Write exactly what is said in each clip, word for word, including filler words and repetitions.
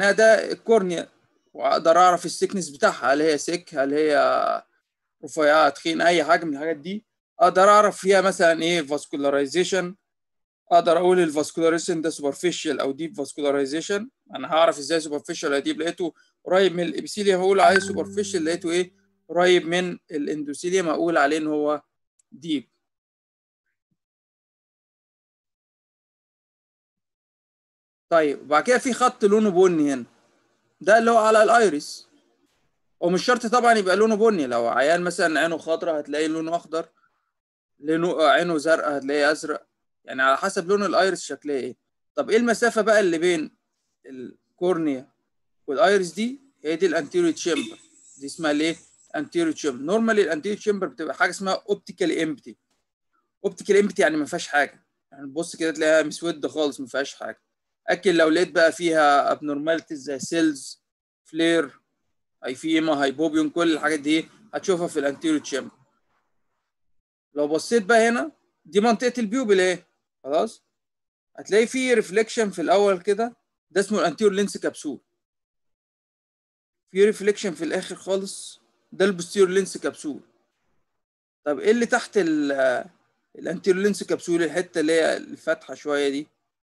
معناها ده الكورنيا، واقدر اعرف السكنس بتاعها، هل هي سك، هل هي رفيعه، تخين، اي حاجه من الحاجات دي. اقدر اعرف فيها مثلا ايه فاسكولاريزيشن، اقدر اقول الفاسكولاريزيشن ده سوبرفيشال او ديب فاسكولاريزيشن. انا هعرف ازاي سوبرفيشال ولا ديب؟ لقيته قريب من الابيثيليوم هقول عليه سوبرفيشال، لقيته ايه قريب من الاندوثيليوم اقول عليه ان هو ديب. طيب وبعد كده في خط لونه بني هنا، ده اللي هو على الايريس. ومش شرط طبعا يبقى لونه بني، لو عيان مثلا عينه خضراء هتلاقي لونه اخضر، لونه عينه زرقاء هتلاقيه ازرق، يعني على حسب لون الايريس شكلها ايه. طب ايه المسافه بقى اللي بين الكورنيا والايريس دي؟ هي دي الانتيريور تشامبر، دي اسمها الايه؟ انتيريور تشامبر. نورمالي الانتيريور تشامبر بتبقى حاجه اسمها اوبتيكالي امبتي. اوبتيكالي امبتي يعني ما فيهاش حاجه، يعني تبص كده تلاقيها مسوده خالص ما فيهاش حاجه. اكل لو لقيت بقى فيها ابنورماليتيز زي سيلز، فلير، هايفيما، هايبوبيون، كل الحاجات دي هتشوفها في الانتيريور تشامبر. لو بصيت بقى هنا، دي منطقه البيوبل ايه، خلاص، هتلاقي فيه ريفليكشن في الاول كده، ده اسمه الانتيريور لينس كبسول. في ريفليكشن في الاخر خالص، ده البوستيريور لينس كبسول. طب ايه اللي تحت الانتيريور لينس كبسول؟ الحته اللي هي الفاتحه شويه دي،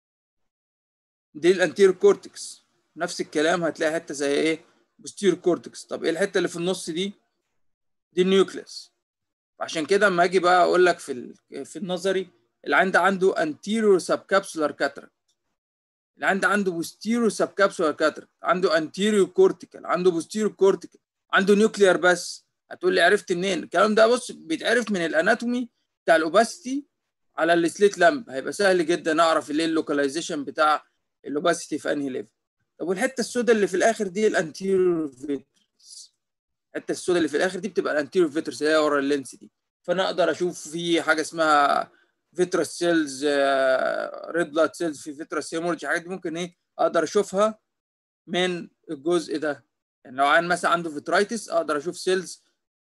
دي الانتيريور كورتكس. نفس الكلام هتلاقي حته زي ايه؟ بوستيريور كورتكس. طب ايه الحته اللي في النص دي؟ دي النيوكليس. عشان كده اما اجي بقى اقول لك في في النظري، العين ده عنده anterior subcapsular cataract، العين ده عنده posterior subcapsular cataract، عنده anterior cortical، عنده posterior cortical، عنده نيوكليار. بس هتقول لي عرفت منين الكلام ده؟ بص، بيتعرف من الاناتومي بتاع الاوباسيتي على السليت لامب، هيبقى سهل جدا اعرف ايه اللوكاليزيشن بتاع الاوباسيتي في انهي ليفل. طب والحته السوداء اللي في الاخر دي الانتيريور فيترس، الحته السوداء اللي في الاخر دي بتبقى الانتيريور فيترس اللي هي ورا اللينس دي. فانا اقدر اشوف في حاجه اسمها فيترس سيلز، ريد بلاد سيلز، في فيترس هيمورج، حاجات دي ممكن ايه اقدر اشوفها من الجزء ده. يعني لو عين مثلا عنده فيترايتس اقدر اشوف سيلز،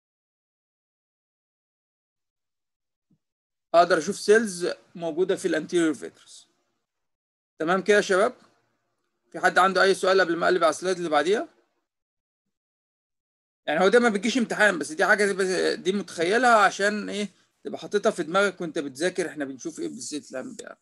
اقدر اشوف سيلز موجوده في الانتيريور فيترس. تمام كده يا شباب؟ في حد عنده اي سؤال قبل ما اقلب على السلايد اللي بعديها؟ يعني هو ده ما بيجيش امتحان، بس دي حاجه دي متخيلها عشان ايه تبقى حاططها في دماغك وانت بتذاكر احنا بنشوف ايه بالزيت لامب يعني.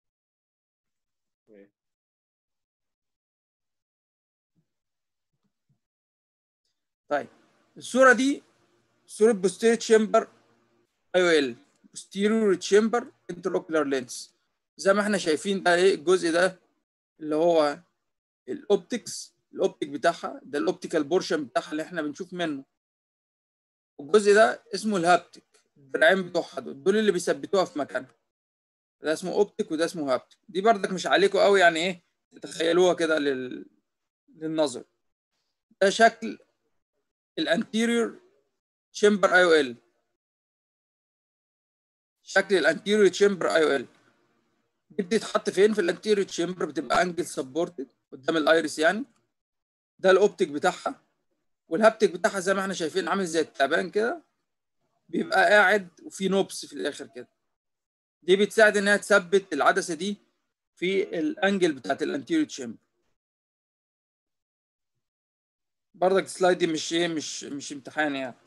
طيب الصوره دي صوره بوستيريور تشامبر اي او ال، بوستيريور تشامبر انتروكولار لينس. زي ما احنا شايفين ده ايه الجزء ده اللي هو الاوبتكس، الاوبتيك بتاعها ده الاوبتيكال بورشن بتاعها اللي احنا بنشوف منه. والجزء ده اسمه الهابتيك، الدراعين بتوعها دول دول اللي بيثبتوها في مكانها، ده اسمه اوبتيك وده اسمه هابتيك. دي بردك مش عليكم قوي يعني ايه تتخيلوها كده لل... للنظر. ده شكل الانتيريور تشامبر اي او ال، شكل الانتيريور تشامبر اي او ال. دي بتتحط فين في الانتيريور تشامبر؟ بتبقى انجل سبورتد قدام الايريس يعني. ده الاوبتيك بتاعها، والهابتيك بتاعها زي ما احنا شايفين عامل زي التعبان كده، بيبقى قاعد وفي نوبس في الاخر كده. دي بتساعد انها تثبت العدسه دي في الانجل بتاعت الانتيريور تشامبر. برضك السلايد دي مش ايه مش مش امتحان يعني.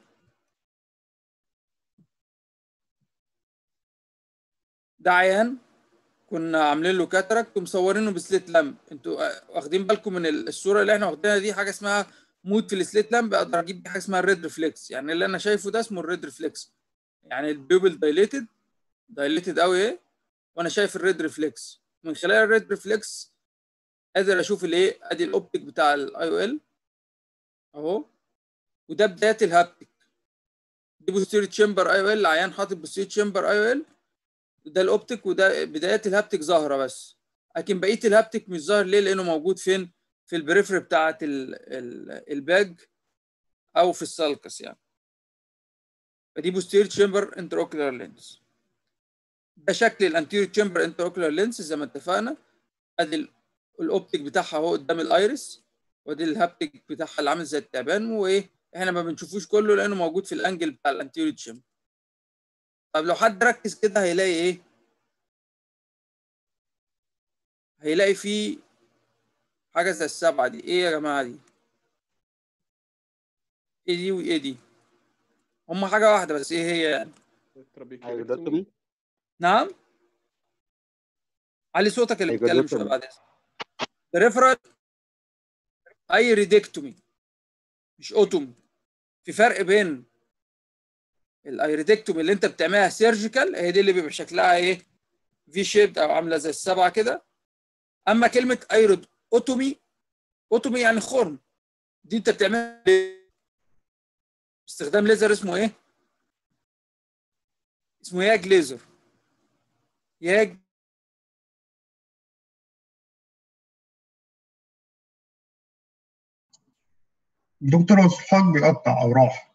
ده عيان كنا عاملين له كاتراكت ومصورينه بسليت لامب. انتوا واخدين بالكم من الصوره اللي احنا واخدينها دي حاجه اسمها مود في السليت لامب، اقدر اجيب حاجه اسمها الريد ريفلكس. يعني اللي انا شايفه ده اسمه الريد ريفلكس، يعني البيبل دايليتد، دايليتد قوي ايه، وانا شايف الريد ريفلكس. من خلال الريد ريفلكس قادر اشوف الايه، ادي الاوبتيك بتاع الاي او ال اهو، وده بدايه الهابتيك. دي بوستيريور تشامبر اي او ال، عيان حاطط بوستيريور تشامبر اي او ال، ده الاوبتيك وده بدايات الهابتيك ظاهره بس. لكن بقيه الهابتيك مش ظاهر ليه؟ لانه موجود فين؟ في البريفري بتاعه الباج او في السالكس يعني. فدي بوستيريور تشامبر انتروكولار لينس. ده شكل الانتيريور تشامبر انتروكولار لينس زي ما اتفقنا. ادي الاوبتيك بتاعها اهو قدام الايرس، ودي الهابتيك بتاعها اللي عامل زي التعبان، وايه احنا ما بنشوفوش كله لانه موجود في الانجل بتاع الانتيريور تشامبر. طب لو حد ركز كده هيلاقي ايه؟ هيلاقي فيه حاجه زي السبعه دي، ايه يا جماعه دي؟ ايه دي وايه دي؟ هم حاجه واحده بس، ايه هي يعني؟ ايرودوتومي. نعم. علي صوتك اللي بيتكلم شويه ايرودوتومي. بعد اذنك. بريفرال ايريدكتومي مش اوتومي. في فرق بين الايريدكتومي اللي انت بتعملها سيرجيكال، هي دي اللي بيبقى شكلها ايه؟ في شيبد او عامله زي السبعه كده. اما كلمه ايرود اوتومي، اوتومي يعني خرم، دي انت بتعملها باستخدام ليزر اسمه ايه؟ اسمه ياج ليزر. ياج دكتور هو صوتك بيقطع او راح.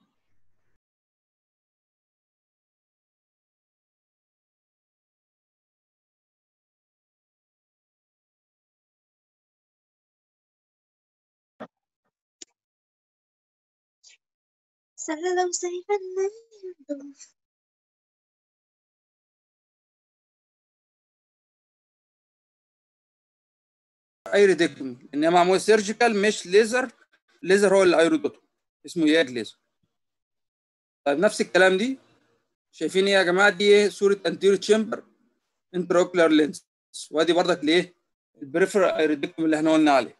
سلام سيفا لن ايريدكتومي ان هي معموله سيرجيكال مش ليزر. ليزر هو الايرودوتومي اسمه ياج ليزر. طيب نفس الكلام دي، شايفين ايه يا جماعه؟ دي ايه؟ صوره انتيريور تشامبر انتراوكلر لينس، وادي برضك لايه؟ البريفرال ايريدكتومي اللي احنا قلنا عليه.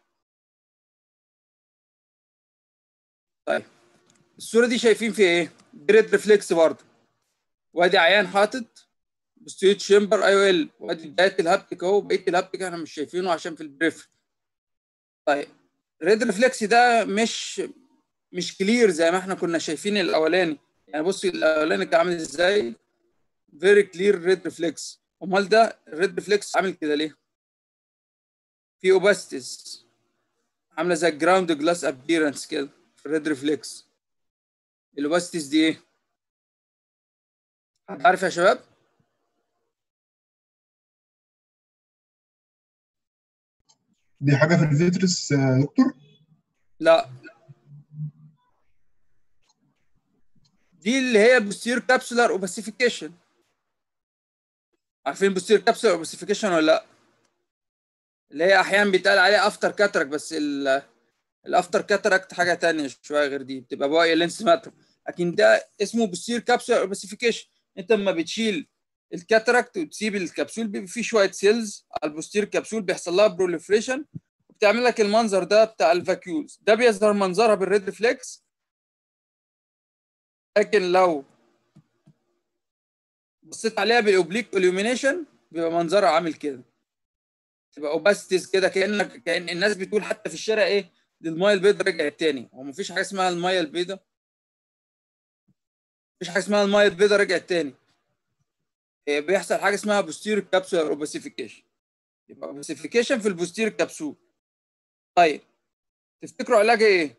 طيب الصوره دي شايفين فيها ايه؟ جريد ريفلكس برضه، وادي عيان حاطط بوستيريور تشامبر اي او ال، وادي بدايه الهابتيك اهو، بقيه الهابتيك احنا مش شايفينه عشان في البريفرال. طيب الريد ريفلكس ده مش مش كلير زي ما احنا كنا شايفين الاولاني. يعني بصي الاولاني كان عامل ازاي؟ فيري كلير ريد ريفلكس. امال ده الريد ريفلكس عامل كده ليه؟ في اوباستيز عامله زي الجراوند جلاس ابييرنس كده في الريد ريفلكس. الاوباستيز دي ايه؟ حد عارف يا شباب؟ دي حاجه في الفيترس يا دكتور؟ لا، دي اللي هي بوستير كابسولار اوباسيفيكيشن. عارفين بوستير كابسولار اوباسيفيكيشن ولا لا؟ اللي هي احيانا بيتقال عليها افتر كاتراك، بس الافتر كاتراكت حاجه ثانيه شويه غير دي، بتبقى بواقي لينس ماتر. لكن ده اسمه بوستير كابسولار اوباسيفيكيشن. انت لما بتشيل الكاتراكت وتسيب الكبسول بيبقى فيه شويه سيلز على البوستير كبسول بيحصل لها بروليفريشن وبتعمل لك المنظر ده بتاع الفاكيولز. ده بيظهر منظرها بالريد ريفلكس، لكن لو بصيت عليها بالاوبليك اليومينيشن بيبقى منظرها عامل كده، تبقى اوباستيز كده، كانك كان الناس بتقول حتى في الشارع ايه؟ دي المايه البيضاء رجعت تاني. هو مفيش حاجه اسمها المايه البيضاء، مفيش حاجه اسمها المايه البيضاء رجعت تاني. إيه بيحصل حاجه اسمها بوستير كابسولار اوباسيفيكيشن، يبقى اوباسيفيكيشن في البوستير كبسول. طيب تفتكروا علاجها ايه؟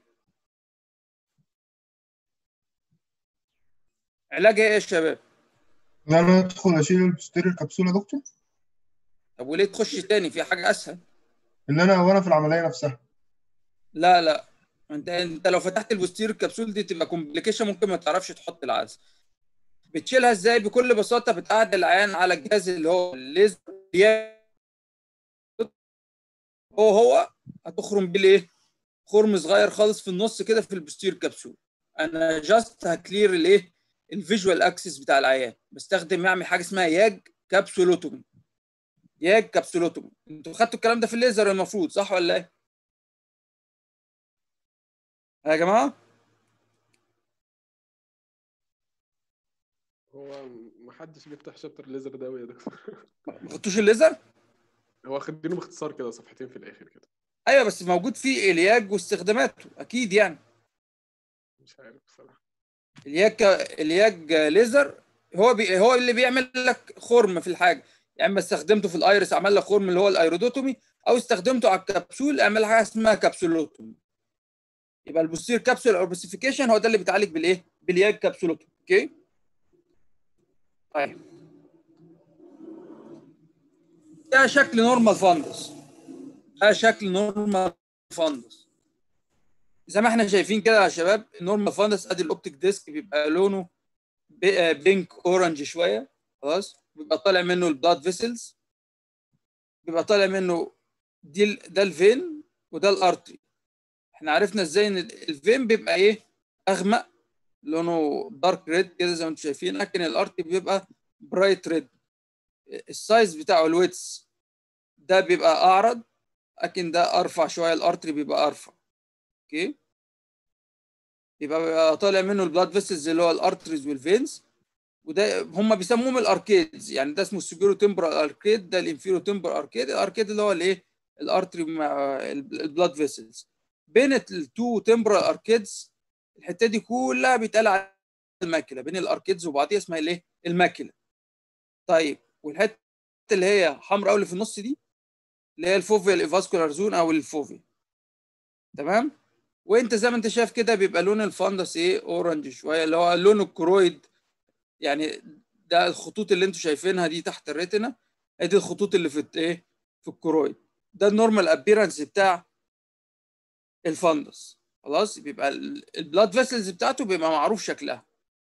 علاجها ايه يا شباب؟ ان انا ادخل اشيل البوستيريور كبسوله يا دكتور؟ طب وليه تخش تاني في حاجه اسهل؟ ان انا وانا في العمليه نفسها. لا لا، انت انت لو فتحت البوستير كبسول دي تبقى كومبليكيشن، ممكن ما تعرفش تحط العزل. بتشيلها ازاي؟ بكل بساطه بتقعد العيان على الجهاز اللي هو الليزر، هو هو هتخرم بيه الايه؟ خرم صغير خالص في النص كده في البوستير كبسول. انا جاست هكلير الايه؟ الفيجوال اكسس بتاع العيان، بستخدم يعمل حاجه اسمها ياج كابسولوتومي. ياج كابسولوتومي، انتوا خدتوا الكلام ده في الليزر المفروض، صح ولا ايه؟ يا جماعه هو محدش بيفتح شابتر الليزر ده أوي يا دكتور. ما خدتوش الليزر؟ هو خدينه باختصار كده صفحتين في الاخر كده. ايوه بس موجود فيه الياج واستخداماته اكيد يعني. مش عارف بصراحه. الياج الياج ليزر هو بي هو اللي بيعمل لك خرم في الحاجه. يعني اما استخدمته في الايرس عمل لك خرم اللي هو الايرودوتومي، او استخدمته على الكبسول اعمل حاجه اسمها كابسولوتومي. يبقى البوستير كابسول اوبسيفيكيشن هو ده اللي بيتعالج بالايه؟ بالياج كابسولوتومي. اوكي. طيب ده شكل نورمال فاندس، ده شكل نورمال فاندس زي ما احنا شايفين كده يا شباب. النورمال فاندس ادي الاوبتيك ديسك بيبقى لونه بينك اورنج شويه، خلاص، بيبقى طالع منه البلاد فيسلز، بيبقى طالع منه دي ده الفين، وده الارتري. احنا عرفنا ازاي ان الفين بيبقى ايه؟ اغمق، لونه دارك ريد كده زي ما انتم شايفين، لكن الارتري بيبقى برايت ريد. السايز بتاعه الويتس ده بيبقى اعرض، لكن ده ارفع شويه، الارتري بيبقى ارفع. اوكي، يبقى بيبقى طالع منه البلاد فيسلز اللي هو الارتريز والفينز، وده هم بيسموهم الاركيدز، يعني ده اسمه السوبيرو تمبرال اركيد، ده الانفيرو تمبرال اركيد. الاركيد اللي هو الايه؟ الارتري مع البلاد فيسلز. بين التو تمبرال اركيدز الحته دي كلها بيتقال عليها الماكله، بين الاركيدز وبعضيها اسمها الايه؟ الماكله. طيب، والحته اللي هي حمراء قوي اللي في النص دي اللي هي الفوفيال ايفاسكولار زون او الفوفي. تمام؟ وانت زي ما انت شايف كده بيبقى لون الفندس ايه؟ اورنج شويه، اللي هو لون الكرويد. يعني ده الخطوط اللي انتم شايفينها دي تحت الريتنا، ادي الخطوط اللي في ايه؟ في الكرويد. ده النورمال ابيرنس بتاع الفندس. خلاص، بيبقى البلاد فيسلز بتاعته بيبقى معروف شكلها.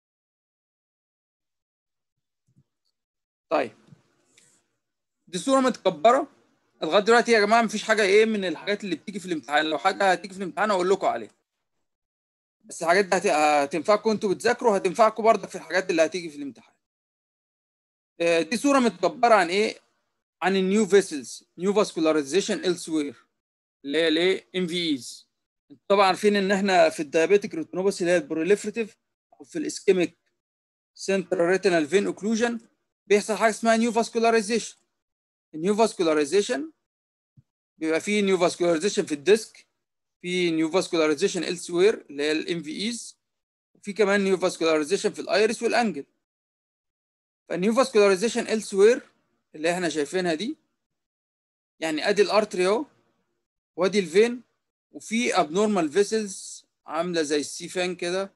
طيب، دي صوره متكبره. لغايه دلوقتي يا جماعه مفيش حاجه ايه من الحاجات اللي بتيجي في الامتحان. لو حاجه هتيجي في الامتحان اقول لكم عليها، بس الحاجات دي هت- هتنفعكم انتوا بتذاكروا، هتنفعكم برضك في الحاجات اللي هتيجي في الامتحان. آه، دي صوره متكبره عن ايه؟ عن النيو فيسلز، نيو فاسكولاريزيشن elsewhere، اللي هي الايه؟ ام في ايز. طبعا عارفين ان احنا في الدايابيتيك ريتينوباثي اللي هي البروليفريتيف، او في الاسكيميك سنترال ريتينال فين اوكلوجن، بيحصل حاجه اسمها نيو فاسكولاريزيشن. النيو فاسكولاريزيشن بيبقى فيه نيو فاسكولاريزيشن في الديسك، في نيو فاسكولاريزيشن elsewhere اللي هي الام في ايز، وفي كمان نيو فاسكولاريزيشن في الايرس والانجل. فالنيو فاسكولاريزيشن elsewhere اللي احنا شايفينها دي، يعني ادي الارتري اهو، وادي الفين، وفي ابنورمال فيسلز عامله زي السيفان كده،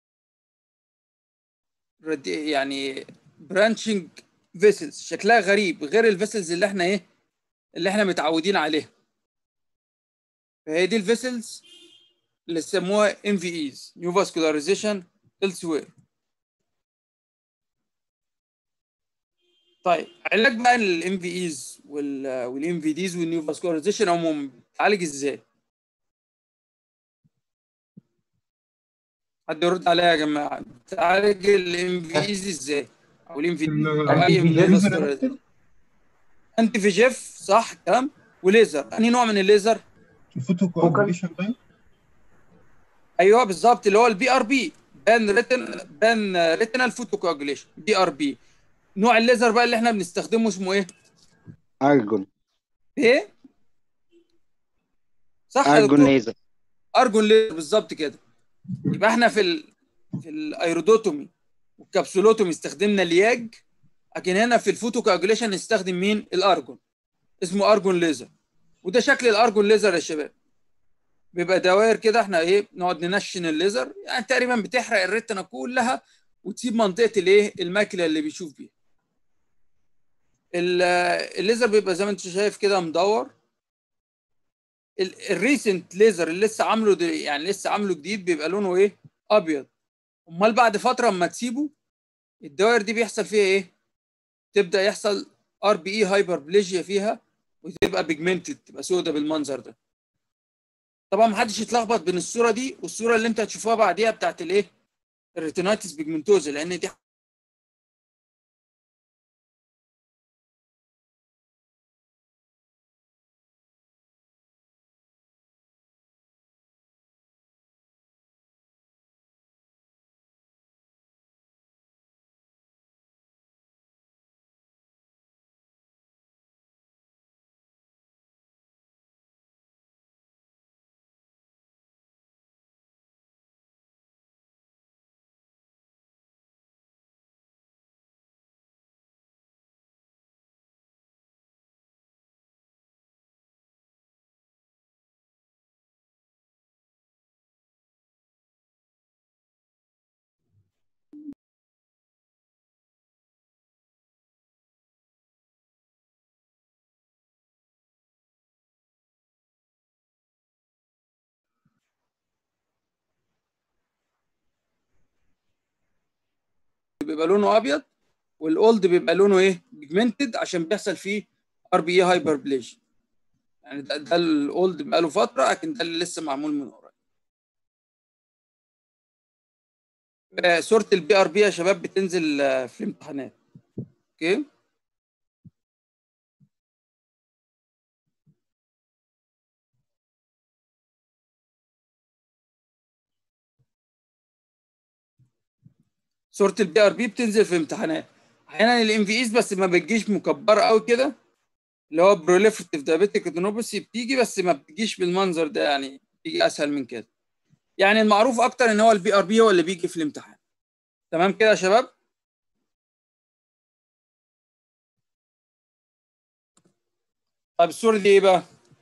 يعني برانشنج فيسلز شكلها غريب غير الفيسلز اللي احنا ايه؟ اللي احنا متعودين عليها. فهي دي الفيسلز اللي سموها ام في ايز، نيو فاسكولاريزيشن elsewhere. طيب، علاج بقى الام في ايز والام في ديز والنيو فاسكولاريزيشن عموما بتعالج ازاي؟ حد يرد عليا يا جماعه، بتعالج الام في ايز ازاي؟ او الام في ديز او اي نيو فاسكولاريزيشن؟ انتي في جيف، صح كلام، وليزر. انهي نوع من الليزر؟ الفوتو كواجوليشن باين. ايوه بالظبط، اللي هو البي ار بي، بان ريتن بان ريتنال فوتو كواجوليشن، بي ار بي. نوع الليزر بقى اللي احنا بنستخدمه اسمه ايه؟ ارجون. ايه؟ صح يا ارجون دكتور؟ ليزر. ارجون ليزر، بالظبط كده. يبقى احنا في ال... في الايرودوتومي والكبسولوتومي استخدمنا الياج، لكن هنا في الفوتو كواجوليشن نستخدم مين؟ الارجون. اسمه ارجون ليزر. وده شكل الارجون ليزر يا شباب، بيبقى دوائر كده، احنا ايه؟ نقعد ننشن الليزر، يعني تقريبا بتحرق الريتنا كلها وتسيب منطقه الايه؟ الماكله اللي بيشوف بيها. الليزر بيبقى زي ما انت شايف كده مدور. الريسنت ليزر اللي لسه عامله يعني لسه عامله جديد بيبقى لونه ايه؟ ابيض. امال بعد فتره اما تسيبه الدوائر دي بيحصل فيها ايه؟ تبدا يحصل ار بي اي هايبربليجيا فيها، وتبقى بيجمنتد، تبقى سودة بالمنظر ده. طبعا ما حدش يتلخبط بين الصوره دي والصوره اللي انت هتشوفها بعديها بتاعت الايه؟ الريتينايتس بيجمنتوزا، لان دي بيبقى لونه ابيض، والاولد بيبقى لونه ايه؟ بيجمنتد، عشان بيحصل فيه ار بي اي هايبربليجيا. يعني ده, ده الاولد بقاله فتره، لكن ده اللي لسه معمول من قريب. آه، صوره البي ار بي يا شباب بتنزل آه، في الامتحانات. اوكي. صوره البي ار بي بتنزل في امتحانات. احيانا الام في ايز بس ما بتجيش مكبره قوي كده، اللي هو بروليفرتيف دايابيتيك ريتينوباثي بتيجي، بس ما بتجيش بالمنظر ده، يعني بتيجي اسهل من كده. يعني المعروف اكتر ان هو البي ار بي هو اللي بيجي في الامتحان. تمام كده يا شباب؟ طيب الصوره دي ايه بقى؟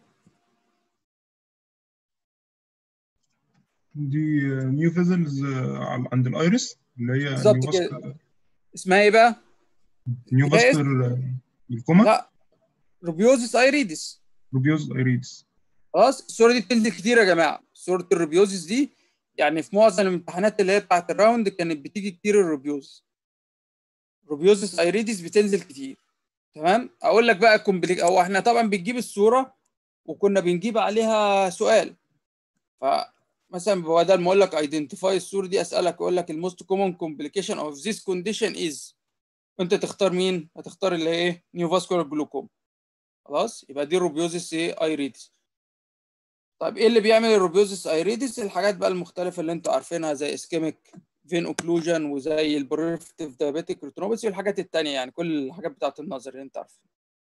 دي نيو فيزلز عند الايرس اللي هي بالظبط نيو كده. فاسكولار اسمها ايه بقى؟ نيو ليها اسم؟ فاسكولار الكوما لا، روبيوزيس ايريدس. روبيوز ايريدس. خلاص. الصوره دي بتنزل كتير يا جماعه، صوره الروبيوزيس دي يعني في معظم الامتحانات اللي هي بتاعت الراوند كانت بتيجي كتير. الروبيوز روبيوزيس ايريدس بتنزل كتير. تمام. اقول لك بقى كومبليك، هو احنا طبعا بنجيب الصوره وكنا بنجيب عليها سؤال. فمثلا بدل ما اقول لك ايدنتيفاي الصوره دي، اسالك اقول لك الموست كومن كومبليكيشن اوف ذيس كونديشن از، انت تختار مين؟ هتختار اللي هي ايه؟ نيو فاسكولار جلوكوم. خلاص، يبقى دي الروبيوزيس ايه؟ ايريدس. طيب ايه اللي بيعمل الروبيوزيس ايريدس؟ الحاجات بقى المختلفه اللي انتوا عارفينها زي اسكيميك فين اوكلوجن وزي البريفتيف دايابيتيك ريتينوباثي والحاجات الثانيه، يعني كل الحاجات بتاعت النظر اللي انت عارفها.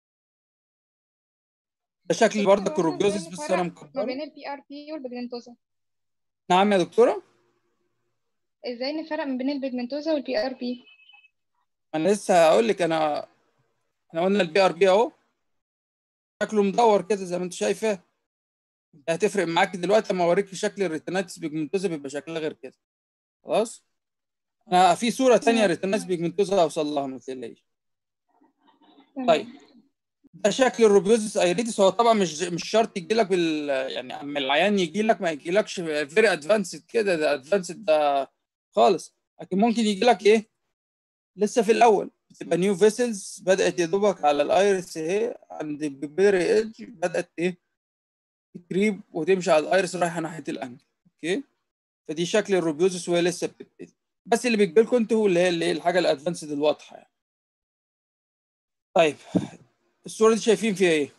ده شكل دكتور، برضك هو احنا ازاي الروبيوزيس بس انا نفرق ما مكبره. بين البي ار بي والبيجمنتوزا؟ نعم يا دكتوره. ازاي نفرق ما بين البيجمنتوزا والبي ار بي؟ انا لسه هقول لك. انا احنا قلنا البي ار بي اهو شكله مدور كده زي ما انت شايفاه. انت هتفرق معاك دلوقتي لما اوريك شكل الريتينايتس بيجمنتوزا بيبقى شكلها غير كده. خلاص. انا في صوره ثانيه تمام. ريتينايتس بيجمنتوزا هوصل لها، ما تقلقيش. طيب تمام. ده شكل الروبيوزيس ايريدس. هو طبعا مش مش شرط يجي لك بال، يعني اما العيان يجي لك ما يجيلكش فيري ادفانسد كده، ده ادفانسد ده خالص. لكن ممكن يجي لك ايه؟ لسه في الاول بتبقى نيو فيسلز بدات يا دوبك على الايرس اهي عند البيبيري ايدج، بدات ايه؟ تقريب وتمشي على الايرس رايحه ناحيه الانجل. اوكي. فدي شكل الروبيوزيس وهي لسه بتبتدي، بس اللي بيجي لكم انتوا اللي هي اللي هي الحاجه الادفانسد الواضحه يعني. طيب الصوره دي شايفين فيها ايه؟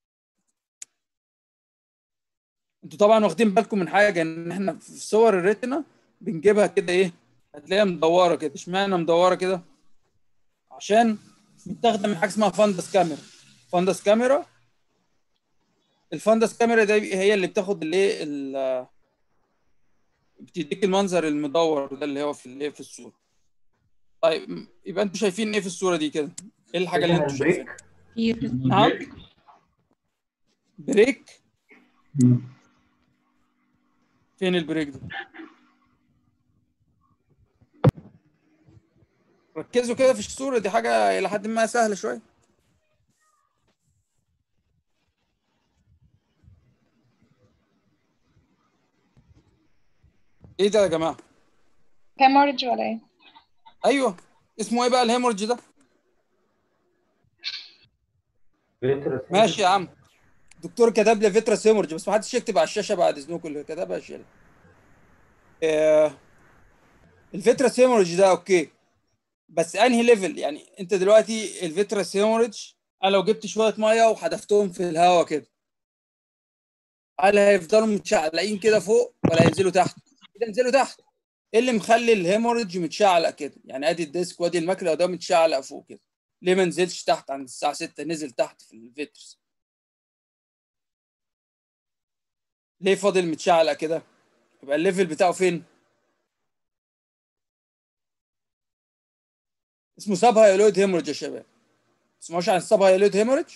انتوا طبعا واخدين بالكم من حاجه، ان احنا في صور الريتنا بنجيبها كده ايه؟ هتلاقيها مدوره كده. اشمعنى مدوره كده؟ عشان بتستخدم حاجه اسمها فاندس كاميرا. فاندس كاميرا الفاندس كاميرا ده هي اللي بتاخد الايه ال- بتديك المنظر المدور ده اللي هو في الايه في الصوره. طيب يبقى انتوا شايفين ايه في الصوره دي كده؟ ايه الحاجه اللي انتوا شايفينها؟ نعم. بريك. فين البريك ده؟ ركزوا كده في الصوره دي، حاجه الى حد ما سهله شويه. ايه ده يا جماعه؟ هيموريدج ولا ايه؟ ايوه. اسمه ايه بقى الهيموريدج ده؟ ماشي يا عم. دكتور كتب لي فيترس هيموريدج، بس ما حدش يكتب على الشاشه بعد اذنكم، اللي كتبها شيل. آه الفيترس هيموريدج ده اوكي، بس انهي ليفل؟ يعني انت دلوقتي الفيترس هيموريدج، انا لو جبت شويه ميه وحدفتهم في الهواء كده، هل هيفضلوا متشعلقين كده فوق ولا هينزلوا تحت؟ كده ينزلوا تحت. ايه اللي مخلي الهيموريدج متشعلق كده؟ يعني ادي الديسك وادي الماكله وده متشعلق فوق كده، ليه ما نزلش تحت عند الساعه ستة؟ نزل تحت في الفيترس. ليه فاضل متشعلق كده؟ يبقى الليفل بتاعه فين؟ اسمه سب هايلويد هيموريدج يا شباب. ما تسمعوش عن السب هايلويد هيموريدج؟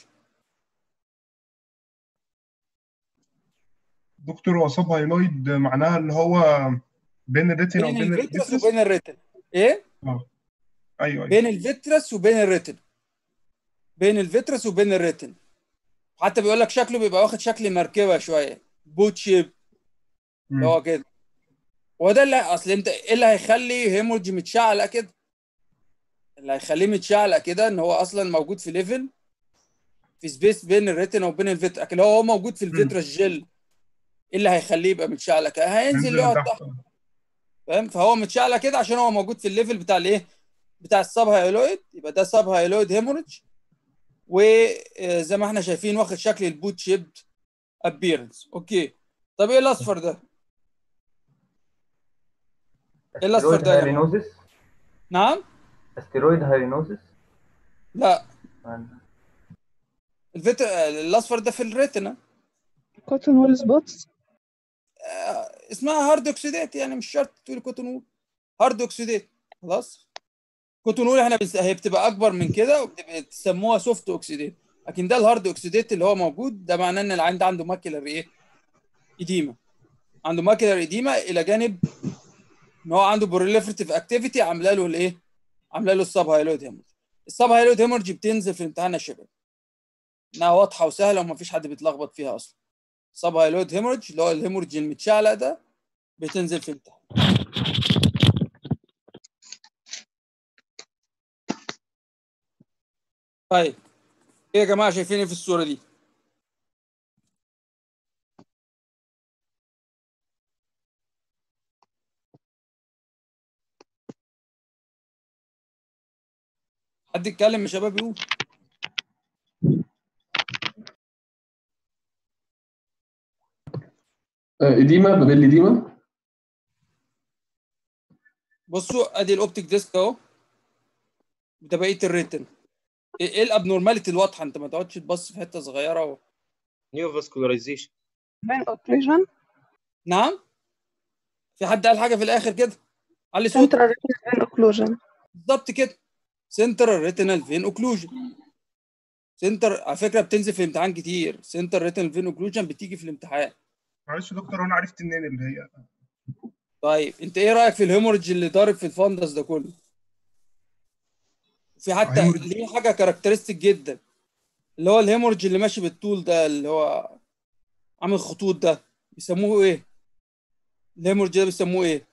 دكتور، هو سب هايلايد معناها اللي هو بين الريتنا بين وبين الفيترس الفيترس؟ وبين الريتن. ايه؟ اه ايوه ايوه. بين الفيترس وبين الريتن. بين الفيترس وبين الريتن. حتى بيقول لك شكله بيبقى واخد شكل مركبه شويه، بوت شيب اللي مم. هو كده. هو ده اللي اصل انت ايه اللي هيخلي هيموريدج متشعلق كده؟ اللي هيخليه متشعلق كده ان هو اصلا موجود في ليفل في سبيس بين الريتنا وبين الفيترا، لكن لو هو موجود في الفيترا الجل ايه اللي هيخليه يبقى متشعلق؟ هينزل ننزل يقعد لتحت. تحت، فاهم؟ فهو متشعلق كده عشان هو موجود في الليفل بتاع الايه، بتاع السب هايلويد، يبقى ده سب هايلويد هيموريدج، وزي ما احنا شايفين واخد شكل البوت شيبد ابيرنس. اوكي، طب ايه الاصفر ده؟ ايه الاصفر استيرويد ده يا جماعه؟ هايرينوزيس. نعم؟ استيرويد هايرينوزيس. لا، الفيتر الاصفر ده في الريتنا. كوتون وول سبوتس. آه، اسمها هارد اوكسيدات، يعني مش شرط تقول كوتون وول، هارد اوكسيدات. خلاص، كوتون وول احنا بس هي بتبقى اكبر من كده وبتبقى تسموها سوفت اوكسيدات، لكن ده الهارد اوكسيدات اللي هو موجود، ده معناه ان العين ده عنده ماكيلر ايه؟ اديما. عنده ماكيلر اديما الى جانب ان هو عنده بروليفرتيف اكتيفيتي عامله له الايه؟ عامله له السب هايلويد هيمورج. السب هايلويد هيمورج بتنزل في الامتحان يا شباب، انها واضحه وسهله وما فيش حد بيتلخبط فيها اصلا. سب هايلويد هيمورج اللي هو الهيمورج المتشعلق ده بتنزل في الامتحان. طيب ايه يا جماعه شايفين ايه في الصوره دي؟ حد يتكلم يا شباب يقول. اديما، بابيل اديما. بصوا ادي الاوبتيك ديسك اهو، ده بقيه الريتن. ايه الابنورماليتي الواضحه؟ انت ما تقعدش تبص في حته صغيره و... نيو فاسكولاريزيشن. فين اوكلوجن. نعم؟ في حد قال حاجه في الاخر كده؟ علي صوت. سنترال ريتنال فين اوكلوجن. بالظبط كده، سنترال ريتينال فين اوكلوجن. سنتر على فكره بتنزل في الامتحان كتير، سنتر ريتينال فين اوكلوجن بتيجي في الامتحان. معلش يا دكتور، انا عرفت منين اللي هي؟ طيب انت ايه رايك في الهيموريدج اللي ضارب في الفندس ده كله؟ في حتى هيموريدج. ليه حاجه كاركترستيك جدا، اللي هو الهيموريدج اللي ماشي بالطول ده، اللي هو عامل خطوط ده، بيسموه ايه؟ الهيموريدج ده بيسموه ايه؟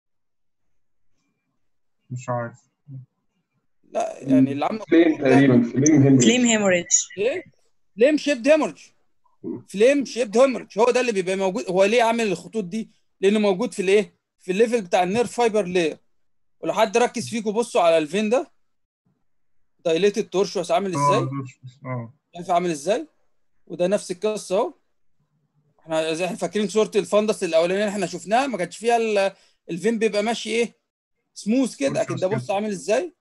مش عارف. لا يعني اللي عامل فليم تقريبا، فليم هيموريدج. فليم هيموريدج. ايه؟ فليم شيبد هيموريدج. فليم شيبد هيموريدج هو ده اللي بيبقى موجود. هو ليه عامل الخطوط دي؟ لانه موجود في الايه؟ في الليفل بتاع النيرف فايبر لاير. ولو حد ركز فيكم بصوا على الفين ده، دايليتد تورشوس عامل ازاي؟ اه اه شايف عامل ازاي؟ وده نفس القصه اهو. احنا زي احنا فاكرين صوره الفندس الاولانيه اللي احنا شفناها ما كانش فيها ال- الفين بيبقى ماشي ايه؟ سموث كده، لكن ده بص عامل ازاي؟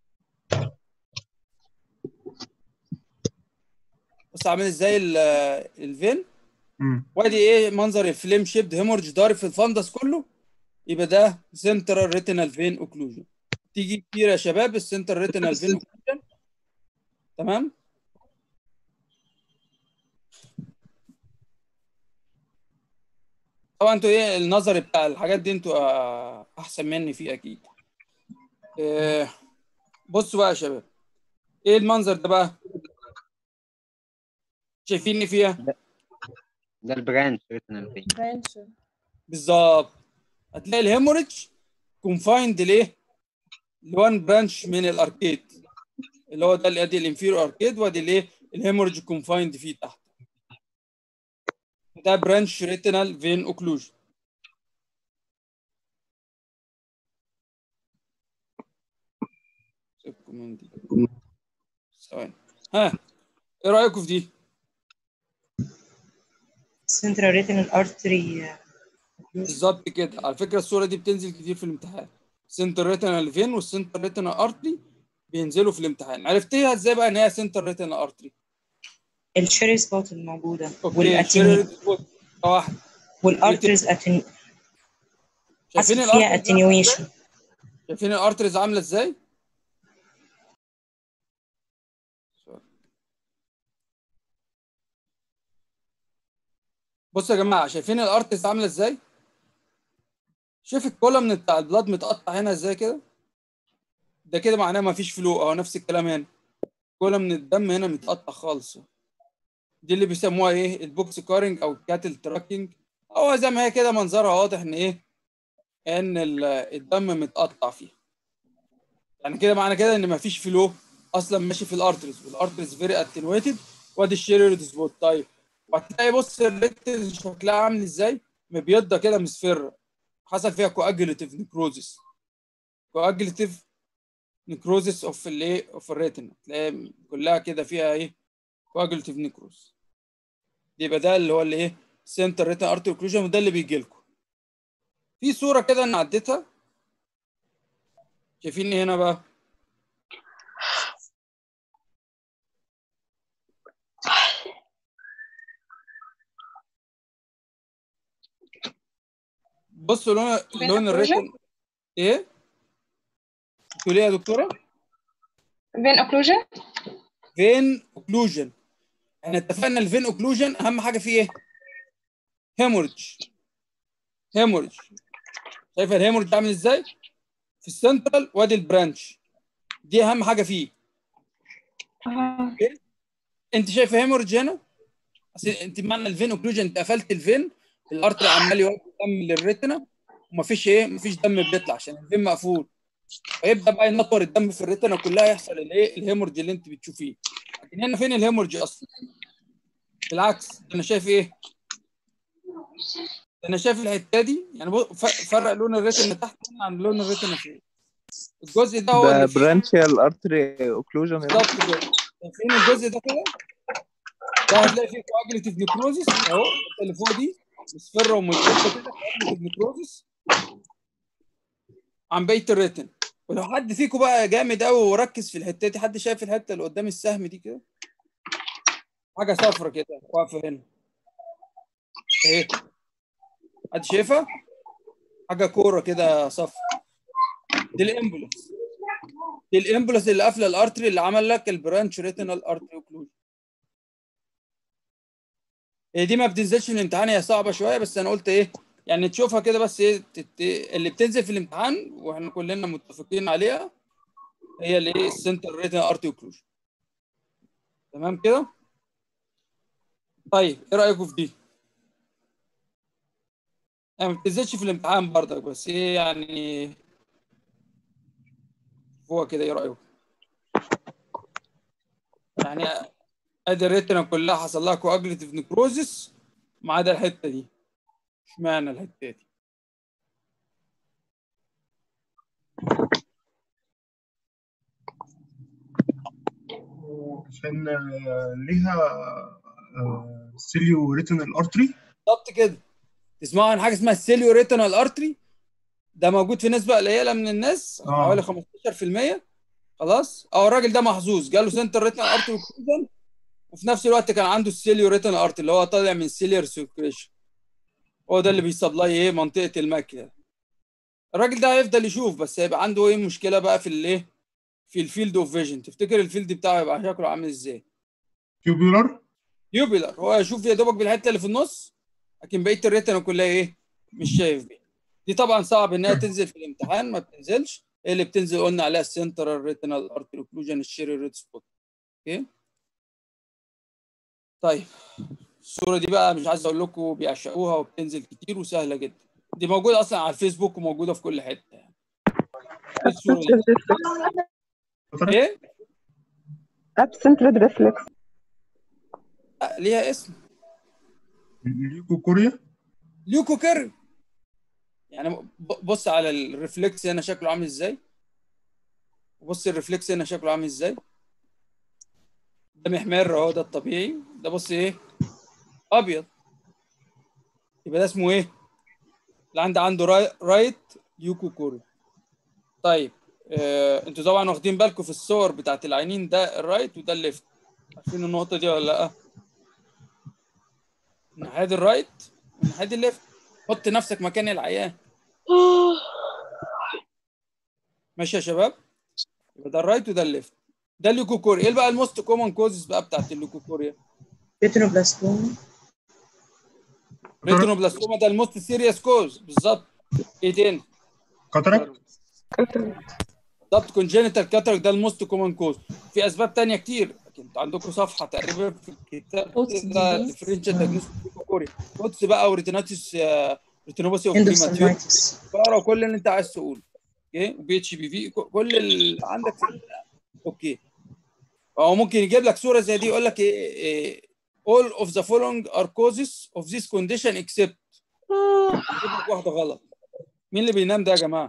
بص عامل ازاي ال- الفين. وادي ايه منظر الفليم شيبد هيمورج ضارب في الفندس كله، يبقى ده سنترال ريتينال فين اوكلوجن. تيجي كتير يا شباب السنترال ريتينال فين اوكلوجن. تمام؟ طبعا انتوا ايه النظري بتاع الحاجات دي انتوا آه، احسن مني فيه اكيد. إيه بصوا بقى يا شباب، ايه المنظر ده بقى؟ شايفيني فيها؟ ده البرانش ريتنال فين. برانش. بالظبط. هتلاقي الهيموريدج كونفايند ليه؟ لوان برانش من الاركيد، اللي هو ده اللي ادي الانفيرو اركيد، وادي الايه؟ الهيموريدج كونفايند فيه تحت. ده برانش ريتينال فين اوكلوجن. سيبكم من دي ثواني. ها ايه رايكم في دي؟ سنترال ريتينال ارتري. بالظبط كده. على فكره الصوره دي بتنزل كتير في الامتحان، سنتر ريتينال فين والسنتر ريتينال ارتري بينزلوا في الامتحان. عرفتيها ازاي بقى ان هي سنتر ريتينال ارتري؟ الشيري سبوت الموجوده اوكي الشيري سبوت واحد، والارتريز اتن شايفين حصل فيها الارتريز؟ اتنيويشن. شايفين الارتريز عامله ازاي؟ بصوا يا جماعه، شايفين الارتريز عامله ازاي؟ شايف الكولوم بتاع البلاد متقطع هنا ازاي كده؟ ده كده معناه ما فيش فلو، اهو نفس الكلام هنا. كولوم من الدم هنا متقطع خالص. دي اللي بيسموها ايه؟ البوكس كارينج او الكاتل تراكنج. هو زي ما هي كده منظرها واضح ان ايه؟ ان الدم متقطع فيها. يعني كده معنى كده ان ما فيش فلو اصلا ماشي في الارتريز، والارتريز فيري اتنويتد وادي الشيري ريد سبوت. طيب وهتلاقي بص الريتن شكلها عامل ازاي؟ مبيضه كده مصفره، حصل فيها كواجوليتيف نيكروزس. كواجوليتيف نيكروزس اوف الايه اوف الريتنا، تلاقي كلها كده فيها ايه؟ كواجوليتيف نيكروز. يبقى ده اللي هو اللي ايه؟ سنتر ريتنا ارتري اوكلوجن، وده اللي بيجي لكم. في صوره كده انا عديتها، شايفين ايه هنا بقى؟ بصوا لون لون الريتن ايه؟ بتقول ايه يا دكتوره؟ فين اوكلوجن؟ فين اوكلوجن. احنا اتفقنا الفين اوكلوجن اهم حاجه فيه ايه؟ هيموريدج. هيموريدج شايفه الهيموريدج عامل ازاي؟ في السنترال وادي البرانش، دي اهم حاجه فيه. اه انت شايفه هيموريدج هنا؟ اصل انت معنى الفين اوكلوجن انت قفلت الفين، الارتري عمال يودي دم للريتنا ومفيش ايه؟ مفيش دم بيطلع عشان الفين مقفول، فيبدا بقى ينطر الدم في الريتنا كلها، يحصل الايه؟ الهيموريدج اللي انت بتشوفيه. لكن هنا فين الهيموريدج اصلا؟ بالعكس انا شايف ايه؟ انا شايف الحته دي، يعني فرق لون الريتنا تحت هنا عن لون الريتنا فوق. الجزء ده هو ده اللي فيه برانشيال ارتري اوكلوجن. بالظبط كده. شايفين الجزء ده كده؟ ده هتلاقي فيه كواجليتيف نيكروزس اهو، الحته اللي فوق دي مصفره وملتفه كده، كواجليتيف نيكروزس عن بقيه الريتن. ولو حد فيكم بقى جامد قوي وركز في الحته دي، حد شايف الحته اللي قدام السهم دي كده؟ حاجه صفرة كده واقفه هنا اهي، حد شايفها؟ حاجه كوره كده صفرا، دي الامبولس. دي الامبولس اللي قافله الارتري اللي عمل لك البرانش ريتينال ارتري اوكلوجن. هي دي ما بتنزلش في الامتحان، هي صعبه شويه، بس انا قلت ايه يعني تشوفها كده بس ايه تت... اللي بتنزل في الامتحان واحنا كلنا متفقين عليها هي اللي ايه؟ السنتر ريتينال ارتري اوكلوجن. تمام كده؟ طيب ايه رايكم في دي؟ يعني ما بتنزلش في الامتحان برضك، بس ايه يعني هو كده، ايه رايكم؟ يعني ادي الريتنا كلها حصل لها كواجليتيف نيكروزس ما عدا الحته دي. اشمعنى الحته دي؟ عشان ليها سيليو ريتينال ارتري. بالظبط كده. تسمعوا عن حاجه اسمها السيليو ريتينال ارتري؟ ده موجود في نسبه قليله من الناس، آه. حوالي خمستاشر في المية. خلاص، اه الراجل ده محظوظ جاله سنتر ريتينال ارتري اوكلوجن، وفي نفس الوقت كان عنده السيليو ريتينال ارتري اللي هو طالع من السيلير سيركيوليشن، هو ده اللي بيسبلاي ايه؟ منطقه الماكله. الراجل ده هيفضل يشوف، بس هيبقى عنده ايه مشكله بقى في الايه؟ في الفيلد اوف فيجن. تفتكر الفيلد بتاعه يبقى شكله عامل ازاي؟ تيوبولار. تيوبولار، هو يشوف يا دوبك بالحته اللي في النص، لكن بقيه الريتنا كلها ايه؟ مش شايف بيها. دي طبعا صعب انها تنزل في الامتحان، ما بتنزلش. ايه اللي بتنزل قلنا عليها السنترال ريتينال ارتري اوكلوجن، الشيري ريد سبوت. اوكي طيب الصوره دي بقى مش عايز اقول لكم بيعشقوها وبتنزل كتير وسهله جدا، دي موجوده اصلا على الفيسبوك وموجوده في كل حته يعني. الصوره دي ايه؟ absent red reflex. ليها اسم، ليوكوكوريا. ليوكوكوريا. يعني بص على الريفلكس هنا شكله عامل ازاي، وبص الريفلكس هنا شكله عامل ازاي. ده محمر اهو، ده الطبيعي. ده بص ايه؟ ابيض. يبقى ده اسمه ايه؟ اللي عنده عنده راي... رايت ليوكوكوريا. طيب آه، انتوا طبعا واخدين بالكم في الصور بتاعت العينين، ده الرايت وده الليفت. عارفين النقطه دي ولا لا؟ ناحيه الرايت وناحيه الليفت. حط نفسك مكان العيان. ماشي يا شباب؟ يبقى ده الرايت وده الليفت. ده الليوكوكوريا. ايه بقى الموست كومن كوزز بقى بتاعت الليوكوكوريا؟ ريتينوبلاستوما. ريتينوبلاستوما ده الموست سيريس كوز بالظبط. ايه تاني؟ كاتاراكت. بالظبط، كونجينيتال كاتاراكت ده الموست كومن كوز. في اسباب ثانيه كتير، انتوا عندكم صفحه تقريبا في الكتاب كده ديفرنشال دايجنوستيك ليوكوكوريا، قدس بقى وريتيناتيس ريتينوباثي اوف بريماتيور، بقرا كل اللي انت عايز تقوله. اوكي، وبي اتش بي في، كل اللي عندك في... اوكي او ممكن يجيب لك صوره زي دي يقول لك ايه, إيه all of the following are causes of this condition except يجيب لك واحده غلط. مين اللي بينام ده يا جماعه؟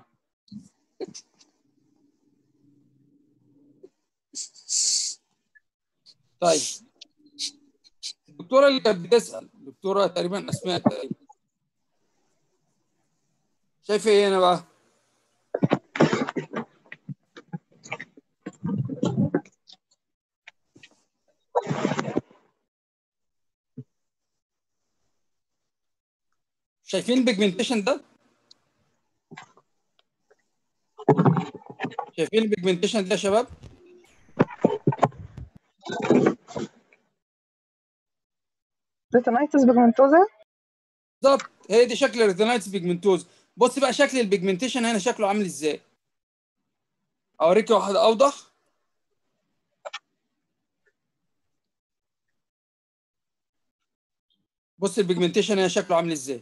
طيب الدكتوره اللي كانت بتسال دكتوره تقريبا اسماء تقريبا شايفه ايه هنا بقى؟ شايفين البيجمنتيشن ده؟ شايفين البيجمنتيشن ده يا شباب؟ ريتينايتس بيجمنتوزا. بالظبط هي دي شكل الريتينايتس بيجمنتوز. بص بقى شكل البيجمنتيشن هنا شكله عامل ازاي؟ اوريك واحد اوضح. بص البيجمنتيشن هنا شكله عامل ازاي؟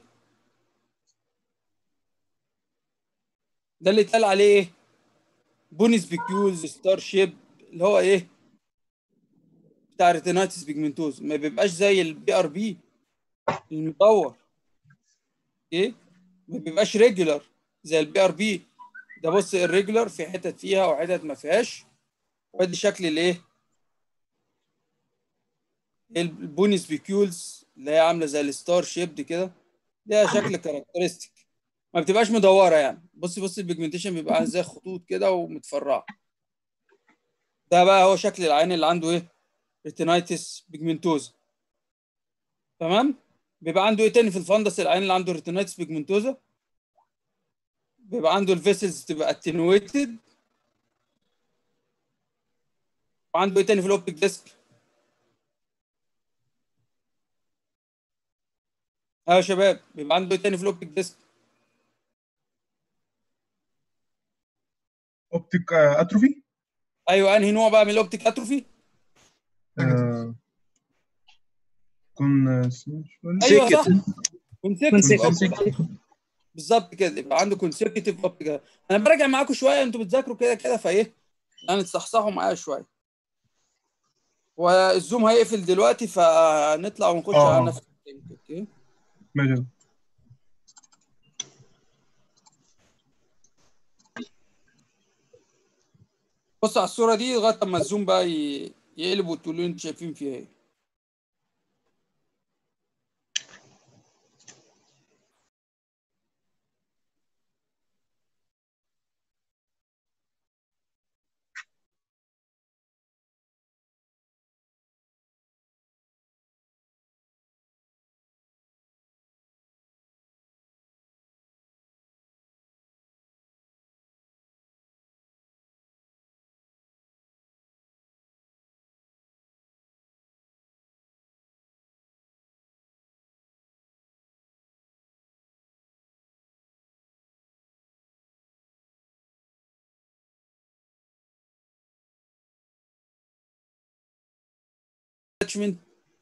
ده اللي اتقال عليه ايه؟ بونيس بيكيولز ستار شيب اللي هو ايه؟ بتاع ريتينايتس بيجمنتوز. ما بيبقاش زي البي ار بي المدور. ايه؟ ما بيبقاش ريجولار زي البي ار بي. ده بص الريجولار في حتت فيها وحتت ما فيهاش. وادي شكل الايه؟ البونيس بيكيولز اللي هي عامله زي الستار شيب دي كده. ليها شكل كاركترستيك ما بتبقاش مدوره يعني. بص بص البيجمنتيشن بيبقى زي خطوط كده ومتفرعه. ده بقى هو شكل العين اللي عنده ايه؟ ريتينايتس بيجمنتوزا. تمام؟ بيبقى عنده ايه تاني في الفندس العين اللي عنده ريتينايتس بيجمنتوزا؟ بيبقى عنده الفيسلز تبقى اتنويتد. وعنده ايه تاني في الاوبتيك ديسك؟ اه يا شباب بيبقى عنده ايه تاني في الاوبتيك ديسك؟ اوبتيك اتروفي. ايوه انهي نوع بقى من الاوبتيك اتروفي؟ آه. كون ايوه صح كونسيكتيف Consecutive. اوبتيك. بالظبط كده يبقى عنده كونسيكتيف اوبتيك. انا براجع معاكم شويه انتوا بتذاكروا كده كده فايه يعني تصحصحوا معايا شويه. والزوم هيقفل دلوقتي فنطلع ونخش اه على اه نفس التانك. اوكي ماشي. بص على الصوره دي لغايه اما الزوم بقى ي- يقلب وتقولوا لي انتوا شايفين فيها ايه. اتاتشمنت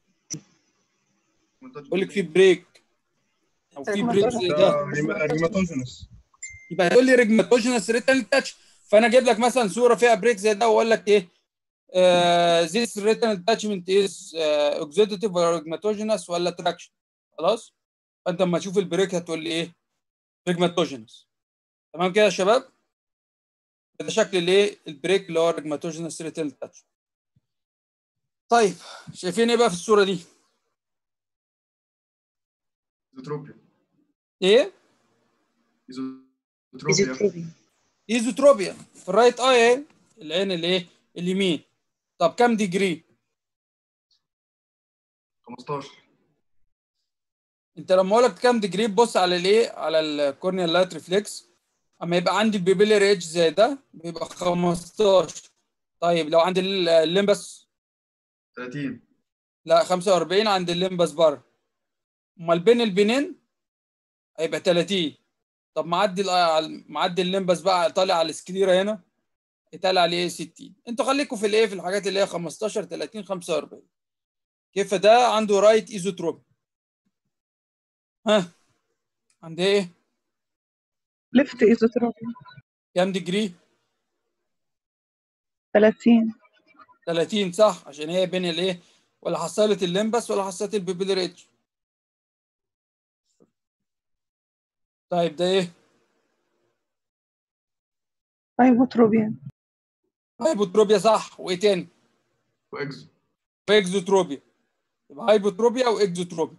بقول لك في بريك او في بريك زي ده ريماتوجينس. يبقى تقول لي ريجماتوجينس ريتال تاتش. فانا اجيب لك مثلا صوره فيها بريك زي ده واقول لك ايه ذيس ريتال اتاتشمنت از اوكسيداتيف ولا ريجماتوجينس ولا تراكشن. خلاص فانت لما تشوف البريك هتقول لي ايه؟ ريجماتوجينس. تمام كده يا شباب؟ ده شكل الايه؟ البريك اللي هو الريجماتوجينس ريتال تاتش. طيب شايفين ايه بقى في الصوره دي؟ ايزوتروبيا. ايه؟ ايزوتروبيا. ايزوتروبيا في الرايت اي اهي العين الايه؟ اليمين. طب كام ديجري؟ خمستاشر. انت لما اقول لك كام ديجري بص على الايه؟ على الكورنيال لايت ريفلكس. اما يبقى عندي البيبيلاري ايدج زي ده بيبقى خمستاشر. طيب لو عند الليمبس تلاتين. لا خمسة وأربعين عند الليمبس بره. امال بين البنين هيبقى تلاتين. طب معدي معدي الليمبس بقى طالع على السكليرا هنا يطلع عليه ستين. انتوا خليكم في الايه؟ في الحاجات اللي هي خمستاشر تلاتين خمسة وأربعين. كيف ده عنده رايت ايزوتروبي؟ ها عند ايه؟ ليفت ايزوتروبي كام ديجري؟ تلاتين. ثلاثين صح، عشان هي بين الايه، ولا حصلت الليمبس ولا حصلت البيبيلي ريتش. طيب ده ايه؟ هايبوتروبيا. هايبوتروبيا صح، وايه تاني؟ واكزو واكزوتروبيا. يبقى هايبوتروبيا واكزوتروبيا.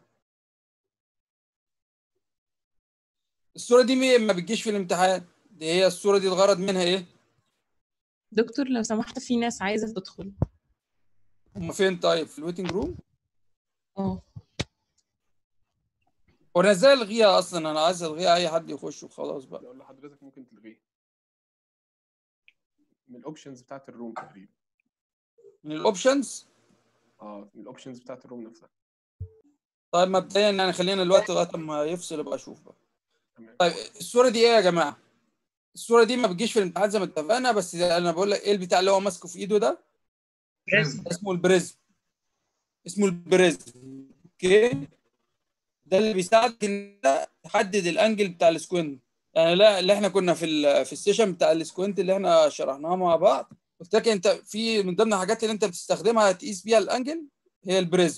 الصورة دي مي- ما بتجيش في الامتحان، دي هي الصورة دي الغرض منها ايه؟ دكتور لو سمحت في ناس عايزة تدخل. هم فين طيب؟ في الويتنج روم؟ اه وانا ازاي الغيها اصلا؟ انا عايز الغيها، اي حد يخش وخلاص بقى. لو حضرتك ممكن تلغيه من الاوبشنز بتاعت الروم تقريبا. من الاوبشنز؟ اه من الاوبشنز بتاعت الروم نفسها. طيب مبدئيا يعني خلينا الوقت لغايه ما يفصل ابقى اشوف بقى. طيب الصوره دي ايه يا جماعه؟ الصوره دي ما بتجيش في الامتحان زي ما اتفقنا، بس انا بقول لك ايه البتاع اللي هو ماسكه في ايده ده؟ بريزم. اسمه البريزم. اسمه البريزم. اوكي، ده اللي بيساعدك ان انت تحدد الانجل بتاع السكوينت. يعني لا، اللي احنا كنا في ال في السيشن بتاع السكوينت اللي احنا شرحناها مع بعض، قلت لك انت في من ضمن الحاجات اللي انت بتستخدمها تقيس بيها الانجل هي البريزم.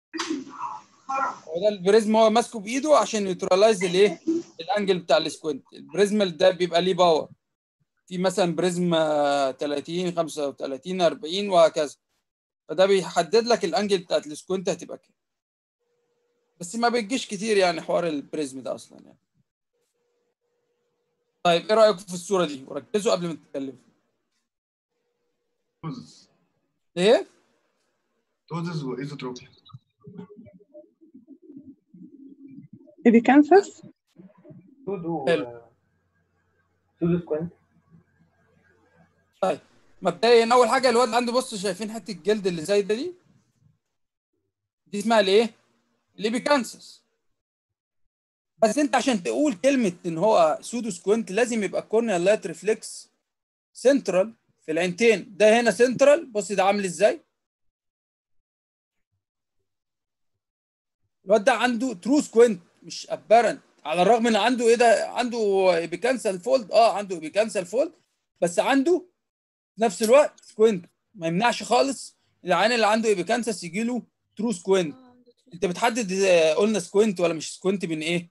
وده البريزم هو ماسكه بايده عشان يوترلايز الايه، الانجل بتاع السكوينت. البريزم ده بيبقى ليه باور، في مثلا بريزم ثلاثين خمسة وثلاثين أربعين وهكذا، فده بيحدد لك الانجل بتاعت السكوينت هتبقى كام. بس ما بيجيش كتير يعني حوار البريزم ده اصلا يعني. طيب ايه رايكم في الصوره دي؟ وركزوا قبل ما تتكلموا. توزس ايه؟ توزس وايزوتروبيا. إبيكانسس. سودو حلو. سودو سكوينت. طيب مبدئيا اول حاجه الواد عنده، بص شايفين حته الجلد اللي زي ده دي؟ دي اسمها الايه؟ الابيكانسس. بس انت عشان تقول كلمه ان هو سودو سكوينت لازم يبقى الكورنيال لايت ريفلكس سنترال في العينتين. ده هنا سنترال، بص ده عامل ازاي؟ الواد ده عنده ترو سكوينت مش ابارنت، على الرغم ان عنده ايه ده، عنده بيكانسل فولد. اه عنده بيكانسل فولد، بس عنده في نفس الوقت سكوينت. ما يمنعش خالص العين اللي عنده بيكانسس يجي له ترو سكوينت. انت بتحدد قلنا سكوينت ولا مش سكوينت من ايه؟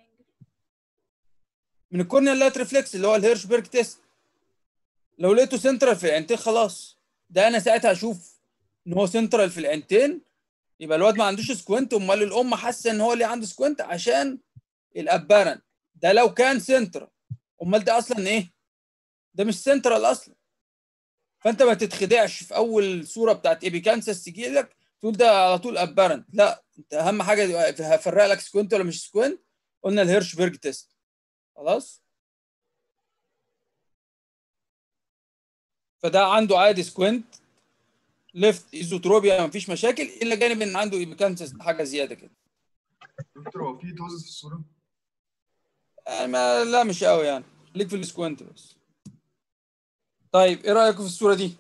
من الكورنيال لايت ريفلكس اللي هو الهيرشبرج تيست. لو لقيته سنترال في العينتين خلاص، ده انا ساعتها اشوف ان هو سنترال في العينتين، يبقى الواد ما عندوش سكوينت. امال الام حاسه ان هو اللي عنده سكوينت عشان الابارنت. ده لو كان سنترال، امال ده اصلا ايه؟ ده مش سنترال اصلا. فانت ما تتخدعش في اول صوره بتاعت ايبيكانسس تجي لك تقول ده على طول ابارنت. لا، انت اهم حاجه هفرق لك سكوينت ولا مش سكوينت. قلنا الهيرشبرج تيست. خلاص، فده عنده عادي سكوينت ليفت ايزوتروبيا، ما فيش مشاكل، الا جانب ان عنده ايبيكانسس حاجه زياده كده. دكتور هو في توزس في الصورة؟ يعني ما لا مش قوي يعني، خليك في السكوينت بس. طيب ايه رايكم في الصوره دي؟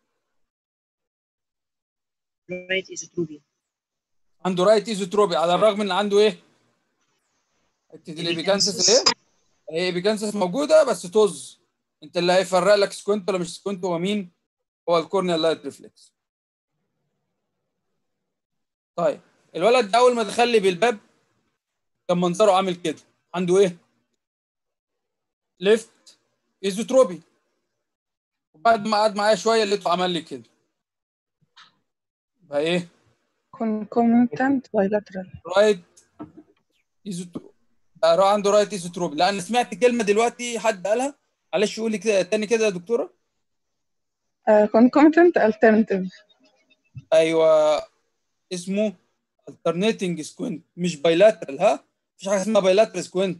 رايت ايزوتروبيا. عنده رايت ايزوتروبيا على الرغم ان عنده ايه؟ حته الايبيكانسس ايه؟ هي ايبيكانسس موجوده بس طز. انت اللي هيفرق لك سكوينت ولا مش سكوينت هو مين؟ هو الكورنيال لايت ريفلكس. طيب الولد ده اول ما دخل لي بالباب كان منظره عامل كده، عنده ايه؟ ليفت ايزوتروبي. وبعد ما قعد معايا شويه لقيته عمل لي كده، بقى ايه؟ concomitant bilateral. رايت ايزوتروبي. بقى عنده رايت ايزوتروبي. لا انا سمعت كلمه دلوقتي حد قالها، معلش قولي كده تاني كده يا دكتوره. uh, concomitant alternative. ايوه، اسمه alternating squint مش bilateral. ها، مفيش حاجه اسمها bilateral squint.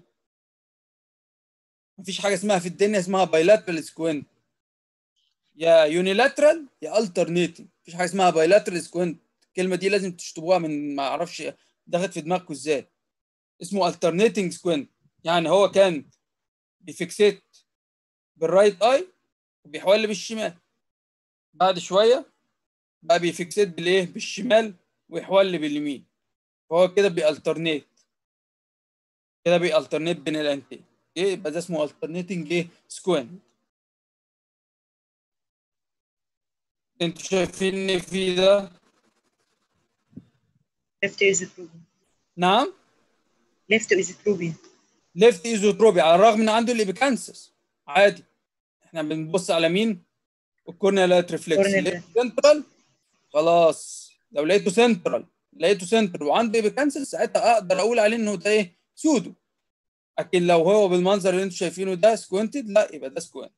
مفيش حاجه اسمها في الدنيا اسمها bilateral squint. يا unilateral يا alternating، مفيش حاجه اسمها bilateral squint. الكلمه دي لازم تشطبوها، من ما اعرفش دخلت في دماغكم ازاي. اسمه alternating squint، يعني هو كان بيفكسيت بالرايت اي وبيحول بالشمال، بعد شويه بقى بيفكسيت بالايه، بالشمال ويحول باليمين. فهو كده بيالترنيت، كده بيالترنيت بين الانتين. ايه يبقى ده اسمه alternating ايه، سكوينت. انتوا شايفين ان في ده left ايزوتروبيا. نعم left ايزوتروبيا. ليفت ايزوتروبي على الرغم ان عنده الابيكانسس عادي. احنا بنبص على مين؟ الكورنيا لات ريفلكس. لقيته سنترال خلاص، لو لقيته سنترال لقيته سنترال وعنده ابيكانسس ساعتها اقدر اقول عليه انه ده ايه؟ سودو. لكن لو هو بالمنظر اللي انتوا شايفينه ده سكوينتد، لا يبقى ده سكوينت.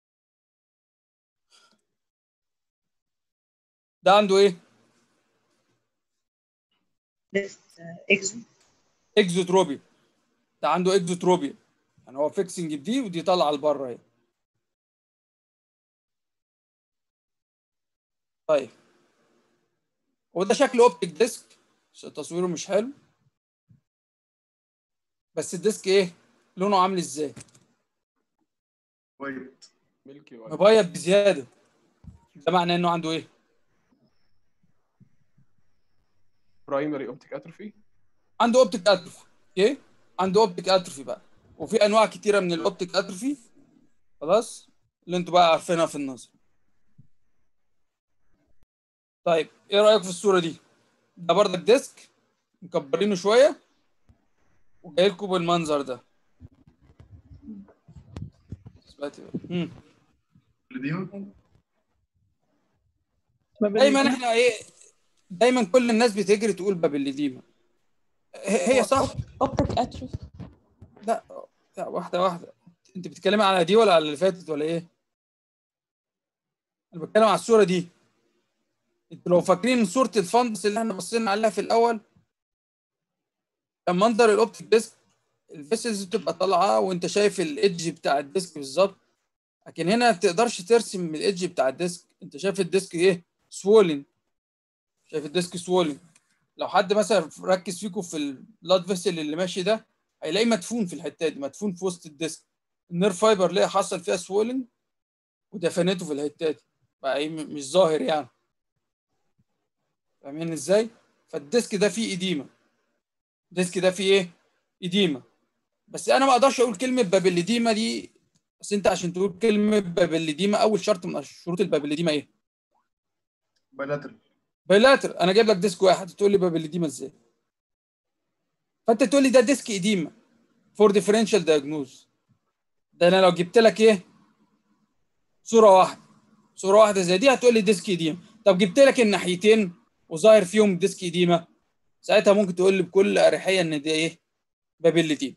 ده عنده ايه؟ left اكزو. اكزوتروبيا. ده عنده اكزوتروبيا، يعني هو فيكسنج بدي ودي طالعه لبره اهي. طيب وده شكله اوبتيك ديسك، تصويره مش حلو، بس الديسك ايه؟ لونه عامل ازاي؟ وايت ميلكي وايت مبيض بزياده. ده معناه انه عنده ايه؟ برايمري اوبتيك اتروفي. عنده اوبتيك اتروفي. اوكي، عنده اوبتيك اتروفي بقى، وفي انواع كتيره من الاوبتيك اتروفي خلاص اللي انتوا بقى عارفينها في النظر. طيب ايه رايك في الصوره دي؟ ده بردك ديسك مكبرينه شويه وجاي لكم بالمنظر ده. امم دايما احنا ايه، دايما كل الناس بتجري تقول بابليديما. هي صح. اوبتيك اتروفي. لا لا، واحده واحده. انت بتتكلمي على دي ولا على اللي فاتت ولا ايه؟ انا بتكلم على الصوره دي. انتوا لو فاكرين صوره الفندس اللي احنا بصينا عليها في الاول، كان منظر الاوبتيك ديسك الفيسلز بتبقى طالعه وانت شايف الايدج بتاع الديسك بالظبط. لكن هنا ما تقدرش ترسم الايدج بتاع الديسك، انت شايف الديسك ايه؟ سوولن. شايف الديسك سوولن. لو حد مثلا ركز فيكم في البلاد فيسل اللي ماشي ده هيلاقيه مدفون في الحته دي، مدفون في وسط الديسك. النير فايبر اللي حصل فيها سوولن ودفنته في الحته دي، بقى ايه مش ظاهر يعني. فاهمين ازاي؟ فالديسك ده فيه اديمه. الديسك ده فيه ايه؟ اديمه. بس انا ما اقدرش اقول كلمه بابليديما دي، بس انت عشان تقول كلمه بابليديما اول شرط من شروط البابليديما ايه؟ بايلاترال. بايلاترال. انا جايب لك ديسك واحد تقول لي بابليديما ازاي؟ فانت تقول لي ده ديسك اديما فور ديفرنشال دايجنوز. ده انا لو جبت لك ايه؟ صوره واحده صوره واحده زي دي هتقول لي ديسك اديما. طب جبت لك الناحيتين وظاهر فيهم ديسك اديما، ساعتها ممكن تقول لي بكل اريحيه ان ده ايه؟ بابليديما.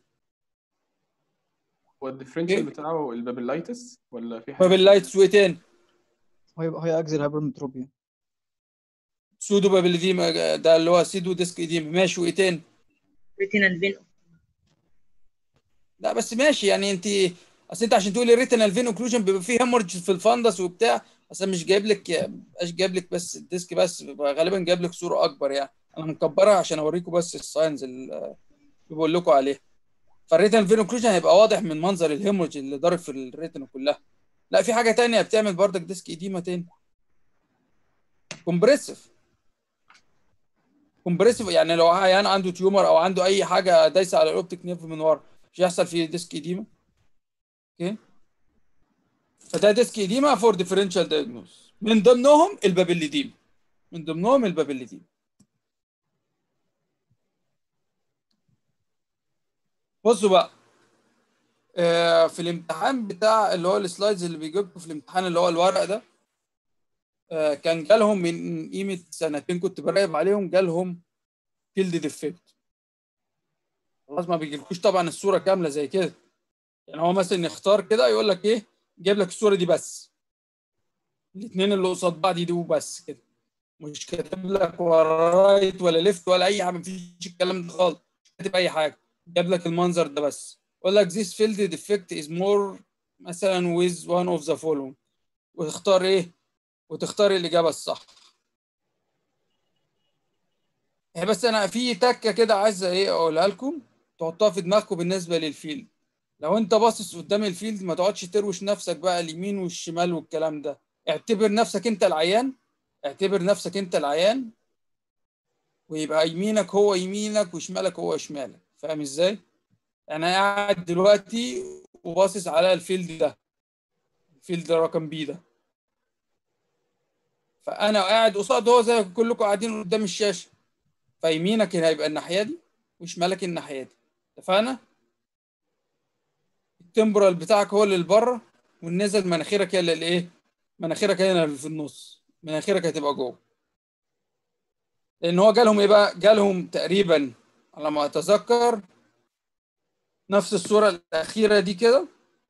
هو الديفرنشال بتاعه البابيلايتس ولا في حاجه؟ بابيلايتس وايه تاني؟ هيبقى هي اكزل هايبرمتروبيا. سودو بابليديما ده اللي هو سيدو ديسك اديما. ماشي، وايه تاني؟ ريتينال فين. لا بس ماشي يعني انت، اصل انت عشان تقولي ريتينال فين اوكلوجن بيبقى فيه هيمورج في الفندس وبتاع، اصل مش جايب لك مش جايب لك بس الديسك بس، بيبقى غالبا جايب لك صوره اكبر يعني. انا مكبرها عشان اوريكم بس الساينز اللي بقول لكم عليها. فالريتينال فين اوكلوجن هيبقى واضح من منظر الهيمورج اللي ضارب في الريتنا كلها. لا في حاجه تانية بتعمل بردك ديسك ايديما تاني، كومبريسيف. كومبريسيف يعني لو عيان عنده تيومر او عنده اي حاجه دايسه على الاوبتيك نيرف من ورا مش هيحصل فيه ديسك ايديما. اوكي، فده ديسك ايديما فور ديفرنشال دايجنوز. من ضمنهم البابليديما. من ضمنهم البابليديما. بصوا بقى آه في الامتحان بتاع اللي هو السلايدز اللي بيجيب لكم في الامتحان اللي هو الورق ده، آه كان جالهم من قيمه سنتين كنت براقب عليهم، جالهم فيلد ديفكت. خلاص ما بيجيلكوش طبعا الصوره كامله زي كده، يعني هو مثلا يختار كده يقول لك ايه، جايب لك الصوره دي بس، الاثنين اللي قصاد بعض دي بس كده، مش كاتب لك ولا رايت ولا ليفت ولا اي حاجه، مفيش الكلام ده خالص، مش كاتب اي حاجه، جاب لك المنظر ده بس، يقول لك this field defect is more مثلا with one of the following، وتختار ايه، وتختار الاجابه الصح. يعني بس انا في تكه كده عايز ايه اقولها لكم تحطوها في دماغكم بالنسبه للفيلد. لو انت باصص قدام الفيلد ما تقعدش تروش نفسك بقى اليمين والشمال والكلام ده، اعتبر نفسك انت العيان، اعتبر نفسك انت العيان، ويبقى يمينك هو يمينك وشمالك هو شمالك. فاهم ازاي؟ انا قاعد دلوقتي وباصص على الفيلد ده، الفيلد رقم بي ده، فانا قاعد قصاده هو زي كلكم قاعدين قدام الشاشه، فيمينك هيبقى الناحيه دي وشمالك الناحيه دي. اتفقنا؟ التمبرال بتاعك هو اللي بره، والنزل مناخيرك هي اللي الايه؟ مناخيرك هي اللي في النص، مناخيرك هتبقى جوه. لان هو جالهم ايه بقى؟ جالهم تقريبا على ما اتذكر نفس الصوره الاخيره دي كده،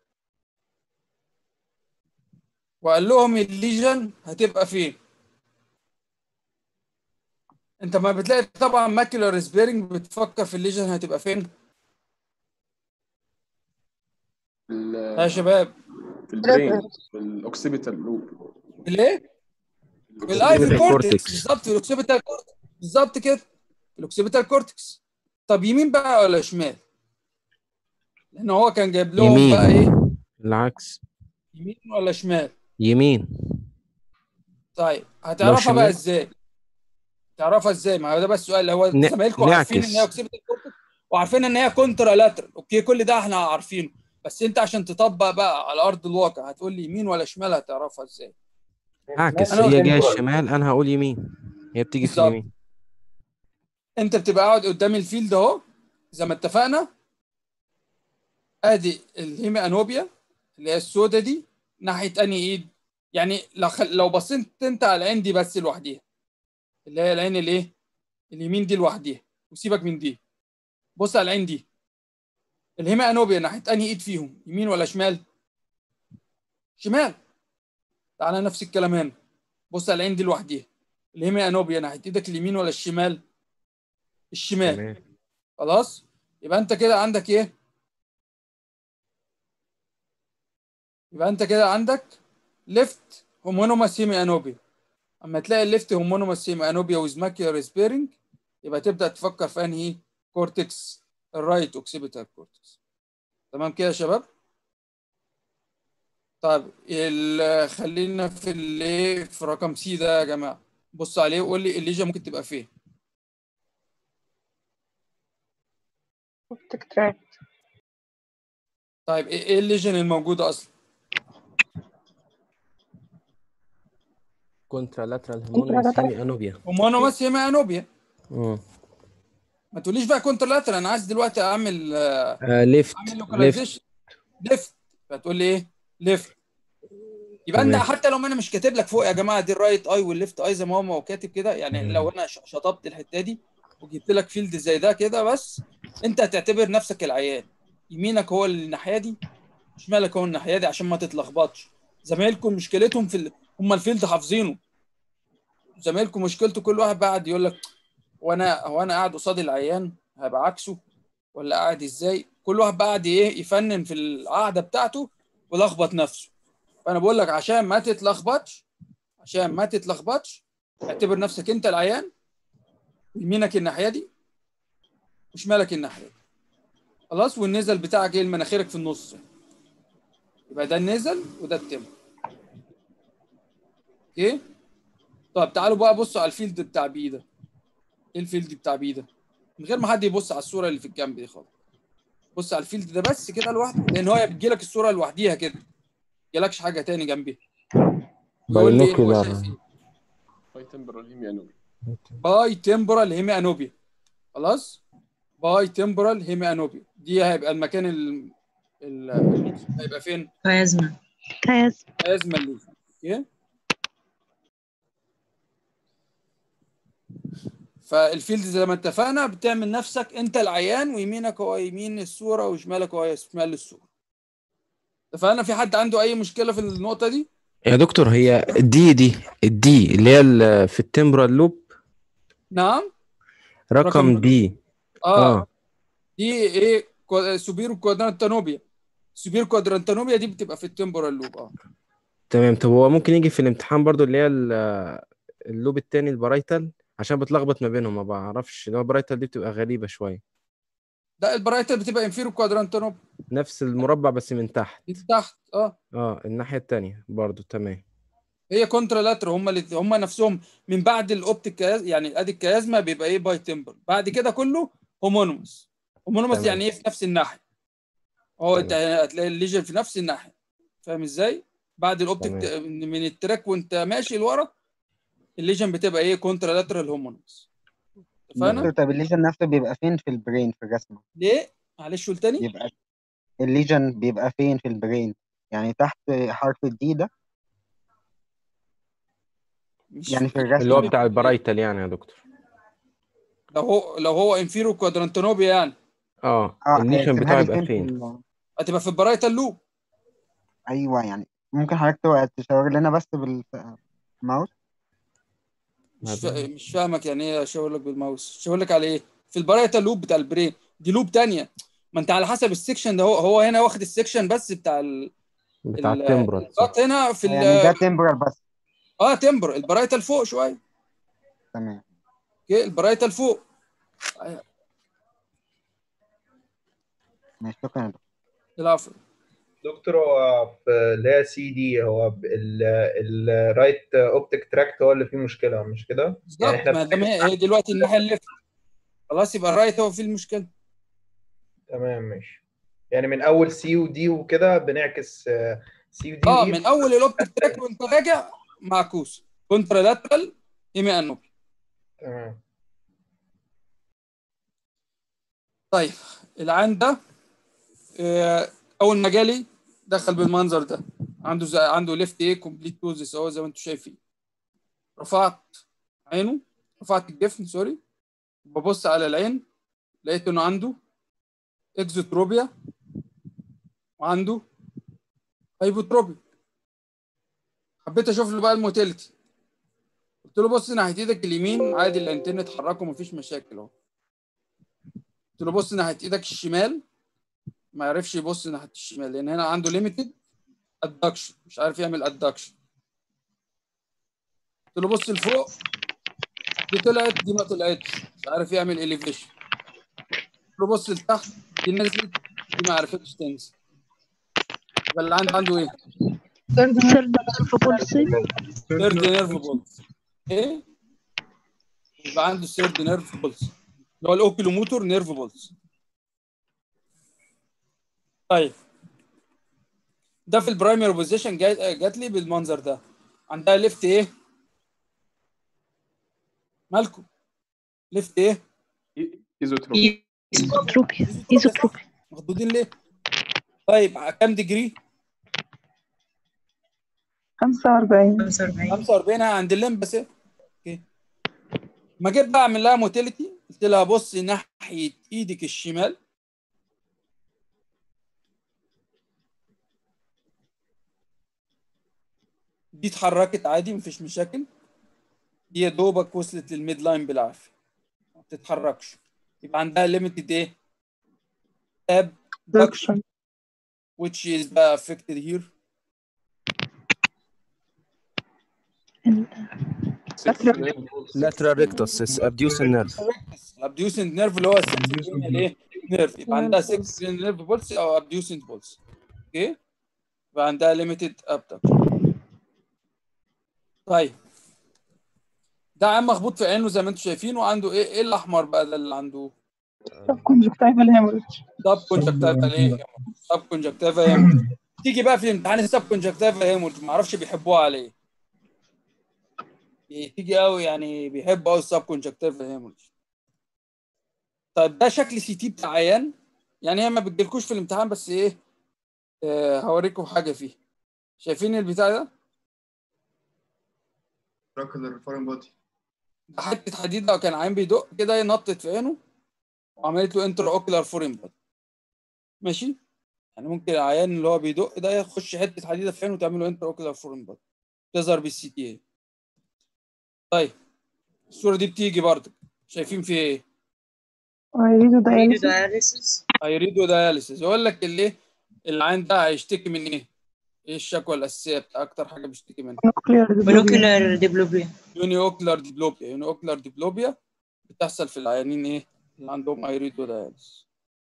وقال لهم الليجن هتبقى فين. انت ما بتلاقي طبعا ماكيولار سبيرنج بتفكر في الليجن هتبقى فين يا شباب؟ في البرين، في الاوكسيبيتال لوب. ليه؟ في الايفي كورتكس بالظبط، في الاوكسيبيتال كورتكس بالظبط كده، في الاوكسيبيتال كورتكس. طب يمين بقى ولا شمال؟ لان هو كان جايب لهم يمين. بقى ايه؟ العكس. يمين ولا شمال؟ يمين. طيب هتعرفها شمال. بقى ازاي؟ تعرفها ازاي؟ ما هو ده بس السؤال. هو ن- زمايلكم عارفين ان هي نعكس. اوكسيبيتال كورتكس وعارفين ان هي كونترا لاترال، اوكي كل ده احنا عارفينه، بس انت عشان تطبق بقى على ارض الواقع هتقول لي يمين ولا شمال، هتعرفها ازاي؟ اعكس، أنا هي قلت جايه temporal. الشمال انا هقول يمين، هي بتيجي في بالظبط. اليمين. انت بتبقى قاعد قدام الفيلد اهو زي ما اتفقنا، ادي الهيمي انوبيا اللي هي السودة دي ناحيه انهي ايد؟ يعني لو خل... لو بصيت انت على العين دي بس لوحديها، اللي هي العين الايه؟ اليمين دي لوحديها، وسيبك من دي، بص على العين دي، الهيمي انوبيا ناحيه انهي ايد فيهم؟ يمين ولا شمال؟ شمال. تعالى نفس الكلام هنا، بص على العين دي لوحديها، الهيمي انوبيا ناحيه ايدك اليمين ولا الشمال؟ الشمال. تمام. خلاص، يبقى انت كده عندك ايه؟ يبقى انت كده عندك ليفت هومونوماس هيمي انوبيا. اما تلاقي الليفت هومونوماس هيمي انوبيا ويز ماكيولار سبيرنج، يبقى تبدا تفكر في انهي كورتكس؟ الرايت اوكسيبيتال كورتكس. تمام كده يا شباب؟ طيب ال- خلينا في اللي في رقم سي ده يا جماعه، بص عليه وقول لي الليجا ممكن تبقى فين. اوبتيك تراك. طيب ايه إيه الليجن الموجوده اصلا؟ كونترا لاترال هيمونيمس هيمي انوبيا. هومونوماس هيمي انوبيا. امم ما تقوليش بقى كونتر لاترال، انا عايز دلوقتي اعمل آه ليفت. اعمل ليفت. لوكاليزيشن ليفت، فتقول لي ايه؟ ليفت. يبقى انت تمام. حتى لو ما انا مش كاتب لك فوق يا جماعه دي الرايت اي والليفت اي زي ما هو ما هو كاتب كده، يعني لو انا ش- شطبت الحته دي وجبت لك فيلد زي ده كده بس، انت هتعتبر نفسك العيان، يمينك هو الناحيه دي، شمالك هو الناحيه دي، عشان ما تتلخبطش. زمايلكم مشكلتهم في ال... هم الفيلد حافظينه، زمايلكم مشكلته كل واحد قاعد يقول لك وانا هو انا قاعد قصاد العيان هبقى عكسه ولا قاعد ازاي؟ كل واحد بقى قاعد ايه يفنن في القعده بتاعته ولخبط نفسه. فانا بقول لك عشان ما تتلخبطش، عشان ما تتلخبطش اعتبر نفسك انت العيان، يمينك الناحيه دي وشمالك الناحيه دي. خلاص، والنزل بتاعك ايه؟ المناخيرك في النص، يبقى ده النزل وده التم. اوكي. طب تعالوا بقى بصوا على الفيلد بتاع بي ده. ايه الفيلد بتاع بي ده؟ من غير ما حد يبص على الصوره اللي في الجنب دي خالص، بص على الفيلد ده بس كده لوحده، لان هو بتجي لك الصوره لوحديها كده، ما جالكش حاجه تاني جنبيها. ويقول لي هو شايف ايه؟ باي تمبرال هيمي انوبيا. باي تمبرال هيمي انوبيا. خلاص، باي تمبرال هيمي انوبيا دي هيبقى المكان ال ال هيبقى فين؟ كيازما. كيازما. كيازما اللي اوكي. فالفيلد زي ما اتفقنا بتعمل نفسك انت العيان، ويمينك هو يمين الصوره وشمالك هو شمال الصوره. اتفقنا؟ في حد عنده اي مشكله في النقطه دي؟ يا دكتور هي الدي دي الدي اللي هي ال- في التمبرال لوب. نعم. رقم رقم دي. اه, اه دي ايه؟ كو- سوبيرو كوادرانتانوبيا. سوبيرو كوادرانتانوبيا دي بتبقى في التمبرال لوب. اه تمام. طب هو ممكن يجي في الامتحان برضو اللي هي ال- اللوب التاني البرايتال، عشان بتلخبط ما بينهم ما بعرفش، اللي هو البرايتال دي بتبقى غريبة شوية. ده البرايتال بتبقى انفيرو كوادرانتانوبيا نفس المربع بس من تحت. من تحت. اه اه الناحية التانية برضو. تمام. هي كونترا لاتر، هم اللي هم نفسهم من بعد الاوبتيك، يعني ادي الكيازما بيبقى ايه؟ باي تمبر. بعد كده كله هومونوموس. هومونوموس تمام. يعني ايه؟ في نفس الناحيه. هو انت تمام. هتلاقي الليجن في نفس الناحيه، فاهم ازاي؟ بعد الاوبتيك تمام. من التراك وانت ماشي لورا الليجن بتبقى ايه؟ كونترالاترال هومونيمز. اتفقنا؟ دكتور طب الليجن نفسه بيبقى فين في البرين في الرسمة؟ ليه؟ معلش قول تاني؟ بيبقى الليجن بيبقى فين في البرين؟ يعني تحت حرف الدي ده؟ مش يعني في اللي هو الرسمة بتاع البرايتال يعني يا دكتور. لو هو لو هو انفيرو كوادرانتونوبيا يعني اه اه الليجن ارسمها بتاعه لي يبقى فين في فين؟ ال... هتبقى في البرايتال لوب. ايوه يعني ممكن حضرتك تو- تشاور لنا بس بالماوس؟ مش فا... مش فاهمك يعني ايه اشاور لك بالماوس؟ اشاور لك على ايه؟ في البرايتال لوب بتاع البرين، دي لوب تانية. ما انت على حسب السكشن ده، هو هو هنا واخد السكشن بس بتاع ال بتاع ال- التمبرال صح؟ الخط هنا في ال يعني ده تمبرال بس. اه تمبر، البرايتال فوق شويه. تمام. اوكي البرايتال فوق. ماشي شكرا يا دكتور. العفو. دكتور هو في اللي هي سي دي هو الرايت اوبتيك تراكت هو اللي فيه مشكله مش كده؟ يعني بالظبط، احنا ما دام هي هي دلوقتي الناحيه الليفت، خلاص يبقى الرايت هو فيه المشكله. تمام ماشي. يعني من اول سي ودي وكده بنعكس سي ودي اه واي. من اول الاوبتيك تراك وانت راجع معكوس كونترالاترال هيمي انوبي. تمام. طيب العين ده آه، اول ما جالي دخل بالمنظر ده، عنده زي عنده ليفت ايه كومبليت كوزس اهو زي ما انتم شايفين. رفعت عينه، رفعت الجفن سوري، ببص على العين لقيت انه عنده اكزوتروبيا وعنده هايبوتروبيا. حبيت اشوف له بقى الموتيلتي، قلت له بص ناحيه ايدك اليمين عادي الانتين اتحركوا مفيش مشاكل اهو. قلت له بص ناحيه ايدك الشمال، ما عرفش يبص ناحيه الشمال لان هنا عنده ليميتد ادكشن، مش عارف يعمل ادكشن. قلت له بص لفوق، دي طلعت دي ما طلعتش، مش عارف يعمل اليفيشن. قلت له بص لتحت، دي نزلت دي ما عرفتش تنزل. يبقى اللي عنده عنده ايه؟ ثيرد نيرف بولسي. ثيرد نيرف بولس. ايه؟ يبقى عنده ثيرد نيرف بولس اللي هو الاوكيلوموتور نيرف بولس. طيب ده في البرايمري بوزيشن جات لي بالمنظر ده، عندها ليفت ايه؟ مالكم؟ ليفت ايه؟ ايزوتروبيا. ايزوتروبيا ايزوتروبيا. مخضوضين ليه؟ طيب كام ديجري؟ خمسة وأربعين. خمسة وأربعين عند الليمبس ايه؟ اوكي. ما جيت بقى اعمل لها موتيليتي، قلت لها بصي ناحيه ايدك الشمال. دي اتحركت عادي مفيش مشاكل، دي يا دوبك وصلت للميد لاين بالعافيه ما بتتحركش، يبقى عندها ليميتد ايه؟ abduction which is بقى affected here. lateral rectus is abducing nerve. abducent nerve اللي هو السكسجينال ايه؟ نيرف، يبقى عندها سكسجينال نيرف بولس او abducent بولس. اوكي؟ يبقى عندها limited abduction. طيب ده عم مخبوط في عينه زي ما انتم شايفين، وعنده ايه؟ ايه الاحمر بقى ده اللي عنده؟ سب كونجكتيفال هيموريدج. سب كونجكتيفال ايه؟ سب كونجكتيفال هيموريدج. تيجي بقى في امتحان السب كونجكتيفال هيموريدج ما اعرفش بيحبوها عليه. تيجي قوي يعني بيحبوا قوي السب كونجكتيفال هيموريدج. طيب ده شكل سي تي بتاع عيان، يعني هي ما بتجيلكوش في الامتحان بس ايه؟ آه هوريكم حاجه فيه. شايفين البتاع ده؟ راكلر فورين بودي. ده حته حديده وكان عيان بيدق كده نطت في عينه وعملت له انتر اوكلر فورين بودي. ماشي؟ يعني ممكن العيان اللي هو بيدق ده يخش حته حديده في عينه وتعمل له انتر اوكلر فورين بودي. تظهر بالسي تي اي. طيب الصوره دي بتيجي برضه، شايفين فيها ايه؟ ايريدو داياليسيس. ايريدو داياليسيس. يقول لك اللي العين ده هيشتكي من ايه؟ ايه الشكوى الاساسيه بتاع اكتر حاجه بيشتكي منها؟ مونوكيولار ديبلوبيا. يوني اوكلر ديبلوبيا. يوني اوكلر ديبلوبيا بتحصل في العيانين ايه؟ اللي عندهم ايريدو داياليسيس.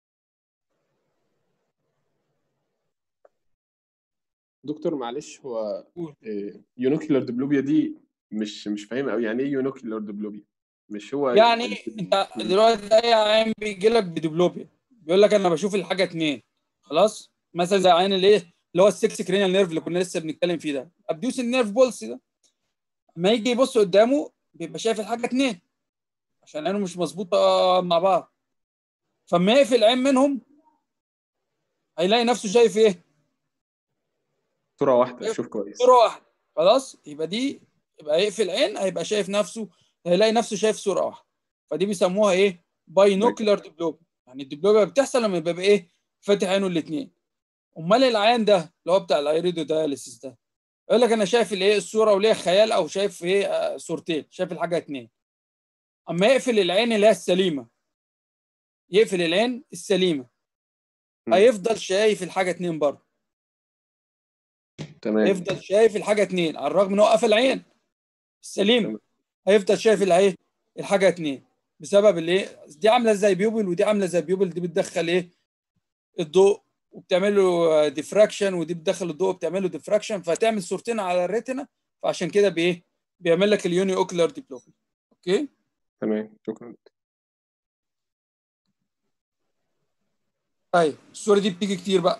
دكتور معلش هو يونوكيولار ديبلوبيا دي مش مش فاهم قوي يعني ايه يونوكيولار ديبلوبيا؟ مش هو يعني انت دلوقتي اي عين بيجي لك بديبلوبيا بيقول لك انا بشوف الحاجه اتنين خلاص، مثلا زي عين الايه اللي هو السكس كرينيال نيرف اللي كنا لسه بنتكلم فيه ده، ابديوس النيرف بولس ده لما يجي يبص قدامه بيبقى شايف الحاجه اتنين عشان عينه مش مظبوطه مع بعض. فما يقفل عين منهم هيلاقي نفسه شايف ايه؟ صورة واحدة، شوف كويس. صوره واحده. خلاص يبقى دي، يبقى يقفل عين هيبقى شايف نفسه، هيلاقي نفسه شايف صوره واحده. فدي بيسموها ايه؟ باينوكلر ديبلوبيا. يعني الديبلوبيا بتحصل لما يبقى ايه؟ فاتح عينه الاثنين. امال العيان ده اللي هو بتاع الايريدو داياليسيس ده يقول لك انا شايف الايه الصوره وليه خيال، او شايف ايه آه صورتين، شايف الحاجه اتنين. اما يقفل العين اللي هي السليمه، يقفل العين السليمه هيفضل شايف الحاجه اتنين برضه. تمام. هيفضل شايف الحاجه اتنين على الرغم ان هو قفل العين السليمه، هيفضل شايف الايه الحاجه اتنين بسبب الايه دي عامله زي بيوبل ودي عامله زي بيوبل. دي بتدخل ايه الضوء وبتعمل له ديفراكشن، ودي بتدخل الضوء وبتعمل له ديفراكشن، فهتعمل صورتين على الريتنا. فعشان كده بايه بيعمل لك اليوني اوكلر ديبلوبيا. اوكي تمام، شكرا. طيب الصوره دي بتيجي كتير بقى.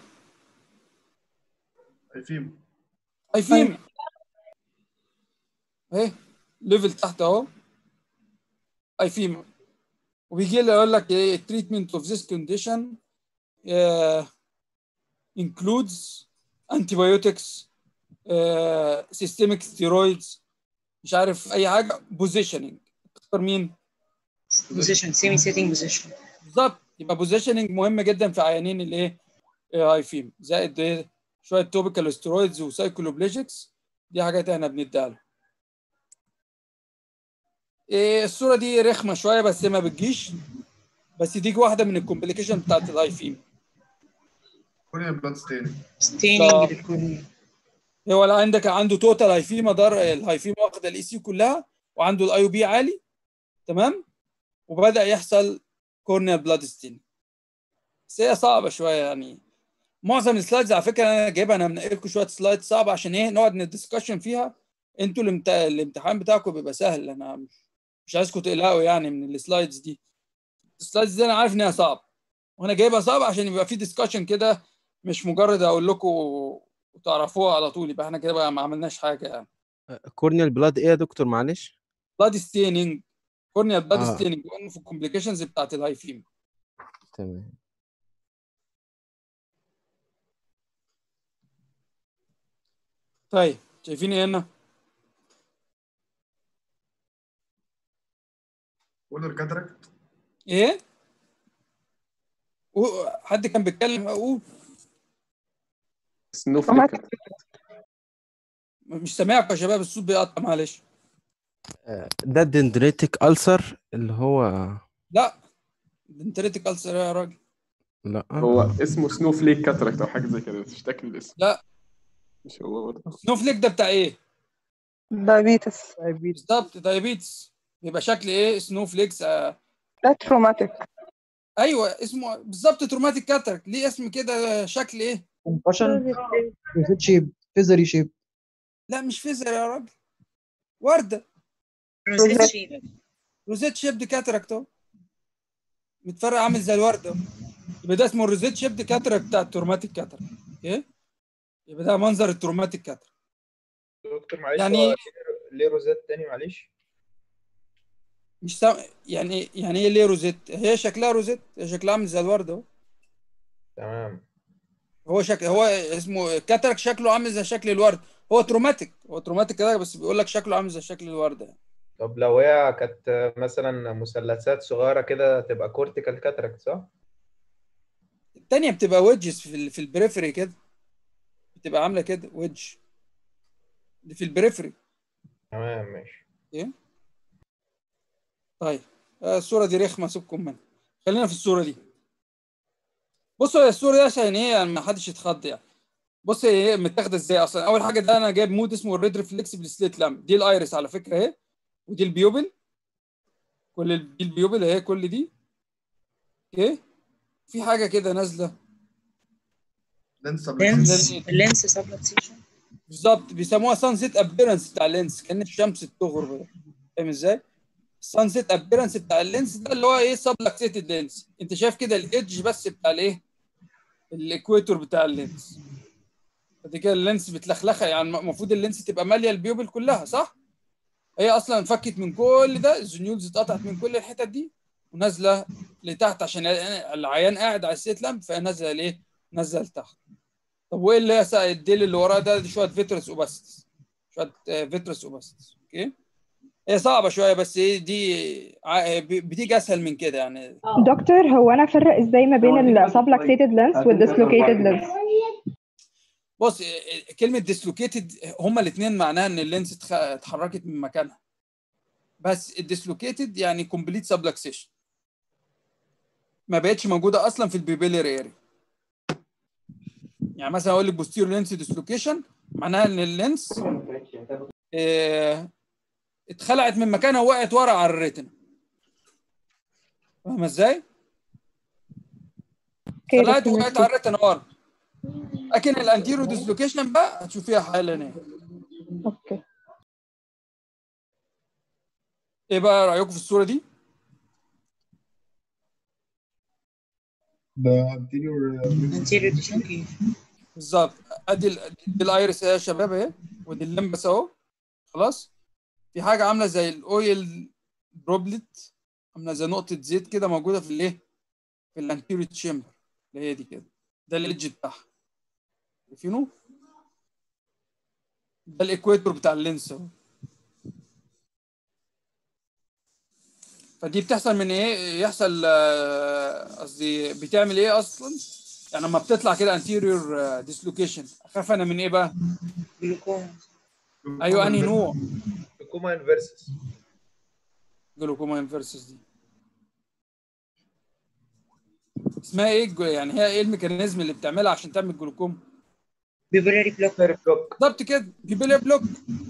هيفيم هيفيم اهي ليفل تحت اهو هيفيم. وبيجي لي يقول لك ايه التريتمنت اوف ذيس كونديشن includes antibiotics uh, systemic steroids مش عارف اي حاجه. بوزيشننج تختار مين؟ بوزيشن سيمي سيتنج بوزيشن بالظبط. يبقى بوزيشننج مهم جدا في عيانين الايه هايفيم، زائد ايه شويه توبيكال ستيرويدز وسايكلوبليجيكس. دي حاجات احنا بنديها له. إيه الصوره دي رخمه شويه بس ما بتجيش، بس دي واحده من الكومبليكيشن بتاعت الهايفيم. كورنيا بلاد ستين ستيننج للكورنيا. هو اللي عندك عنده توتال هايفيما، دار الهايفيما واخده الاي سي كلها، وعنده الاي او بي عالي تمام، وبدا يحصل كورنيال بلاد ستين. بس هي صعبه شويه يعني. معظم السلايدز على فكره انا جايبها، انا منقل لكم شويه سلايدز صعبه عشان ايه نقعد ندسكشن فيها. انتوا الامت... الامتحان بتاعكم بيبقى سهل. انا مش مش عايزكم تقلقوا يعني من السلايدز دي. السلايدز دي انا عارف انها صعبه، وانا جايبها صعبه عشان يبقى في ديسكشن كده، مش مجرد اقول لكم وتعرفوها على طول يبقى احنا كده بقى ما عملناش حاجه يعني. كورنيال بلاد ايه يا دكتور معلش؟ بلاد ستيننج. كورنيال بلاد آه. ستيننج في الكومبليكيشنز بتاعت الهايفيم. تمام. طيب شايفين ايه هنا؟ وولر كاتراكت. ايه؟ حد كان بيتكلم اقول سنوفليك. مش سامعكم يا شباب، الصوت بيقطع معلش. ده الدندريتك ألسر اللي هو لا دنتريتك ألسر يا راجل. لا هو اسمه سنوفليك كاتراكت او حاجه زي كده، مش فاكر الاسم. لا مش هو برضه. سنوفليك ده بتاع ايه؟ دايابيتس. بالظبط دايابيتس. يبقى شكل ايه سنوفليكس؟ آه. ده تروماتيك. ايوه اسمه بالظبط تروماتيك كاتراكت. ليه اسم كده؟ شكل ايه؟ كومباشن روزيت شيب فيزري شيب. لا مش فيزر يا راجل، ورده. روزيت شيب. روزيت شيب دي كاتراكت اهو، متفرق عامل زي الورده. يبقى ده اسمه الروزيت شيب دي كاتراكت بتاع التروماتيك كاتراكت. اوكي يبقى ده منظر التروماتيك كاتراكت. دكتور معلش يعني هو ليه روزات تاني معلش؟ مش سام... يعني يعني ايه ليه روزيت؟ هي شكلها روزيت، هي شكلها عامل زي الورده اهو. تمام. هو شكل هو اسمه كاتراك، شكله عامل زي شكل الورد. هو تروماتيك، هو تروماتيك كده بس بيقول لك شكله عامل زي شكل الورده. طب لو هي كانت مثلا مثلثات صغيره كده تبقى كورتيكال كاتراكت صح؟ الثانيه بتبقى ويدجز في ال... في البريفري كده، بتبقى عامله كده ويدج دي في البريفري. تمام ماشي. ايه طيب الصوره دي رخمه سيبكم منها، خلينا في الصوره دي. بصوا هي الصوره دي عشان ايه يعني ما حدش يتخض يعني. بص هي متاخده ازاي اصلا. اول حاجه ده انا جايب مود اسمه الريد ريفلكسبل سليت لامب. دي الايرس على فكره اهي، ودي البيوبل. كل ال... دي البيوبل اهي كل دي. اوكي في حاجه كده نازله لينس لينس سبلكسيشن. بالظبط بيسموها سانسيت ابيرنس بتاع اللينس، كان الشمس بتغرب. فاهم ازاي؟ السانسيت ابيرنس بتاع اللينس ده اللي هو ايه سبلكسيتد لينس. انت شايف كده الايدج بس بتاع الايه الاكويتور بتاع اللينس. فدي كده اللينس بتلخلخه يعني، المفروض اللينس تبقى ماليه البيوبل كلها صح؟ هي اصلا انفكت من كل ده، الزنيولز اتقطعت من كل الحتت دي ونازله لتحت عشان العيان قاعد على السيت لامب، فهي نازله ليه؟ نازله لتحت. طب وايه اللي هي الديل اللي وراه ده؟ دي شويه فيترس اوباستس، شويه فيترس اوباستس. اوكي، هي صعبه شويه بس ايه دي ع- بتيجي اسهل من كده يعني. دكتور هو انا افرق ازاي ما بين السبلكسيتد لينس والديسلوكيتد لينس؟ بص، كلمه ديسلوكيتد هما الاثنين معناها ان اللينس اتخ- اتحركت من مكانها، بس الديسلوكيتد يعني كومبليت سبلكسيشن، ما بقتش موجوده اصلا في البيبيلر اريا. يعني مثلا اقول لك بوستيريور لينس ديسلوكيشن معناها ان اللينس اه اتخلعت من مكانها ووقعت ورا على الريتنا. فاهمه ازاي؟ طلعت وقعت على الريتنا ورا. لكن الانتيرو ديسلوكيشن بقى هتشوفيها حالا. اوكي، ايه بقى رايكم في الصوره دي؟ ده anterior anterior dislocation. بالظبط. ادي ال- دي الايرس اهي يا شباب اهي، ودي اللمبس اهو. خلاص، في حاجه عامله زي الاويل دروبلت، عامله زي نقطه زيت كده موجوده في الايه؟ في الانتيريور تشامبر اللي هي دي كده. ده الايدج بتاعها، شايفينه؟ ده الايكويتور بتاع اللينس اهو. فدي بتحصل من ايه؟ يحصل آه، قصدي بتعمل ايه اصلا؟ يعني لما بتطلع كده انتيريور ديسلوكيشن اخاف انا من ايه بقى؟ جلوكوما. ايوه، انهي نوع؟ جلوكوما انفيرسس. جلوكوما انفيرسس دي اسمها ايه الج- يعني هي ايه الميكانيزم اللي بتعملها عشان تعمل جلوكوما؟ بيبولاري بلوك. بالظبط كده، بيبيلاري بلوك.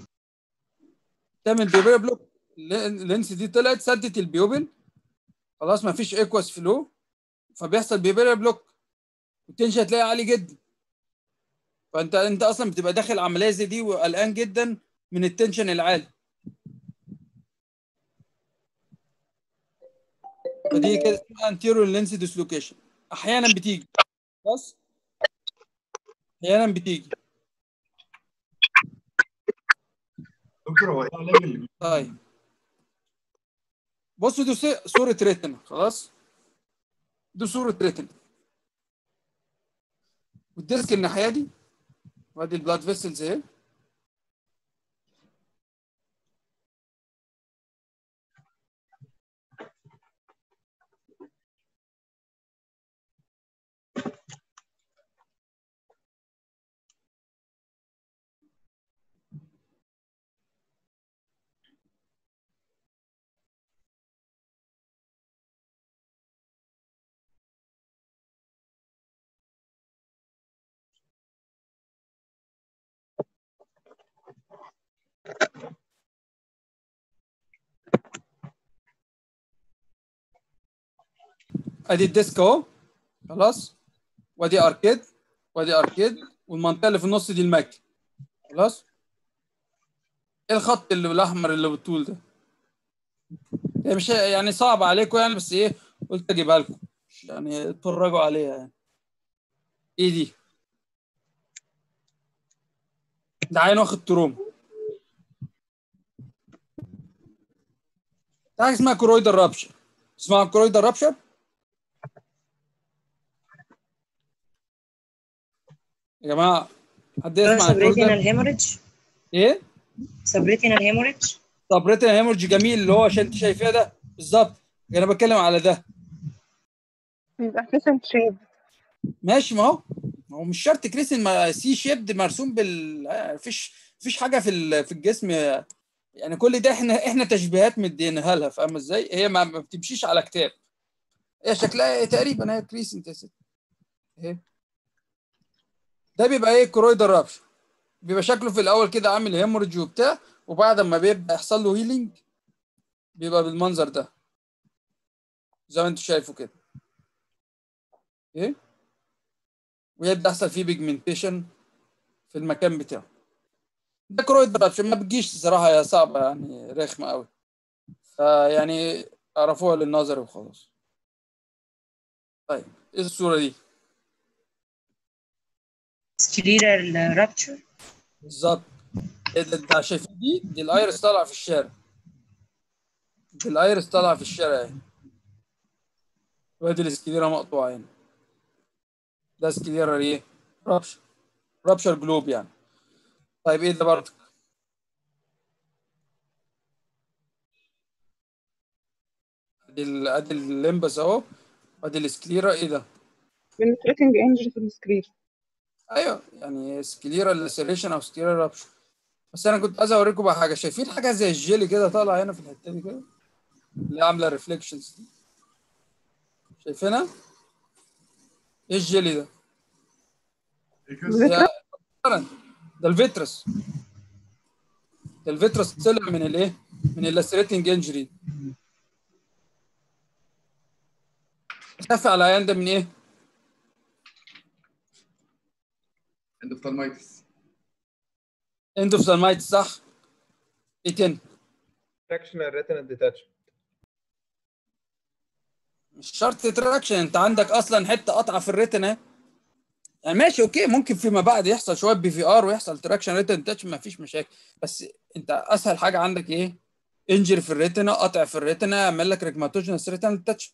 تعمل بيبيلاري بلوك. اللينس دي طلعت سدت البيوبل، خلاص ما فيش ايكواس فلو، فبيحصل بيبيلاري بلوك، والتنشن هتلاقيه عالي جدا. فانت انت اصلا بتبقى داخل عمليه زي دي وقلقان جدا من التنشن العالي. فدي كده اسمها انتيريور لينس ديسلوكيشن. احيانا بتيجي، بس احيانا بتيجي. دكتور هو ايه العلاج اللي طيب بصوا دي ص- صوره ريتنا. خلاص، دي صوره ريتنا، والديسك الناحيه دي، وادي البلاد فيسلز اهي. ادي الديسك اهو. خلاص، وادي اركيد، وادي اركيد، والمنطقه اللي في النص دي الماكل. خلاص، ايه الخط اللي بالاحمر اللي بالطول ده؟ هي مش يعني صعب عليكم يعني، بس ايه قلت اجيبها لكم يعني اتفرجوا عليها يعني. ايه دي؟ ده عين واخد تروما. ده حاجه اسمها كرويدال رابشر. اسمها كرويدال رابشر؟ يا جماعه حد يسمع عن سبريتينال الكرويدال؟ هيموريدج. ايه؟ سبريتينال هيموريدج. سبريتينال هيموريدج جميل، اللي هو عشان انت شايفاه ده بالظبط. انا بتكلم على ده. بيبقى كريسنت شيب. ماشي، ما هو ما هو مش شرط كريسن، ما سي شيبد مرسوم بال مفيش مفيش حاجه في ال- في الجسم يعني. كل ده احنا احنا تشبيهات مديناها لها. فاهمه ازاي؟ هي ما ما بتمشيش على كتاب. هي شكلها تقريبا هي كريسنت يا ست اهي. ده بيبقى ايه؟ كرويدال رابشر. بيبقى شكله في الاول كده عامل هيموريدج وبتاع، وبعد ما بيبدا يحصل له هيلينج بيبقى بالمنظر ده زي ما انتم شايفوا كده. ايه، ويبدا يحصل فيه بيجمنتيشن في المكان بتاعه. ده كرويد رابشر، ما بتجيش صراحه، يا صعبه يعني، رخمه قوي. فيعني اعرفوها للنظر وخلاص. طيب ايه الصوره دي؟ سكليرال رابتشر. بالظبط. إيه ده؟ انت شايفين دي دي الايرس طالعه في الشارع، دي الايرس طالعه في الشارع اهي، وادي السكليرا مقطوعه هنا، ده سكليرا ايه؟ رابشر، رابشر جلوب يعني. طيب ايه ده برضك؟ ادي ال- ادي الليمبس اهو، ادي السكليرا، ايه ده؟ penetrating injury في السكرير. ايوه يعني سكليرا لاسيريشن او سكليرا رابشر. بس انا كنت عايز اوريكم بقى حاجه، شايفين حاجه زي الجيلي كده طالعه هنا في الحته دي كده، اللي عامله ريفليكشنز دي، شايفينها؟ ايه الجيلي ده؟ فيترس. ده الفيترس، ده الفيترس طلع من الايه؟ من اللاسيريتنج انجري. خاف على العيان ده من ايه؟ اندوفتالمايتس. اندوفتالمايتس صح. ايه تاني؟ تراكشنال ريتينال ديتاتشمنت. مش شرط تراكشن، انت عندك اصلا حته قطعه في الريتنا يعني، ماشي اوكي، ممكن فيما بعد يحصل شويه بي في ار ويحصل تراكشن ريتنا تاتش، ما فيش مشاكل. بس انت اسهل حاجه عندك ايه؟ انجري في الريتنا، قطع في الريتنا، يعمل لك ريكماتوجينس ريتنال تاتش.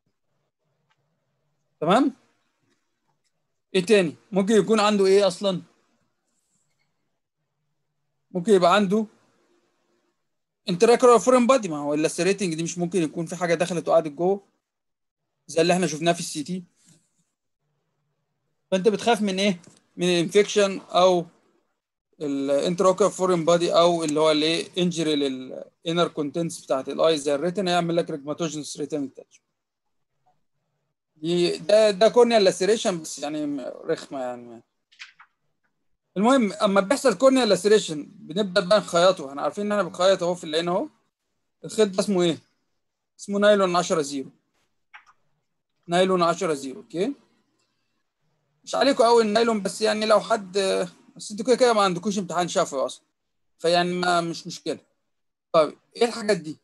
تمام؟ ايه تاني؟ ممكن يكون عنده ايه اصلا؟ ممكن يبقى عنده انتراكولار فورين بادي، ما هو اللاسيريتنج دي مش ممكن يكون في حاجه دخلت وقعدت جوه زي اللي احنا شفناه في السي تي. فانت بتخاف من ايه؟ من الانفكشن او الانتراكولار فورين بادي، او اللي هو الايه انجري للانر كونتنتس بتاعت الاي زي الريتنا، يعمل لك ريكماتوجينس ريتنال تاتش. دي ده ده كورنيال لاسيريشن بس يعني رخمه يعني. المهم اما بيحصل كورنيال لاسيريشن بنبدا بقى نخيطه، احنا عارفين ان احنا بنخيط اهو في العين اهو. الخيط ده اسمه ايه؟ اسمه نايلون عشرة زيرو، نايلون عشرة زيرو. اوكي، مش عليكم قوي النايلون، بس يعني لو حد، بس انتوا كده كده ما عندكوش امتحان شفوي اصلا، فيعني ما مش مشكله. طيب ايه الحاجات دي؟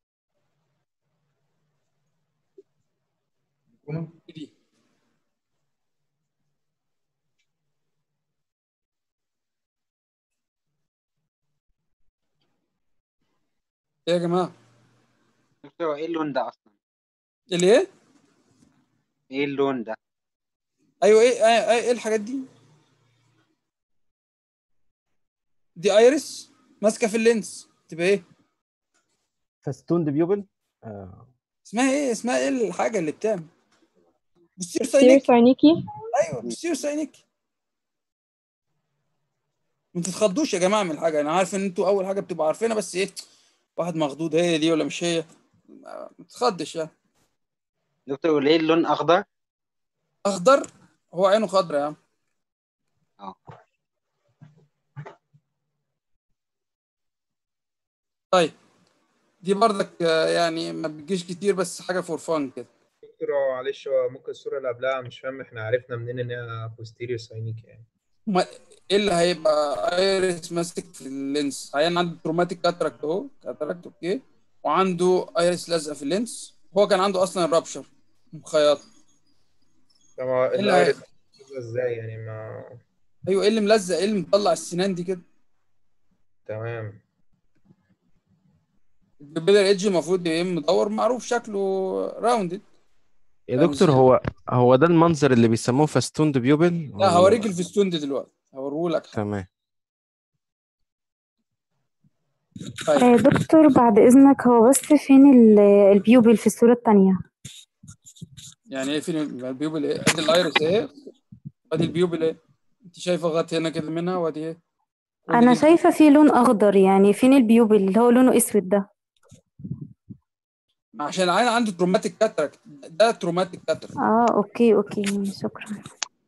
دي ايه يا جماعه؟ دكتور ايه اللون ده اصلا؟ اللي ايه؟ ايه اللون ده؟ ايوه ايه ايه, ايه الحاجات دي؟ دي ايرس ماسكه في اللينس، تبقى ايه؟ فستوند بيوبل. آه. اسمها ايه؟ اسمها ايه الحاجه اللي بتعمل بوستير بوستير ساينيك؟ ساينيكي. ايوه بوستير ساينيك. ما تتخضوش يا جماعه من الحاجه، انا عارف ان انتوا اول حاجه بتبقوا عارفينها، بس ايه، واحد مخضوض هي دي ولا مش هي، ما تتخضش يعني. دكتور ليه اللون اخضر؟ اخضر؟ هو عينه خضرا يا عم. اه طيب دي برضك آه، يعني ما بتجيش كتير، بس حاجه فور فان كده. دكتور هو معلش، هو ممكن الصورة اللي قبلها مش فاهم احنا عرفنا منين ان هي بوستيريور ساينيك يعني. ما ايه اللي هيبقى ايرس ماسك في اللينس؟ عيان عنده تروماتيك كاتراكت اهو، كاتراكت اوكي، وعنده ايرس لازقه في اللينس، هو كان عنده اصلا رابشر مخيط. طب هو ايه اللي هي... الايرس ازاي يعني؟ ما ايوه ايه اللي ملزق، ايه اللي مطلع السنان دي كده؟ تمام. البيبيلر ايدج المفروض يبقى مدور معروف شكله راوندد. يا دكتور هو هو ده المنظر اللي بيسموه فستوند بيوبل لا ولا؟ هوريك الفستون دي دلوقتي، هوريه لك. تمام. طيب آه، دكتور بعد إذنك، هو بس فين ال- البيوبل في الصورة التانية؟ يعني ايه فين البيوبل؟ ايه؟ ادي الايرس ايه، ادي البيوبل ايه، انت شايفه غط هنا كده منها، وادي ايه، كل أنا دي شايفة فيه لون أخضر، يعني فين البيوبل اللي هو لونه أسود ده؟ عشان العين عنده تروماتيك كاتراكت، ده تروماتيك كاتراكت. اه أوكي أوكي شكرا.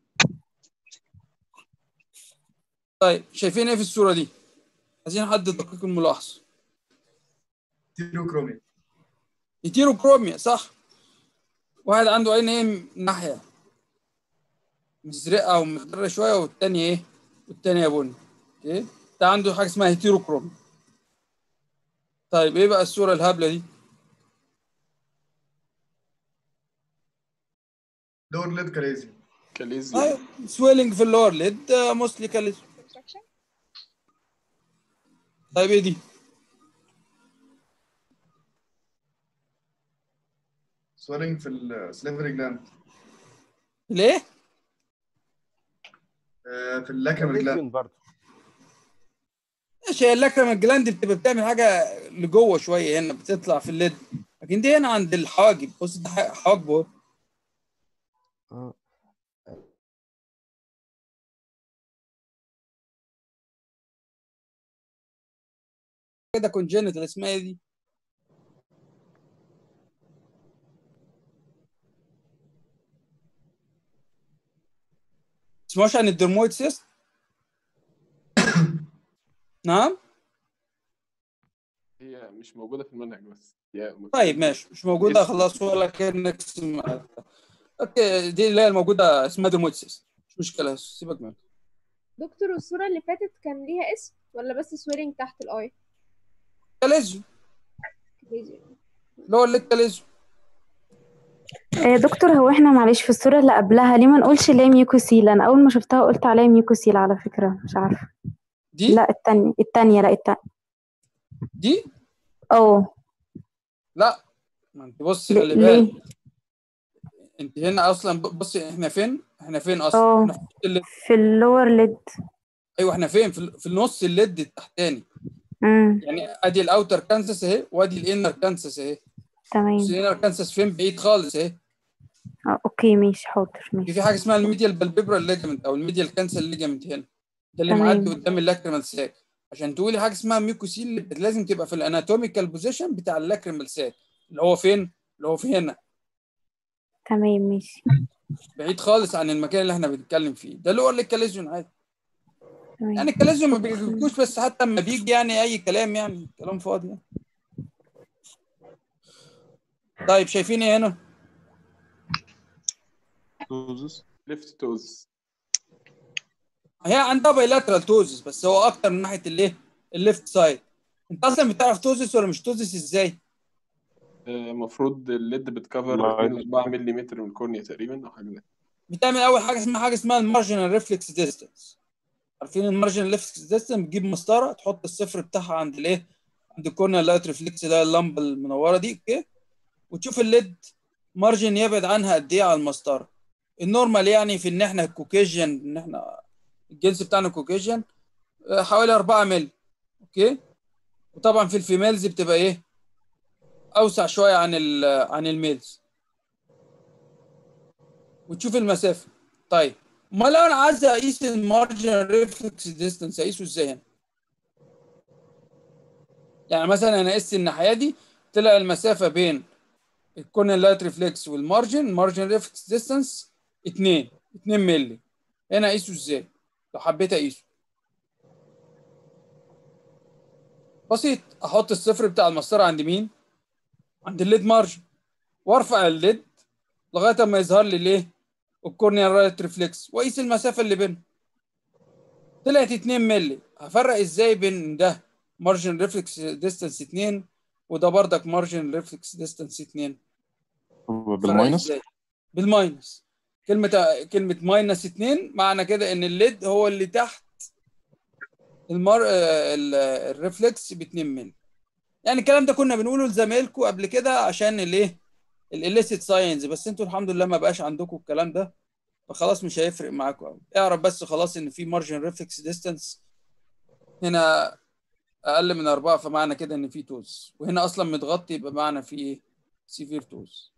طيب شايفين ايه في الصوره دي؟ عايزين حد دقيق الملاحظه. هيتيروكروميا. هيتيروكروميا صح. واحد عنده عين ايه من ناحيه مزرقه ومخضره شويه، والتاني ايه، والتانيه بني. اوكي، ده عنده حاجه اسمها هيتيروكروميا. طيب ايه بقى الصوره الهبله دي؟ لور ليد كاليزيا. كاليزيا. ايوه سويلنج في اللور ليد، موستلي كاليزيا. طيب ايه دي؟ swelling في السليفري جلاند. ليه؟ في اللاكريمال جلاند برضه. ماشي، هي اللاكريمال جلاند بتبقى بتعمل حاجه لجوه شويه هنا، بتطلع في الليد، لكن دي هنا عند الحواجب. بص ده حواجبه اه كده كونجنتال. اسمها ايه دي؟ تسمعوش عن الدرمويد سيست؟ نعم؟ هي مش موجودة في المنهج بس. هي طيب ماشي، مش موجودة خلاص، ولا كأنك سمعت. اوكي، دي اللي هي الموجودة اسمها درمويد سيست، مش مشكلة، سيبك منها. دكتور الصورة اللي فاتت كان ليها اسم ولا بس سويلنج تحت الاي؟ كاليزيو، اللي هو اللي كاليزيو. آه، دكتور هو احنا معلش في الصورة اللي قبلها ليه ما نقولش ليه ميوكوسيل؟ انا اول ما شفتها قلت عليها ميوكوسيل على فكرة، مش عارفة. دي؟ لا التانية التانية لا التانية دي؟ اه لا، ما انت بصي ليه؟ خلي بالك، انت هنا اصلا بصي احنا فين؟ احنا فين اصلا؟ اه احنا في الليد. في اللور ليد. ايوه احنا فين؟ في, في النص الليد التحتاني. امم يعني ادي الاوتر كانسس اهي، وادي الانر كانسس اهي. بس تمام. الانر كانسس فين؟ بعيد خالص اهي. اه اوكي ماشي حاضر في ماشي. في حاجه اسمها الميديال بالبيبرال ليجمنت او الميديال كانسل ليجمنت هنا، ده اللي تمام. معدي قدام اللاكريمال ساك. عشان تقولي حاجه اسمها ميوكوسيل لازم تبقى في الاناتوميكال بوزيشن بتاع اللاكريمال ساك، اللي هو فين؟ اللي هو في هنا، تمام ماشي. بعيد خالص عن المكان اللي احنا بنتكلم فيه. ده اللي هو الكاليزيون عادي. تمام. يعني الكاليزيون ما بيجيلكوش، بس حتى لما بيجي يعني اي كلام، يعني كلام فاضي يعني. طيب شايفين ايه هنا؟ توزس، ليفت توزس. هي عندها بايلاترال توزس، بس هو اكتر من ناحيه الايه؟ الليفت سايد. انت اصلا بتعرف توزس ولا مش توزس ازاي؟ المفروض الليد بتكفر اتنين ل اربعة مللي من الكورنيا تقريبا او حاجه. بتعمل اول حاجه اسمها حاجه اسمها المارجنال ريفلكس ديستانس. عارفين المارجنال ريفلكس ديستانس؟ بتجيب مسطره تحط الصفر بتاعها عند الايه؟ عند الكورنيا لايت ريفلكس، ده اللمبه المنوره دي، اوكي؟ وتشوف الليد مارجن يبعد عنها قد ايه على المسطره. النورمال يعني في ان احنا الكوكيجن، ان احنا الجنس بتاعنا كوكيجن حوالي اربعة مللي، اوكي؟ وطبعا في الفيميلز بتبقى ايه؟ اوسع شويه عن ال عن الميلز. وتشوف المسافه. طيب امال لو انا عايز اقيس المارجنال ريفلكس ديستانس اقيسه ازاي هنا؟ يعني مثلا انا قست الناحيه دي، طلع المسافه بين الكورنيال لايت ريفلكس والمارجن، مارجن ريفلكس ديستانس اتنين مللي. هنا اقيسه ازاي لو حبيت اقيسه؟ بسيط، احط الصفر بتاع المسطره عند مين؟ عند الليد مارجن، وارفع الليد لغايه اما يظهر لي الايه؟ الكورنيال لايت ريفلكس، واقيس المسافه اللي بينهم. طلعت اتنين مللي. هفرق ازاي بين ده مارجن ريفلكس ديستانس اتنين وده بردك مارجن ريفلكس ديستانس اتنين؟ بالماينس؟ بالماينس. كلمه كلمه ماينس اتنين معنى كده ان الليد هو اللي تحت المار الريفلكس ب اتنين مللي. يعني الكلام ده كنا بنقوله لزمايلكم قبل كده عشان الايه؟ الاليسيت ساينس، بس انتوا الحمد لله ما بقاش عندكم الكلام ده، فخلاص مش هيفرق معاكم قوي. اعرف بس خلاص ان في مارجن ريفلكس ديستانس هنا اقل من أربعة، فمعنى كده ان في توز، وهنا اصلا متغطي، يبقى معنى في ايه؟ سيفير توز.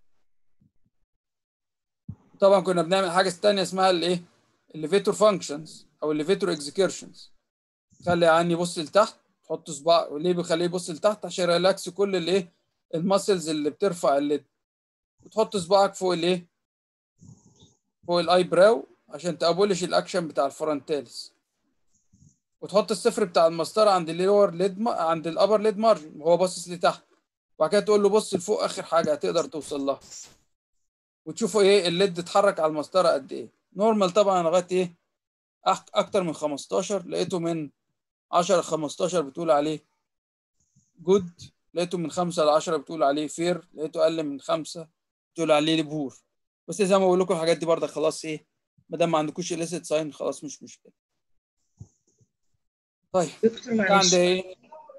طبعا كنا بنعمل حاجه ثانيه اسمها الايه؟ الليفيتور فانكشنز او الليفيتور اكزيكيوشنز. خلي عني يبص لتحت، تحط صباع، وليه بخليه يبص لتحت؟ عشان ريلاكس كل الايه؟ الماسلز اللي بترفع الليد. وتحط صباعك فوق الايه؟ فوق الاي براو عشان تابولش الاكشن بتاع الفرونتاليس. وتحط الصفر بتاع المسطره عند اللور ليد ما... عند الابر ليد مارجن وهو باصص لتحت، وبعد كده تقول له بص لفوق اخر حاجه هتقدر توصل لها، وتشوفوا ايه الليد اتحرك على المسطره قد ايه. نورمال طبعا لغايه ايه؟ أك... اكتر من خمستاشر. لقيته من عشرة ل خمستاشر بتقول عليه جود، لقيته من خمسة ل عشرة بتقول عليه فير، لقيته اقل من خمسة بتقول عليه بور. بس زي ما بقول لكم الحاجات دي برضه خلاص ايه، ما دام ما عندكوش illicit sign خلاص مش مشكله. طيب دكتور ده معلش عند ايه؟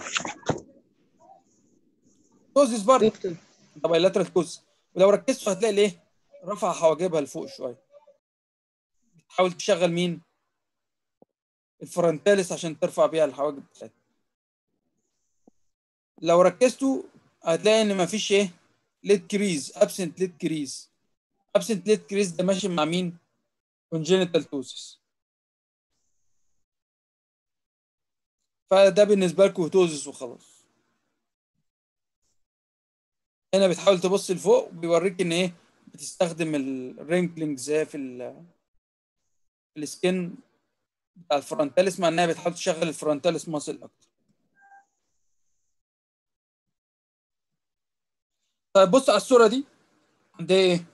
توزس برضه ده بايلاترال توزس، ولو ركزتوا هتلاقي ليه رفع حواجبها لفوق شويه. بتحاول تشغل مين؟ الفرونتاليس عشان ترفع بيها الحواجب بتاعتها. لو ركزتوا هتلاقي ان مفيش ايه ليد كريز، ابسنت ليد كريز. ابسنت ليد كريز ده ماشي مع مين؟ كونجينيتال توزس. فده بالنسبه لكم توزس وخلاص. هنا بتحاول تبص لفوق بيوريك ان ايه بتستخدم الرينكلينج زي في ال في السكين بتاع الفرونتاليس، مع انها بتحاول تشغل الفرونتاليس ماسل اكتر. طيب بص على الصوره دي، ده ايه؟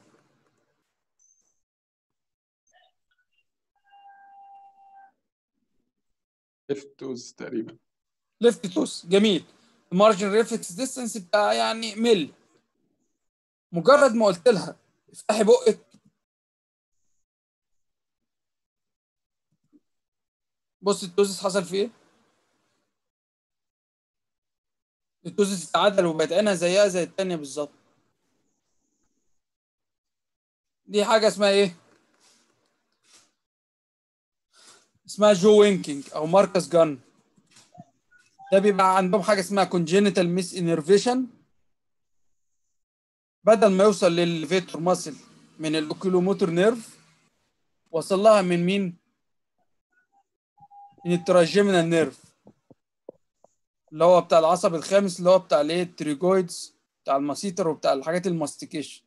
ليفت توز تقريبا. ليفت توس، جميل. المارجن ريفلكس ديستانس بتاع يعني ملي. مجرد ما قلت لها افتحي بقك بص التوزس حصل فيه ايه؟ التوزس اتعدل وبقت عينها زيها زي الثانيه بالظبط. دي حاجه اسمها ايه؟ اسمها جو وينكينج او ماركس جان. ده بيبقى عندهم حاجه اسمها كونجينيتال ميس انرفيشن. بدل ما يوصل للفيتور ماسل من الاوكيلوموتور نيرف، وصل لها من مين؟ من التراجيمينال نيرف اللي هو بتاع العصب الخامس، اللي هو بتاع الايه التريجويدز بتاع المسيطر وبتاع الحاجات الماستيكيشن.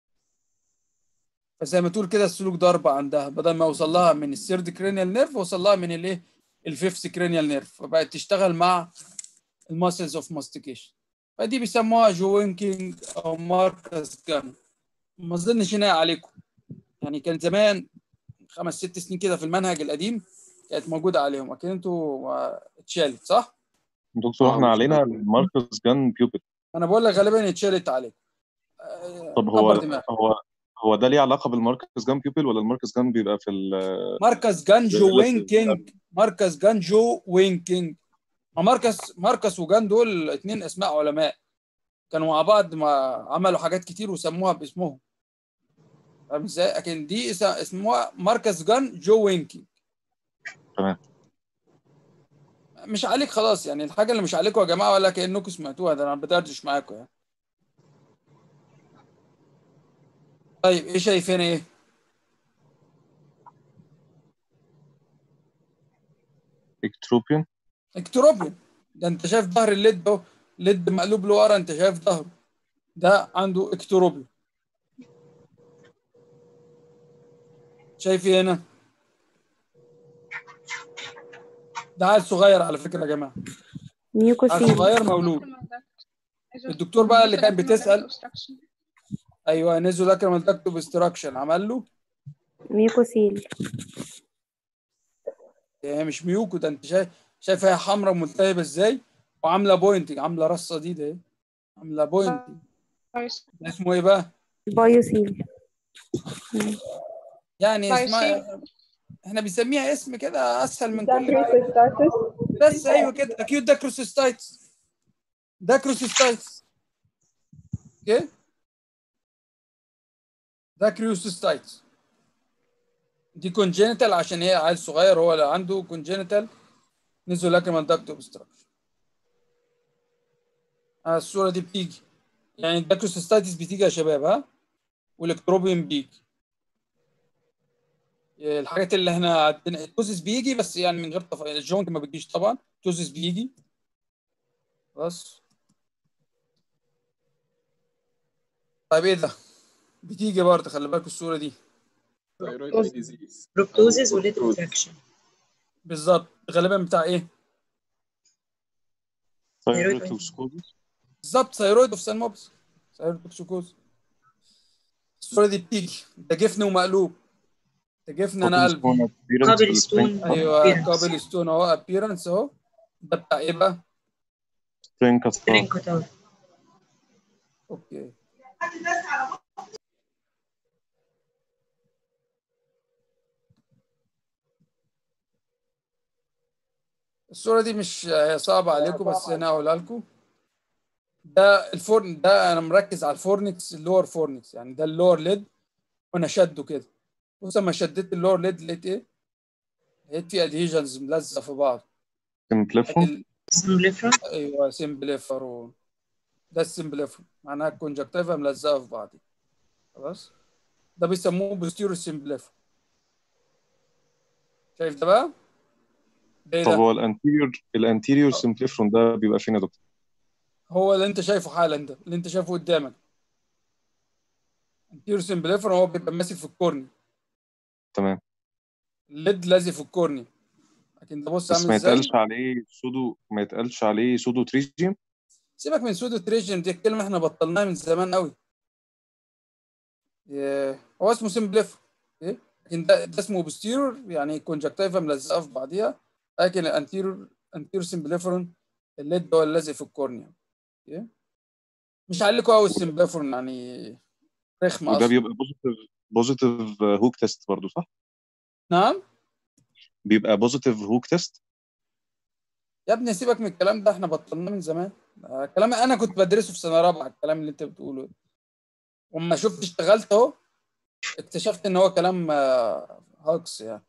فزي ما تقول كده السلوك ضربه عندها، بدل ما يوصل لها من السيرد كرينيال نيرف وصل لها من الايه الفيفث كرينيال نيرف، فبقت تشتغل مع الماسلز اوف ماستيكيشن. فدي بيسموها جو وينكينج او ماركس جان. ما اظنش هنا عليكم، يعني كان زمان خمس ست سنين كده في المنهج القديم كانت موجوده عليهم، لكن انتوا اتشالت صح؟ دكتور احنا علينا الماركس جان بيوبل. انا بقول لك غالبا اتشالت عليكم. طب هو هو هو ده ليه علاقه بالماركس جان بيوبل ولا الماركس جان بيبقى في ال ماركس جان جو وينكينج؟ ماركس جان جو وينكينج. ماركس ماركس وجان دول اثنين اسماء علماء كانوا مع بعض، ما عملوا حاجات كتير وسموها باسمهم، فاهم ازاي؟ لكن دي اسمها ماركس جان جو وينكينج. تمام. مش عليك خلاص، يعني الحاجه اللي مش عليكم يا جماعه ولا كانكم سمعتوها، ده انا بدردش معاكم يعني. طيب ايه شايفين ايه؟ اكتروبيون. اكتروبيون ده انت شايف ظهر الليد اهو، ليد مقلوب لورا، انت شايف ظهره، ده عنده اكتروبيون. شايف ايه هنا؟ ده عيل صغير على فكره يا جماعه، ميوكوسيل. عيل صغير مولود. الدكتور بقى اللي كان بتسال، ايوه نزل لاكريمال داكت اوبستراكشن عمل له ميوكوسيل. هي مش ميوكو، ده انت شايف شايف هي حمراء ملتهبه ازاي وعامله بوينتنج، عامله رصه دي ده عامله بوينتنج. ده اسمه ايه بقى؟ بايوسيل. يعني اسمها احنا بنسميها اسم كده اسهل من كل كده. بس ايوه كده، اكيوت داكروسيستايتس. داكروسيستايتس اوكي، داكروسيستايتس دي كونجينيتال عشان هي عيل صغير هو اللي عنده كونجينيتال نيزولاكريمال داكت اوبستراكشن. الصوره دي بتيجي يعني الداكروسيستايتس بتيجي يا شباب ها، والاكتروبيوم بيجي. الحاجات اللي احنا عندنا التوزيس بيجي بس يعني من غير تف... الجونك ما بيجيش طبعا، التوزيس بيجي بس. طيب ايه ده؟ بتيجي برضه، خلي بالك الصوره دي بروبتوزيس وليد ريتراكشن. بالظبط، غالبا بتاع ايه؟ ثايرويدوتوكسيكوزيس. بالظبط، ثايرويد اوفثالموبس، ثايرويدوتوكسيكوز. الصوره دي بتيجي ده جفن ومقلوب، ده جفن انا قلبي. كابل ستون. ايوه كابل ستون اهو، ابييرنس اهو. ده بتاع ايه بقى؟ ترينكوتار. اوكي. الصورة دي مش هي صعبة عليكم، بس أنا هقولها لكم. ده الفورن، ده أنا مركز على الفورنكس، اللور فورنكس، يعني ده اللور ليد وأنا شده كده. بص لما شديت اللور ليد لقيت إيه؟ لقيت فيه أدهيجنز ملزقة في بعض. سمبليفرون. سمبليفرون. أيوه سمبليفرون، ده السمبليفرون، معناها الكونجكتيفا ملزقة في بعض. خلاص؟ ده بيسموه بوستيرو سمبليفرون. شايف ده بقى؟ ده طب ده هو الانتيريور الانتيريور سمبليفرون ده بيبقى فين يا دكتور؟ هو اللي انت شايفه حالا، ده اللي انت شايفه قدامك. انتيريور سمبليفرون هو بيبقى ماسك في الكورني. تمام. الليد لازق في الكورني، لكن ده بص بس عامل ما ازاي. يتقالش عليه سودو ما يتقالش عليه سودو تريجيم. سيبك من سودو تريجن، دي الكلمه احنا بطلناها من زمان قوي. هو اسمه سمبليفرون، ايه، لكن ده, ده اسمه بوستيرور، يعني كونجكتيفا ملزقه في بعضيها. لكن الانتيريور انتيريور سمبليفرون الليد هو اللي لازق في الكورنيا. ايه، مش عليكم قوي السمبليفرون، يعني رخمه وده اصلا. بيبقى بوزيتيف بوزيتيف هوك تيست برضه صح؟ نعم، بيبقى بوزيتيف هوك تيست. يا ابني سيبك من الكلام ده، احنا بطلناه من زمان. كلام انا كنت بدرسه في سنه رابعه، الكلام اللي انت بتقوله ده. وما شفت اشتغلت اهو اكتشفت ان هو كلام هاكس يعني.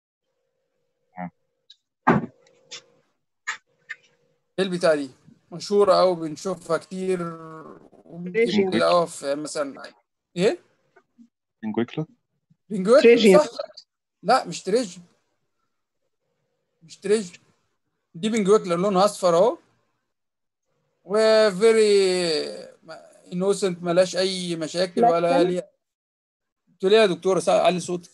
ايه البتاع دي مشهوره قوي، بنشوفها كتير وبنلاقوها في مثلا ايه؟ بينجويكلا. بينجويكلا صح؟ لا مش تريجن، مش تريجن، دي بينجويكلا لونها اصفر اهو، وفيري انوسنت، ملاش اي مشاكل ولا ليها. تقول ايه يا دكتوره؟ علي صوتك.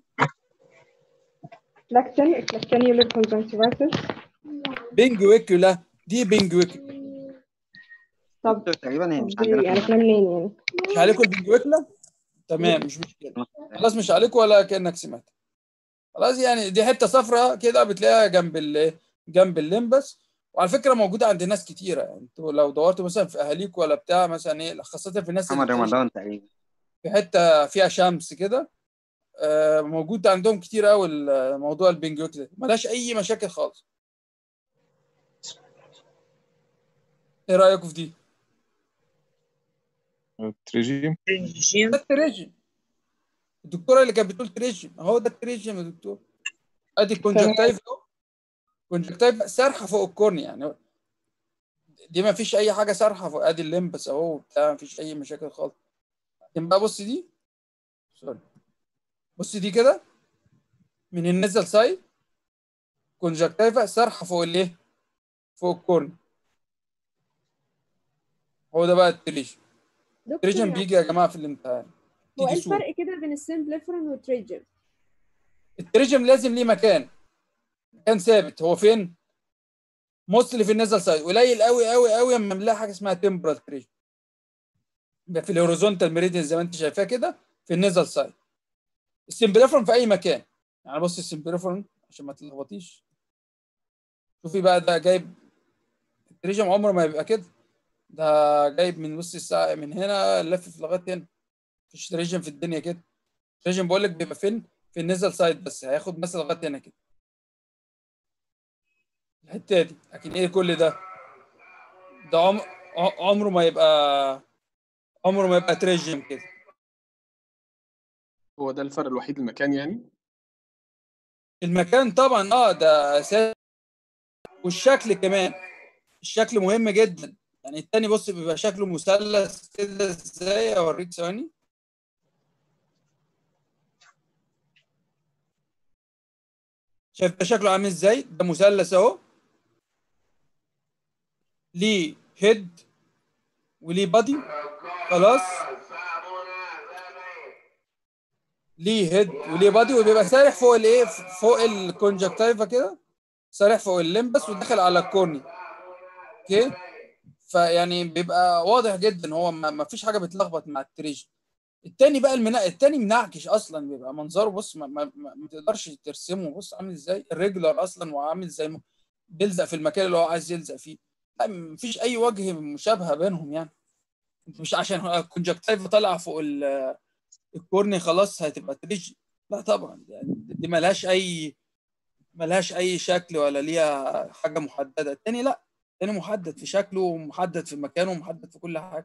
فلاكسن فلاكسنيولر كونجنكتيفايتس. بينجويكلا، دي بينجويكلا. طب تقريبا هي مش عندنا يعني احنا منين يعني؟ مش عليكم البينجويكلا؟ تمام مش مشكله، خلاص مش عليكم ولا كانك سمعت. خلاص يعني دي حته صفراء كده بتلاقيها جنب ال جنب الليمبس، وعلى فكره موجوده عند ناس كتيره. يعني انتوا لو دورتوا مثلا في اهاليكوا ولا بتاع مثلا ايه، خاصه في الناس اللي محمد بتعيش رمضان تقريبا في حته فيها شمس كده، آه موجود عندهم كتير قوي موضوع البينجويكلا ده، ملهاش اي مشاكل خالص. ايه رايكم في دي؟ تريجيم. تريجيم. ده التريجيم، الدكتوره اللي كانت بتقول تريجيم اهو، ده التريجيم يا دكتور. ادي الكونجكتيف اهو، كونجكتيف سارحه فوق الكورنيا، يعني دي ما فيش اي حاجه سارحه فوق. ادي الليمبس اهو بتاع، ما فيش اي مشاكل خالص. لكن بقى بص دي، سوري، بص دي كده من النزل سايد كونجكتيفا سارحه فوق الايه؟ فوق الكورنيا. هو ده بقى التريجن. التريجن يعني بيجي يا جماعه في الامتحان، هو تيجي ايه صوره. الفرق كده بين السمبليفرون والتريجن؟ التريجن لازم ليه مكان، مكان ثابت. هو فين؟ موصل في النزل سايد، قليل قوي قوي قوي اما نلاقي حاجه اسمها تمبرال تريجن. يبقى في الهوريزونتال ميريديان زي ما انت شايفاه كده في النزل سايد. السمبليفرون في اي مكان، يعني بص السمبليفرون عشان ما تلخبطيش. شوفي بقى ده جايب التريجن عمره ما يبقى كده، ده جايب من نص الساعه من هنا لف لغايه هنا. مفيش تريجن في الدنيا كده. التريجن بقول لك بيبقى فين؟ في النزل سايد بس، هياخد مثلا لغايه هنا كده الحته دي. لكن ايه كل ده؟ ده عمر عمره ما يبقى عمره ما يبقى تريجن كده. هو ده الفرق الوحيد، المكان يعني؟ المكان طبعا اه ده اساس، والشكل كمان. الشكل مهم جدا. يعني التاني بص بيبقى شكله مثلث كده ازاي، اوريك ثواني. شايف ده شكله عامل ازاي؟ ده مثلث اهو، ليه هيد وليه بادي. خلاص، ليه هيد وليه بادي، وبيبقى سارح فوق الايه، فوق الكونجكتيفا كده، سارح فوق الليمبس وداخل على الكورني. اوكي، فيعني بيبقى واضح جدا، هو ما فيش حاجه بتلخبط مع التريجن. التاني بقى المنا... التاني منعكش اصلا، بيبقى منظره بص ما, ما, ما, ما تقدرش ترسمه. بص عامل ازاي الريجولار اصلا، وعامل زي ما بيلزق في المكان اللي هو عايز يلزق فيه. لا مفيش اي وجه مشابهه بينهم يعني. مش عشان الكونجكتيفا طالعه فوق الكورني خلاص هتبقى تريجن، لا طبعا. يعني دي ملهاش اي ملهاش اي شكل ولا ليها حاجه محدده. التاني لا، التاني محدد في شكله ومحدد في مكانه ومحدد في كل حاجه.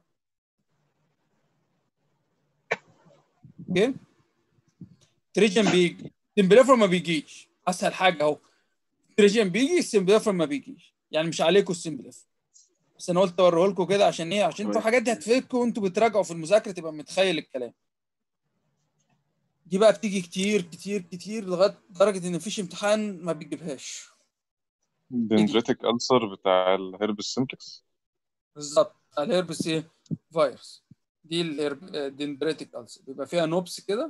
اوكي. تريجن بيجي، سمبليفر ما بيجيش. اسهل حاجه اهو، تريجن بيجي، السمبليفر ما بيجيش. يعني مش عليكم السمبليفر، بس انا قلت اوريه لكم كده عشان ايه؟ عشان انتوا الحاجات دي هتفيدكم وانتوا بتراجعوا في المذاكره، تبقى متخيل الكلام. دي بقى بتيجي كتير كتير كتير لغايه درجه ان مفيش امتحان ما بيجيبهاش. دندريتك ألسر بتاع الهربس سيمبلكس. بالظبط، الهربس ايه؟ فيروس. دي الدندريتك ألسر بيبقى فيها نوبس كده،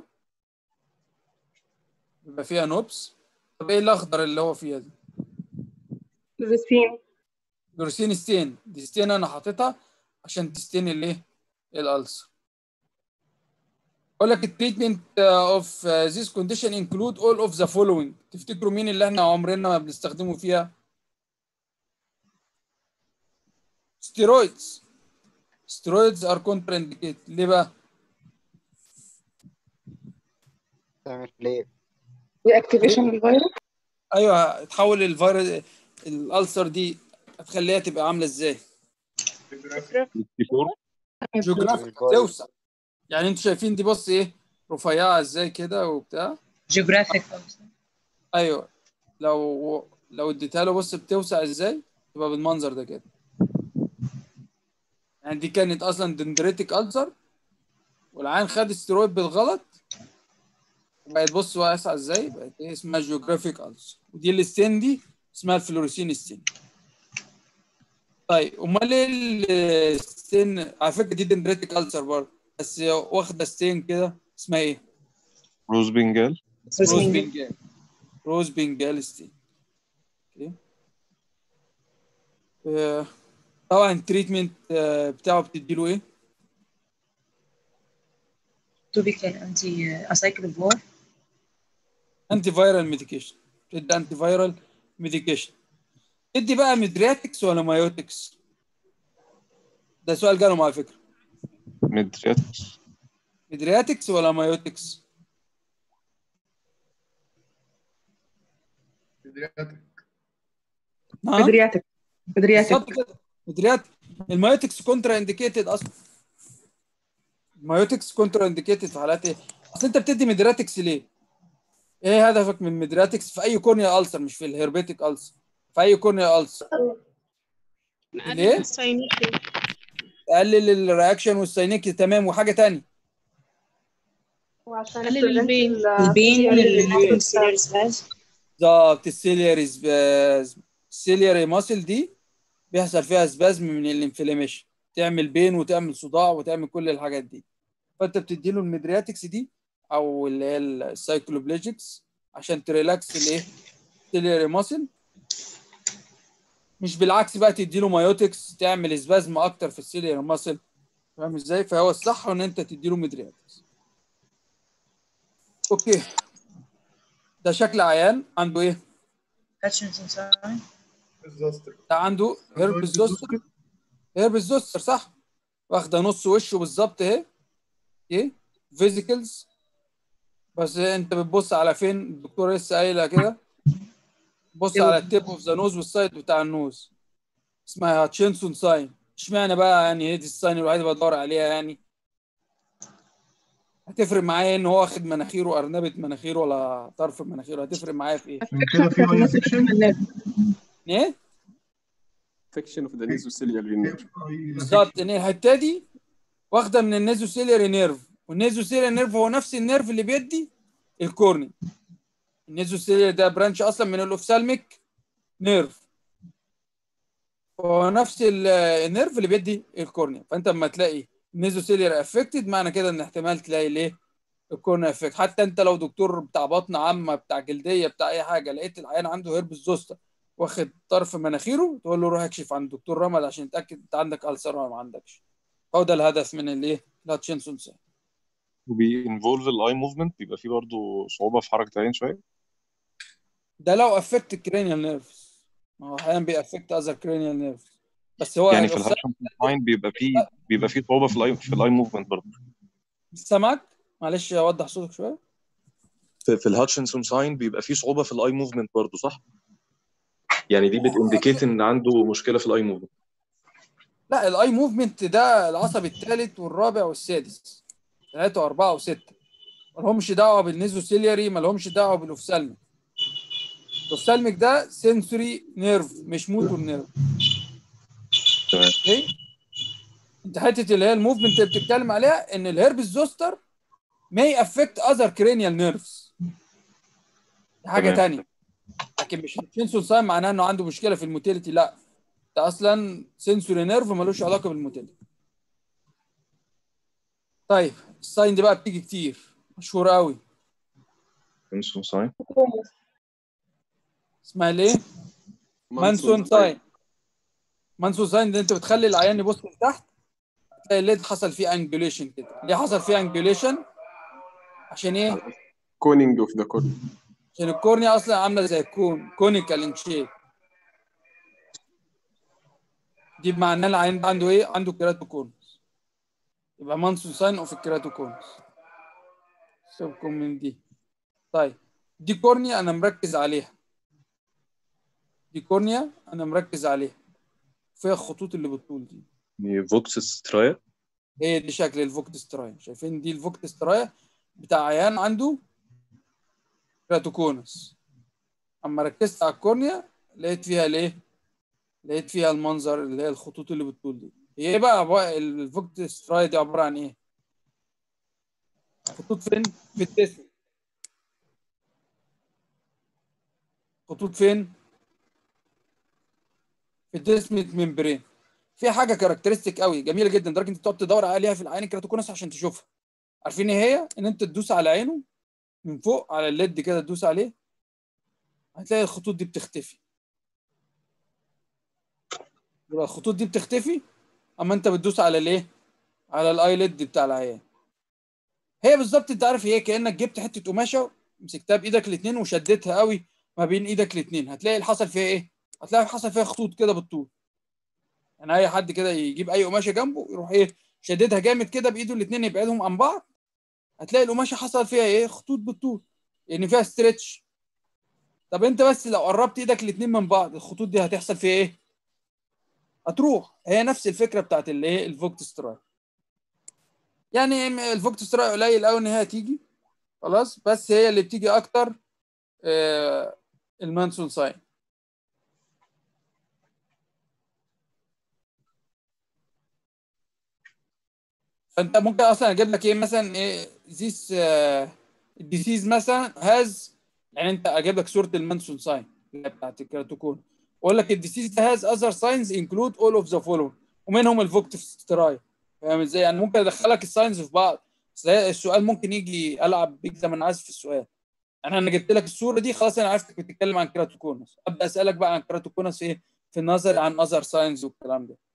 بيبقى فيها نوبس. طب ايه الاخضر اللي هو فيها دي؟ جلوسين. جلوسين ستين. دي ستين انا حاططها عشان تستين الايه؟ الألسر. بقول لك التريتمنت اوف ذيس كونديشن انكلود اول اوف ذا فولوينج. تفتكروا مين اللي احنا عمرنا ما بنستخدمه فيها؟ ستيرويدز. ستيرويدز ار كونتر انديكيت. ليه بقى؟ تعمل ليه؟ رياكتيفيشن للفيروس. ايوه، تحول الفيروس الالسر دي هتخليها تبقى عامله ازاي؟ جيوغرافيك، توسع. يعني انتوا شايفين دي، بص ايه رفيعه ازاي كده وبتاع. جيوغرافيك. ايوه، لو لو اديتها له بص بتوسع ازاي، تبقى بالمنظر ده كده. يعني دي كانت اصلا دندريتك ألسر، والعين خد استرويد بالغلط وبقت بص واسعه ازاي، بقت ايه اسمها جيوغرافيك ألسر. ودي الستين دي اسمها الفلوريسين ستين. طيب امال ايه الستين؟ على فكره دي دندريتك ألسر برضه، بس واخده ستين كده اسمها ايه؟ روز بنجال. روز بنجال. روز بنجال ستين. اوكي. آه، طبعا التريتمنت آه، بتاعه بتديله ايه؟ توبيكال انتي اسايكلوفور. انتي فايرال ميديكيشن. بتدي انتي فايرال ميديكيشن. تدي بقى ميدرياتكس ولا مايوتكس؟ ده سؤال جالهم على فكره. ميدرياتكس. ميدرياتكس ولا مايوتكس؟ ميدرياتك. ميدرياتك. ميدرياتك. بالظبط كده، ميدرياتك. المايوتكس كونترا انديكيتد اصلا. المايوتكس كونترا انديكيتد في حالات ايه؟ اصل انت بتدي ميدرياتكس ليه؟ ايه هدفك من ميدرياتكس في اي كورنيا ألسر، مش في الهربيتك ألسر، في اي كورنيا ألسر؟ ليه؟ تقلل الرياكشن والساينيكي. تمام. وحاجه ثانيه وعشان قلل البين. البين البين السيلياري سباز. بالظبط، السيلياري سبازم. السيلياري ماسل دي بيحصل فيها سبازم من الانفلاميشن، تعمل بين وتعمل صداع وتعمل كل الحاجات دي. فانت بتدي له الميدرياتكس دي او اللي هي السايكلوبليجيكس عشان تريلاكس الايه؟ السيلياري ماسل. مش بالعكس بقى تدي له مايوتكس تعمل سبازم اكتر في السيلياري ماسل. فاهم ازاي؟ فهو الصح ان انت تدي له ميدرياتكس. اوكي. ده شكل عيان عنده ايه؟ هاتشنسون. ده عنده هيربس زوستر. هيربس زوستر صح؟ واخده نص وشه بالظبط اهي. ايه؟ فيزيكلز. بس انت بتبص على فين؟ الدكتور لسه قايلها كده. بص على التيب اوف ذا نوز والسايد بتاع النوز. اسمها هاتشنسون ساين. اشمعنى بقى يعني هي دي الساين الوحيده اللي بدور عليها يعني؟ هتفرق معايا ان هو واخد مناخيره ارنبه مناخيره ولا طرف مناخيره؟ هتفرق معايا في ايه؟ كده في اي افكشن. ايه؟ فيكشن اوف ذا نيزوسيلياري نيرف. بالظبط، ان الحته دي واخده من النيزوسيلياري نيرف، والنيزوسيلياري نيرف هو نفس النيرف اللي بيدي الكورني. النيزوسيلياري ده برانش اصلا من الاوفسالميك نيرف، هو نفس النيرف اللي بيدي الكورنيا. فانت لما تلاقي النيزوسيلياري افكتد معنى كده ان احتمال تلاقي ليه الكورنيا افكت. حتى انت لو دكتور بتاع بطن عامه بتاع جلديه بتاع اي حاجه لقيت العيان عنده هيربس زوستر واخد طرف مناخيره، تقول له روح اكشف عند دكتور رمد عشان تتاكد انت عندك ألسر ولا ما عندكش. هو ده الهدف من الايه؟ الهاتشنسون ساين. وبينفولف الاي موفمنت، بيبقى فيه برضه صعوبه في حركه العين شويه. ده لو افكت الكرينيال نيرفز، ما هو احيانا بيأفكت اذر كرينيال نيرفز، بس هو يعني في الهاتشنسون ساين بيبقى فيه بيبقى فيه صعوبه في الاي في الاي موفمنت برضه. سامعك؟ معلش اوضح صوتك شويه. في, في الهاتشنسون ساين بيبقى فيه صعوبه في الاي موفمنت برضه صح؟ يعني دي بتindicate ان عنده مشكله في الاي موفمنت. لا الاي موفمنت ده العصب الثالث والرابع والسادس، ثلاثة وأربعة وستة، ما لهمش دعوة بالنيزوسيلياري، ما لهمش دعوة بالأوفسالميك. الأوفسالميك ده سنسوري نيرف مش موتور نيرف. تمام. اوكي؟ انت حتة اللي هي الموفمنت اللي بتتكلم عليها ان الهيربس زوستر may affect other cranial nerves، دي حاجة تمام. تانية، لكن مش هاتشنسون ساين معناه انه عنده مشكلة في الموتيليتي، لا ده اصلا سنسوري نيرف ملوش علاقة بالموتيليتي. طيب الساين دي بقى بتيجي كتير، مشهورة قوي. هاتشنسون ساين اسمها ليه؟ مانسون ساين. مانسون ساين ده انت بتخلي العيان يبص لتحت تلاقي الليد حصل فيه انجوليشن كده. ليه حصل فيه انجوليشن؟ عشان ايه؟ كونينج اوف ذا كورنيا. عشان الكورنيا اصلا عامله زي الكون، كونيكال ان شيب. دي بمعنى العيان ده عنده ايه؟ عنده كيراتوكونس. يبقى مانسون ساين اوف الكيراتوكونس. سيبكم من دي. طيب دي كورنيا انا مركز عليها. دي كورنيا انا مركز عليها. فيها الخطوط اللي بالطول دي. دي فوكس سترايا. هي دي شكل الفوكت سترايا. شايفين دي الفوكت سترايا بتاع عيان عنده كيراتوكونس. اما ركزت على الكورنيا لقيت فيها الايه؟ لقيت فيها المنظر اللي هي الخطوط اللي بالطول دي. هي ايه بقى الفوكت سترايا دي؟ عباره عن ايه؟ خطوط فين؟ في الجسم. خطوط فين؟ في الديسمنت ممبرين. في حاجه كاركترستيك قوي جميله جدا لدرجه انت تقعد تدور عليها في العين الكيراتوكونس عشان تشوفها. عارفين ايه هي؟ ان انت تدوس على عينه من فوق على الليد كده، تدوس عليه هتلاقي الخطوط دي بتختفي. يبقى الخطوط دي بتختفي اما انت بتدوس على الايه؟ على الايليد بتاع العيان. هي بالظبط انت عارف هي كانك جبت حته قماشه مسكتها بايدك الاثنين وشدتها قوي ما بين ايدك الاثنين، هتلاقي اللي حصل فيها ايه؟ هتلاقي حصل فيها خطوط كده بالطول. يعني اي حد كده يجيب اي قماشه جنبه يروح ايه؟ شددها جامد كده بايده الاثنين يبعدهم عن بعض، هتلاقي القماشه حصل فيها ايه؟ خطوط بالطول، يعني فيها ستريتش. طب انت بس لو قربت ايدك الاثنين من بعض الخطوط دي هتحصل فيها ايه؟ هتروح. هي نفس الفكره بتاعت الايه؟ الفوكت ستراي. يعني الفوكت ستراي قليل قوي ان هي تيجي خلاص، بس هي اللي بتيجي اكتر آه المانسون ساين. فانت ممكن اصلا اجيب لك ايه مثلا ايه ذيس الديسيز مثلا هاز، يعني انت اجيب لك صوره المانسون ساين اللي بتاعت الكيراتوكون واقول لك الديسيز ده هاز اذر ساينز انكلود اول اوف ذا فولوينج ومنهم الفوكت ستراي. فاهم ازاي؟ يعني ممكن ادخلك الساينز في بعض، بس السؤال ممكن يجي العب بيك زي ما انا عايز في السؤال. يعني انا جبت لك الصوره دي خلاص انا عرفتك بتتكلم عن كيراتوكونس، ابدا اسالك بقى عن كيراتوكونس ايه في النظر عن اذر ساينز والكلام ده.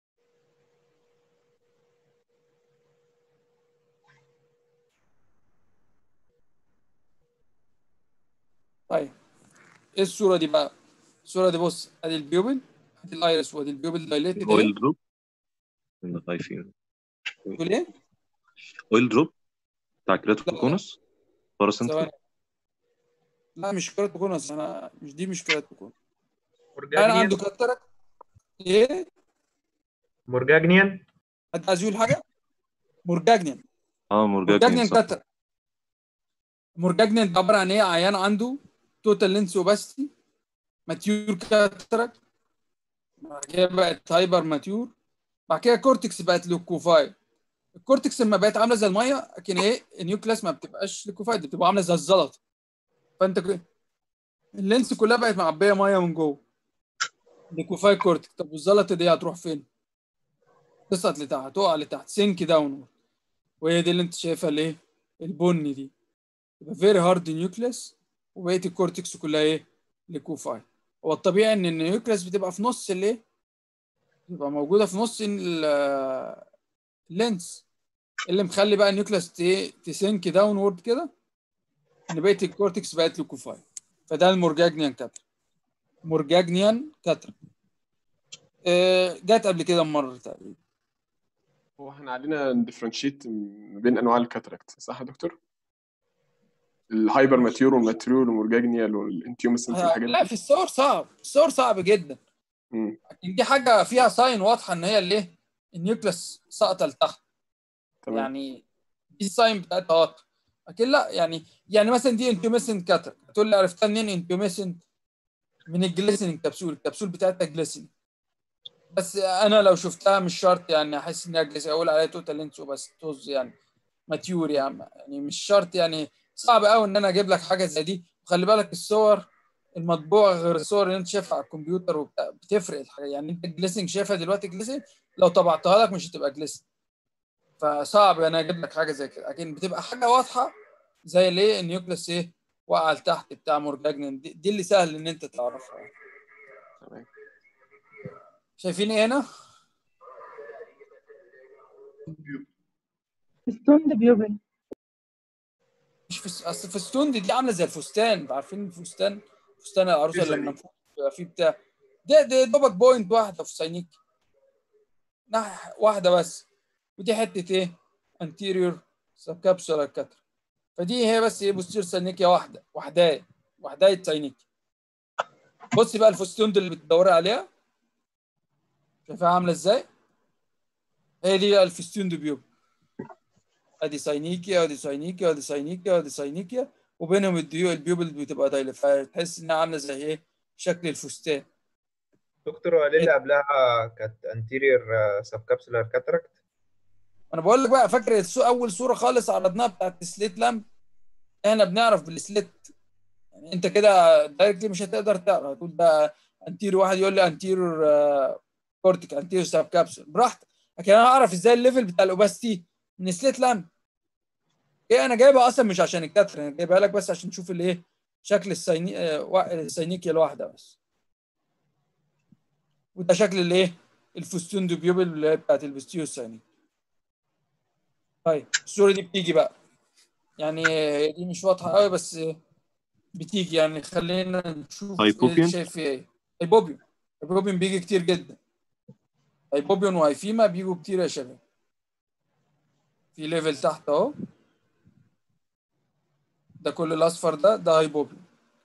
طيب ايه الصوره دي بقى؟ الصوره دي بص، ادي البيوبل، ادي الايرس، وادي البيوبل دايليتد اهي. اويل دروب خايفين. تقول ايه؟ اويل دروب بتاع كيراتوكونس باراسنترال. لا مش كيراتوكونس، انا مش دي مش كيراتوكونس. مرجانيان. انا عنده كاترك ايه؟ مرجانيان. انت عايز يقول حاجه؟ مرجانيان. اه مرجانيان مرجانيان صح. كاترك. مرجانيان ده عباره عن ايه؟ عيان عنده توتال لينس اوباستي، ماتيور كاترك، بعد كده بقت هايبر ماتيور، بعد كده كورتكس بقت لوكوفايد. الكورتكس لما بقت عامله زي الميه لكن ايه؟ النيوكلاس ما بتبقاش لوكوفايد، بتبقى عامله زي الزلط. فانت ك... اللينس كلها بقت معبيه ميه من جوه. لوكوفايد كورتكس. طب والزلط دي هتروح فين؟ تسقط لتحت، تقع لتحت، سينك داون. وهي دي اللي انت شايفها الايه؟ البني دي. يبقى فيري هارد نيوكليس وبقيه الكورتكس كلها ايه؟ ليكوفاي. هو الطبيعي ان النيوكليس بتبقى في نص الايه؟ بتبقى موجوده في نص اللينس. اللي مخلي بقى النيوكليس تسنك داونورد كده ان بقيه الكورتكس بقت ليكوفاي. فده المورجاجنيان كاتر. مورجاجنيان كاتر آه جت قبل كده مره تقريبا. هو احنا علينا نديفرنشيت بين انواع الكاتراكت صح يا دكتور؟ الهايبر ماتيور والماتيور والمورجاجنيال والانتيومسنس والحاجات لا دي. في الصور صعب، الصور صعب جدا. مم. لكن دي حاجه فيها ساين واضحه ان هي الايه النيوكليس ساقطه لتحت. تمام. يعني دي الساين بتاعتها واضحه. لكن لا يعني يعني مثلا دي انتيومسنت كاتر، تقول لي عرفتها منين انتيومسنت؟ من الجليسين كبسول، الكبسول بتاعتها جليسين. بس انا لو شفتها مش شرط يعني احس انها جليسين اقول عليها توتال لينس وبس طز يعني ماتيور يعني يعني مش شرط يعني. صعب قوي ان انا اجيب لك حاجه زي دي. وخلي بالك الصور المطبوعه غير الصور اللي انت شايفها على الكمبيوتر وبتاع بتفرق الحاجه. يعني انت جليسنج شايفها دلوقتي جليسنج، لو طبعتها لك مش هتبقى جليسنج. فصعب انا اجيب لك حاجه زي كده. لكن بتبقى حاجه واضحه زي الايه النيوكليس ايه وقع لتحت بتاع مورجاجنين، دي, دي اللي سهل ان انت تعرفها. تمام. شايفين ايه هنا؟ ستوند بيوبن. مش في اصل في ستوند دي عامله زي الفستان، عارفين الفستان؟ فستان العروسه اللي لما نفوق بيبقى فيه بتاع ده ده دوبك بوينت واحده في ساينيك ناحيه واحده بس. ودي حته ايه؟ انتيريور سب كابسولار كاتر. فدي هي بس ايه بوستير ساينيكيا واحده وحدايه وحدايه ساينيك. بصي بقى الفستون اللي بتدوري عليها شايفها عامله ازاي؟ هي دي بقى الفستون دو بيوب. ادي ساينيكيا ودي ساينيكيا ودي ساينيكيا ودي ساينيكيا وبينهم الديو البيوبل بتبقى دايله، فتحس انها عامله زي ايه؟ شكل الفستان. دكتور وقال اللي قبلها كانت انتيريور سب كابسولار كاتراكت. انا بقول لك بقى فاكر السو اول صوره خالص عرضناها بتاعت السليت لامب؟ احنا بنعرف بالسليت يعني انت كده دايركتلي مش هتقدر تعرف، هتقول ده انتيريور، واحد يقول لي انتيريور كورتيك انتيريور سب كابسول براحتك. لكن انا اعرف ازاي الليفل بتاع الاوباستي من سليت لامب. ايه انا جايبها اصلا مش عشان الكاتر، انا جايبها لك بس عشان تشوف الايه شكل السيني السينيكيا الواحده بس. وده شكل الايه الفستون دو بيوبل اللي هي بتاعت البستيو السينيك. طيب الصوره دي بتيجي بقى يعني دي مش واضحه قوي بس بتيجي يعني خلينا نشوف هايبوبيون. شايف فيها ايه. هايبوبيون هايبوبيون بيجي كتير جدا. هايبوبيون وهايفيما بيجوا كتير يا شباب. في ليفل تحت اهو ده كل الاصفر ده ده هايبوبيون.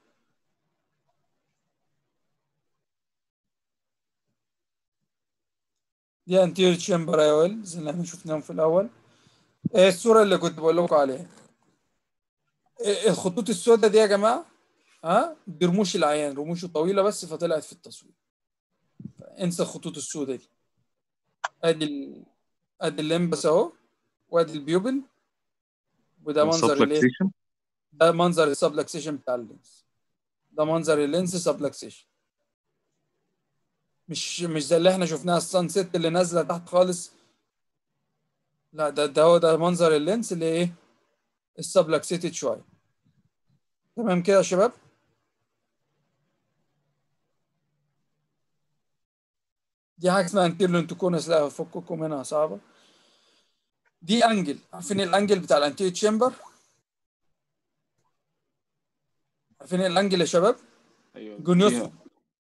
دي انتيريور تشامبر ايويلز اللي احنا شفناهم في الاول. ايه الصوره اللي كنت بقول لكم عليها؟ إيه الخطوط السوداء دي يا جماعه؟ ها دي رموش العيان، رموشه طويله بس فطلعت في التصوير. انسى الخطوط السوداء دي. ادي ال... ادي الليمبس اهو وادي البيوبل وده منظر الايه؟ ده منظر السبلكسيشن بتاع اللينس. ده منظر اللينس سبلكسيشن. مش مش زي اللي احنا شفناها السان سيت اللي نازله تحت خالص. لا ده ده هو ده منظر اللينس اللي ايه؟ السبلكسيتد شويه. تمام كده يا شباب؟ دي حاجه اسمها انتيريور انتوكونس، لا فككم منها صعبه. دي انجل، عارفين الانجل بتاع الانتيريور تشامبر؟ عارفين الانجل يا شباب؟ ايوه جونيوسكوبي.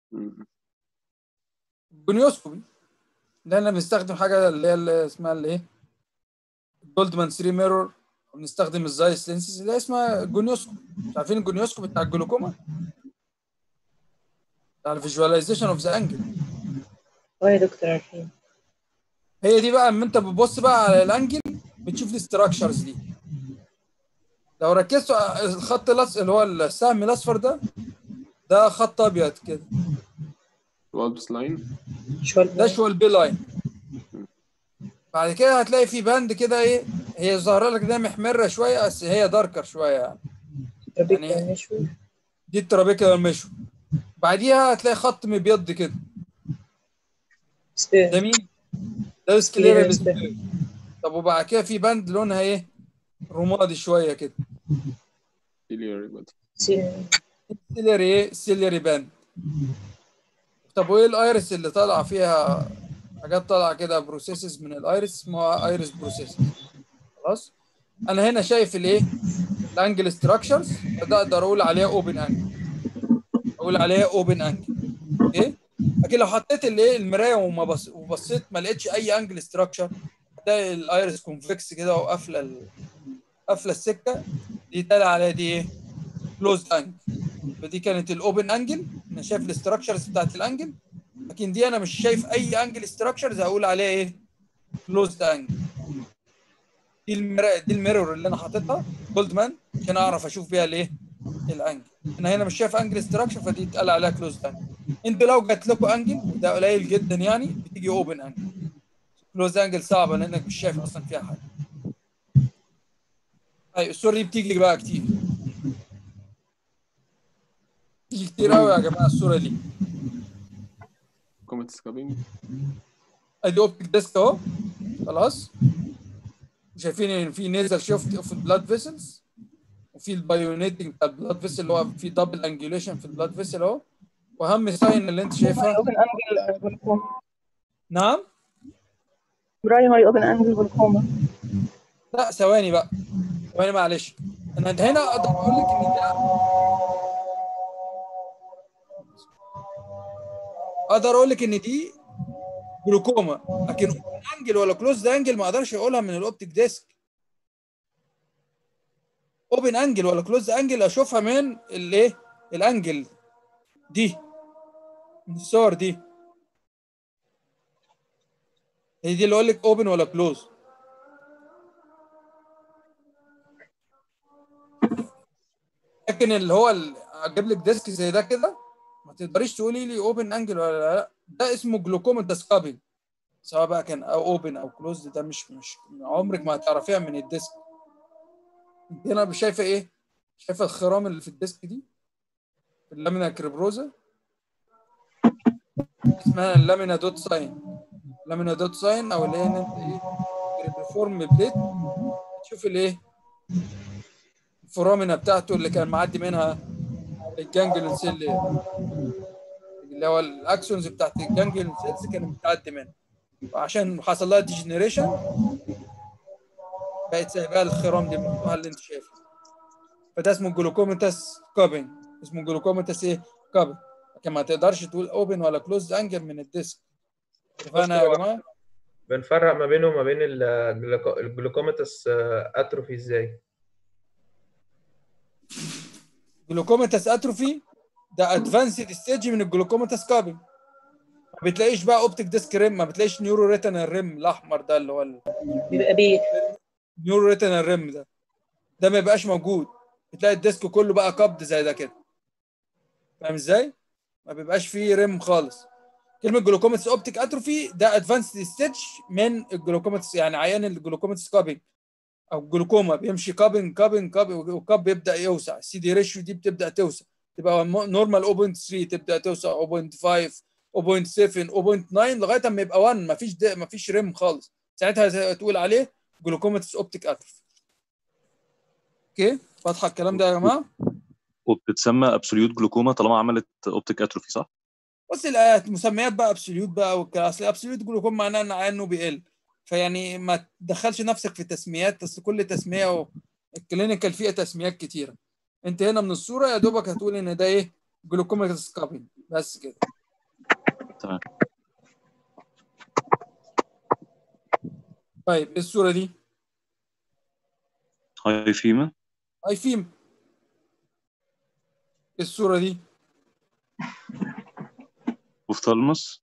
جونيوسكوبي ده احنا بنستخدم حاجه اللي هي اللي اسمها الايه؟ جولدمان ثري ميرور، وبنستخدم الزايس لينسز اللي اسمها جونيوسكوبي. مش عارفين الجونيوسكوبي بتاع الجلوكوما؟ بتاع الفيجواليزيشن اوف ذا انجل. اه يا دكتور عارفين. هي دي بقى اما انت بتبص بقى على الانجل بتشوف الاستراكشرز دي. لو ركزتوا الخط الاصفر اللي هو السهم الاصفر ده ده خط ابيض كده. والبس لاين. ده شوال بي لاين. بعد كده هتلاقي في باند كده ايه هي ظاهره لك ده محمره شويه بس هي داركر شويه يعني. يعني دي الترابيكال مشو. بعديها هتلاقي خط مبيض كده. ده مين؟ ده سكليرال سبير. طب وبعد كده في باند لونها ايه؟ رمادي شويه كده. سيلياري باند. سيلياري ايه؟ سيلياري باند. طب وايه الايرس اللي طالعه فيها حاجات طالعه كده بروسيسز من الايرس اسمها ايرس بروسيس. خلاص؟ انا هنا شايف الايه؟ الانجل ستراكشرز ده اقدر اقول عليها اوبن انجل. اقول عليها اوبن انجل. اوكي؟ لكن لو حطيت الايه المرايه وما بص وبصيت ما لقيتش اي انجل ستراكشر، هتلاقي الايرس كونفكس كده وقافله ال... قافله السكه دي طالع عليها دي ايه؟ كلوزد انجل. فدي كانت الاوبن انجل، انا شايف الاستراكشرز بتاعت الانجل، لكن دي انا مش شايف اي انجل استراكشرز هقول عليها ايه؟ كلوزد انجل. دي المر... دي الميرور اللي انا حاططها جولدمان عشان اعرف اشوف بيها الايه؟ الانجل. انا هنا مش شايف انجل استراكشر، فدي اتقال عليها كلوزد انجل. انتوا لو جات لكم انجل وده قليل جدا يعني بتيجي اوبن انجل. كلوز انجل صعبه لانك مش شايف اصلا فيها حاجه. ايوه الصور دي بتيجي بقى كتير، بتيجي كتير قوي يا جماعه الصوره دي. كومنت سكابينج. ادي اوبتيك ديسك اهو خلاص. شايفين ان في نيزل شيفت في البلاد فيسلز، وفي البايونيتنج بتاع البلاد فيسل اللي هو في دبل انجوليشن في البلاد فيسل اهو. واهم ساين اللي انت شايفها اوبن انجل جلوكوما. نعم برايمري اوبن انجل جلوكوما. لا ثواني بقى، ثواني معلش. انا هنا اقدر اقول لك ان ده اقدر اقول لك ان دي جلوكوما، لكن اوبن انجل ولا كلوز انجل ما اقدرش اقولها من الاوبتيك ديسك. اوبن انجل ولا كلوز انجل اشوفها من الايه؟ الانجل دي، من الصور دي. هي دي اللي اقول لك اوبن ولا كلوز. لكن اللي هو اجيب لك ديسك زي ده كده ما تقدريش تقولي لي اوبن انجل ولا لا. ده اسمه جلوكوما داسكابينج، سواء بقى كان او اوبن او كلوز. ده مش مش عمرك ما هتعرفيها من الديسك. انت هنا شايفه ايه؟ شايفه الخرام اللي في الديسك دي، اللامينا كريبروزا، اسمها اللامينا دوت ساين. لامينا دوت ساين او اللي هي ان انت ايه؟ كريبريفورم بليت. تشوف الايه؟ الفورامينا بتاعته اللي كان معدي منها الجانجليون سيل، اللي هو الاكسونز بتاعت الجانجليون سيلز كانت بتعدي منها، وعشان حصل لها ديجنريشن بقت سايبها الخرام دي مفتوحه اللي انت شايفها. فده اسمه جلوكوميتاس كابينج، اسمه جلوكوميتاس ايه؟ كابينج. لكن ما تقدرش تقول اوبن ولا كلوز انجل من الديسك. اتفقنا يا جماعه؟ بنفرق ما بينه وما بين الجلوكوميتاس اتروفي ازاي؟ جلوكوميتاس اتروفي ده ادفانسد ستيج من الجلوكوميتاس كابينج. ما بتلاقيش بقى اوبتيك ديسك ريم، ما بتلاقيش نيورو ريتينال ريم الاحمر ده اللي هو ال... بيبقى بيه نيورو ريتينال ريم ده ده ما يبقاش موجود. بتلاقي الديسك كله بقى قبض زي ده كده. فاهم ازاي؟ ما بيبقاش فيه ريم خالص. كلمه جلوكوميتس اوبتيك اتروفي ده ادفانسد ستيج من الجلوكوميتس، يعني عيان الجلوكوميتس كابينج او الجلوكوما بيمشي كابينج كابينج كابينج، والكاب بيبدا يوسع. السي دي ريشيو دي بتبدا توسع، تبقى نورمال صفر فاصلة ثلاثة، تبدا توسع صفر فاصلة خمسة، صفر فاصلة سبعة، صفر فاصلة تسعة، لغايه اما يبقى واحد. ما فيش ما فيش ريم خالص. ساعتها تقول عليه جلوكوميتس اوبتيك اتروفي. اوكي واضحه الكلام ده يا جماعه؟ وبتتسمى ابسوليوت جلوكوما طالما عملت اوبتيك اتروفي صح؟ بص المسميات بقى ابسوليوت بقى والكلام. اصل ابسوليوت جلوكوما معناه ان عينه بيقل، فيعني ما تدخلش نفسك في تسميات. اصل كل تسميه الكلينيكال فيها تسميات كتيره. انت هنا من الصوره يا دوبك هتقول ان ده ايه؟ جلوكوما سكابين بس كده. تمام. طيب ايه الصوره دي؟ هايفيما. هايفيما. ايه الصوره دي؟ اوفتالموس.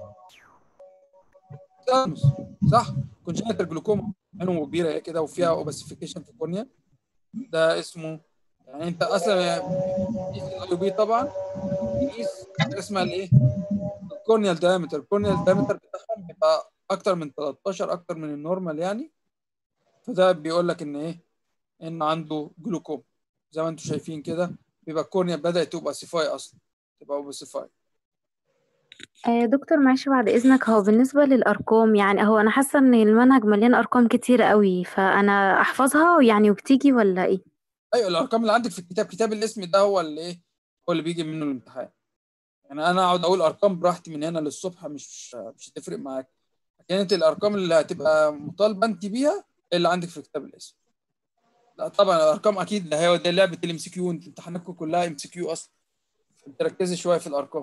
اوفتالموس صح. كونجنتال جلوكوما عينه كبيره هي كده وفيها اوباسيفيكيشن في الكورنيا. ده اسمه يعني انت اصلا بتقيس الاي بي طبعا بتقيس اسمها الايه؟ الكورنيال دايمتر. الكورنيال دايمتر بتاعهم بيبقى اكتر من تلتاشر، اكتر من النورمال يعني. فده بيقول لك ان ايه؟ ان عنده جلوكوما. زي ما انتم شايفين كده بيبقى الكورنيا بدات تبقى سيفاي اصلا، تبقى اوباسيفاي. آه دكتور معلش بعد إذنك، هو بالنسبة للأرقام يعني هو أنا حاسة إن المنهج مليان أرقام كتير قوي، فأنا أحفظها يعني وبتيجي ولا إيه؟ ايوه الارقام اللي عندك في الكتاب، كتاب الاسم ده هو اللي ايه؟ هو اللي بيجي منه الامتحان. يعني انا اقعد اقول ارقام براحتي من هنا للصبح مش مش هتفرق معاك. لكن انت الارقام اللي هتبقى مطالبه انت بيها اللي عندك في كتاب الاسم. لا طبعا الارقام اكيد ده هي دي لعبه الام سي كيو. انت امتحاناتكم كلها ام سي كيو اصلا، تركزي شويه في الارقام.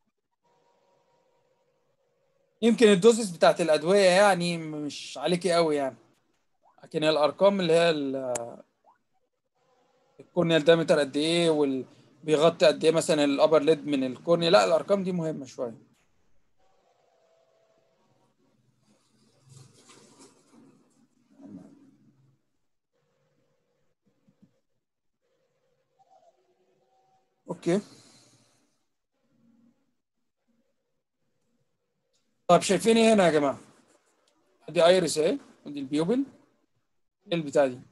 يمكن الدوزز بتاعت الادويه يعني مش عليكي قوي يعني، لكن الارقام اللي هي والكورنيال دايمتر قد ايه وال بيغطي قد ايه مثلا الابر ليد من الكورنيا. لا الارقام دي مهمه شويه. اوكي. طب شايفين ايه هنا يا جماعه؟ ادي ايرس اهي ودي البيوبل. ايه البتاع دي؟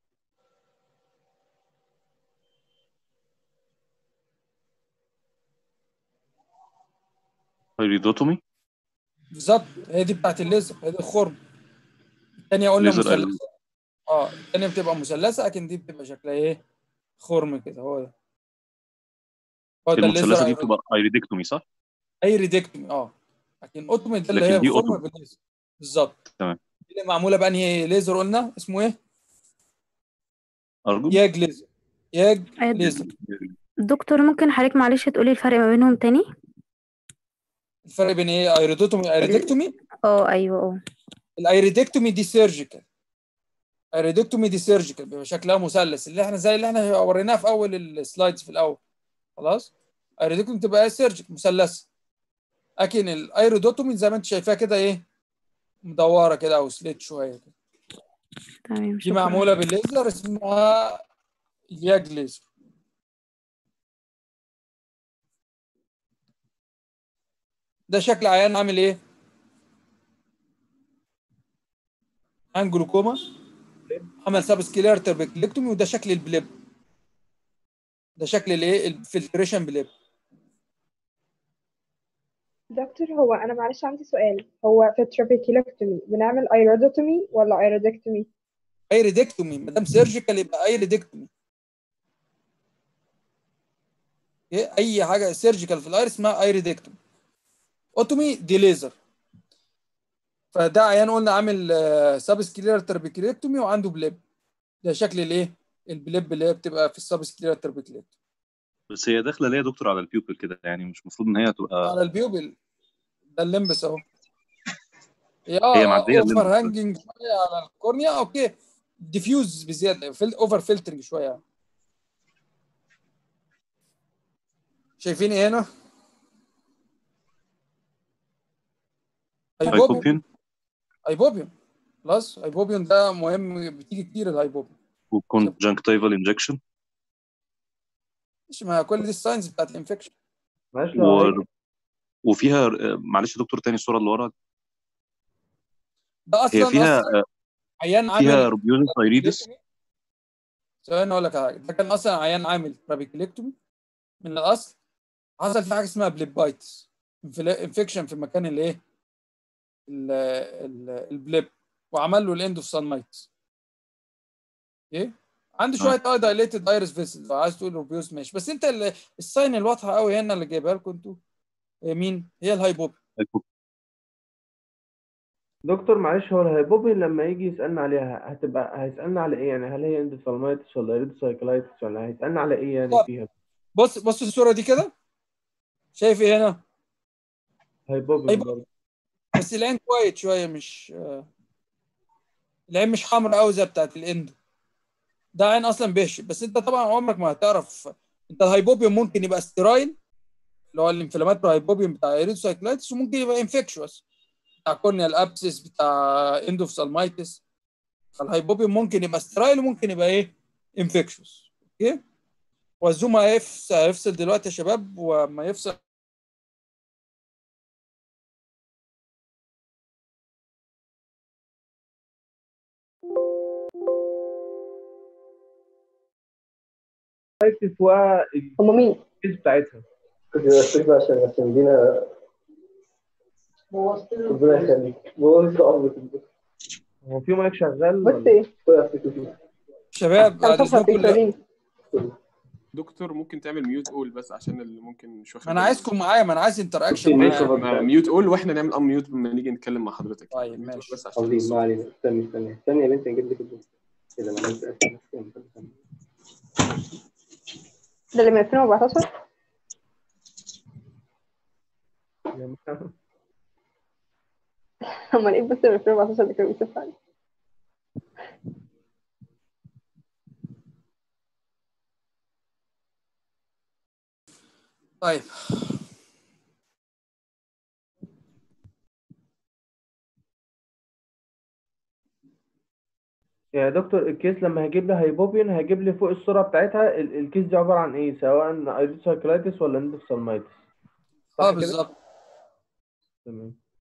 ايريدوتومي. بالظبط هي دي بتاعت الليزر، هي دي الخرم. الثانيه قلنا ليزر ايريد. مثلثه. اه الثانيه بتبقى مثلثه لكن دي بتبقى شكلها ايه؟ خرم كده. هو ده هو ده الليزر المثلثه دي ايريد. بتبقى ايريدكتومي صح؟ ايريدكتومي اه. لكن اوتومي ده اللي لكن هي دي الخرم اوتومي. بالليزر. بالظبط. تمام. دي اللي معموله بانهي ليزر قلنا اسمه ايه؟ ارجو. ياج ليزر. ياج آه، ليزر. دكتور ممكن حضرتك معلش تقولي الفرق ما بينهم تاني؟ الفرق بين ايه؟ ايريدوتومي ايريدكتومي. اه ايوه اه. الايريدكتومي دي سيرجيكال. ايريدكتومي دي سيرجيكال بيبقى شكلها مثلث اللي احنا زي اللي احنا وريناها في اول السلايدز في الاول. خلاص. ايريدكتومي تبقى سيرجيكال مثلثه. لكن الايريدوتومي زي ما انت شايفاها كده ايه؟ مدوره كده او سليت شويه كده. تمام دي شكرا. معموله بالليزر اسمها الياج ليزر. ده شكل عيان عامل ايه؟ عيان جلوكوما عمل سابسكيلير تربيكليكتومي. وده شكل البليب. ده شكل الايه؟ الفلتريشن بليب. دكتور هو انا معلش عندي سؤال، هو في الترابيكيلكتومي بنعمل ايرودوتومي ولا ايرودكتومي؟ ايريدكتومي ما دام سيرجيكال يبقى ايريدكتومي. إيه؟ اي حاجه سيرجيكال في الايرس اسمها ايريدكتومي. اوتومي دي ليزر. فده عيان قلنا عامل سابسكيلير تربيكليكتومي وعنده بليب. ده شكل الايه؟ البليب اللي هي بتبقى في السابسكيلير تربيكليكتومي. بس هي داخله ليه يا دكتور على البيوبل كده، يعني مش المفروض ان هي تبقى على البيوبل. ده الليمبس اهو. هي هي اه معديه الليمب. اوفر هانجنج شويه على الكورنيا. اوكي. ديفيوز بزياده فيل اوفر فلترنج شويه. شايفين ايه هنا؟ هايبوبيوم. هايبوبين هايبوبيوم. خلاص. هايبوبيوم ده مهم بتيجي كتير الهايبوبيوم. وكونجنكتيفال انجكشن. مش ما كل دي الساينز بتاعت الانفكشن. معلش لو و... هي وفيها معلش يا دكتور تاني الصوره اللي ورا. ده هي اصلا فيها اصلا عيان فيها عامل روبيوزس ايريدس. ثواني اقول لك على حاجه. ده كان اصلا عيان عامل ترابيكليكتومي من الاصل. حصل في حاجه اسمها بليبايتس. انفكشن في مكان الايه؟ البليب. وعمل له الاند اوف سانمايتس. ايه؟ عنده شويه اي دايليتد ايرس فيسل. لو عايز تقول روبيوس ماشي. بس انت الساين الواضحه قوي هنا اللي جايبها لكم انتوا مين؟ هي الهايبوبي. دكتور معلش، هو الهيبوبين لما يجي يسألنا عليها هتبقى هيسألنا على ايه؟ يعني هل هي اندوسالمايتس ولا ايريدوسايكلايتس ولا هيسألنا على ايه يعني فيها؟ بص بص الصوره دي كده. شايف ايه هنا؟ هيبوبين برضه. بس العين كويت شويه. مش العين مش حمراء قوي زي بتاعت الاندو. ده عين اصلا بيهشم. بس انت طبعا عمرك ما هتعرف. انت الهايبوبيوم ممكن يبقى ستيرايل اللي هو الانفلاماتوري هايبوبيوم بتاع ايريدوسايكلايتس. وممكن يبقى انفكشوس بتاع كورنيال ابسس بتاع اندوفسالمايتس. فالهايبوبيوم ممكن يبقى ستيرايل وممكن يبقى ايه؟ انفكشوس. اوكي. والزوم هيفصل هيفصل دلوقتي يا شباب. وما يفصل ايريدوسايكلايتس هم مين؟ والكيس بتاعتها. كنت بستكبر عشان عشان دينا ربنا يخليك. بوظت قلبك. هو في مايك شغال بص ولا؟ ايه؟ شباب بعد كم صفحه اذنكم. بتكررين؟ دكتور ممكن تعمل ميوت اول بس عشان اللي ممكن مش واخد ما انا باله. عايزكم معايا. ما انا عايز انتر اكشن معايا. ميوت اول واحنا نعمل ام ميوت لما نيجي نتكلم مع حضرتك. طيب ميوت ماشي. بس عشان عظيم. الصوت. ما علينا. استني استني استني يا بنتي نجيب لك الدكتور. كده انا عايز اسال ده اللي من ألفين وأربعتاشر. يا محمد. امال ايه بس من ألفين وأربعتاشر اللي كانوا بيصف عليه؟ طيب يا دكتور الكيس لما هيجيب لي هايبوبيون هيجيب لي فوق الصورة بتاعتها ال- الكيس دي عبارة عن ايه، سواء ايدوسايكلايتس ولا اندوسالمايتس، اه صح كده؟ بالظبط. تمام.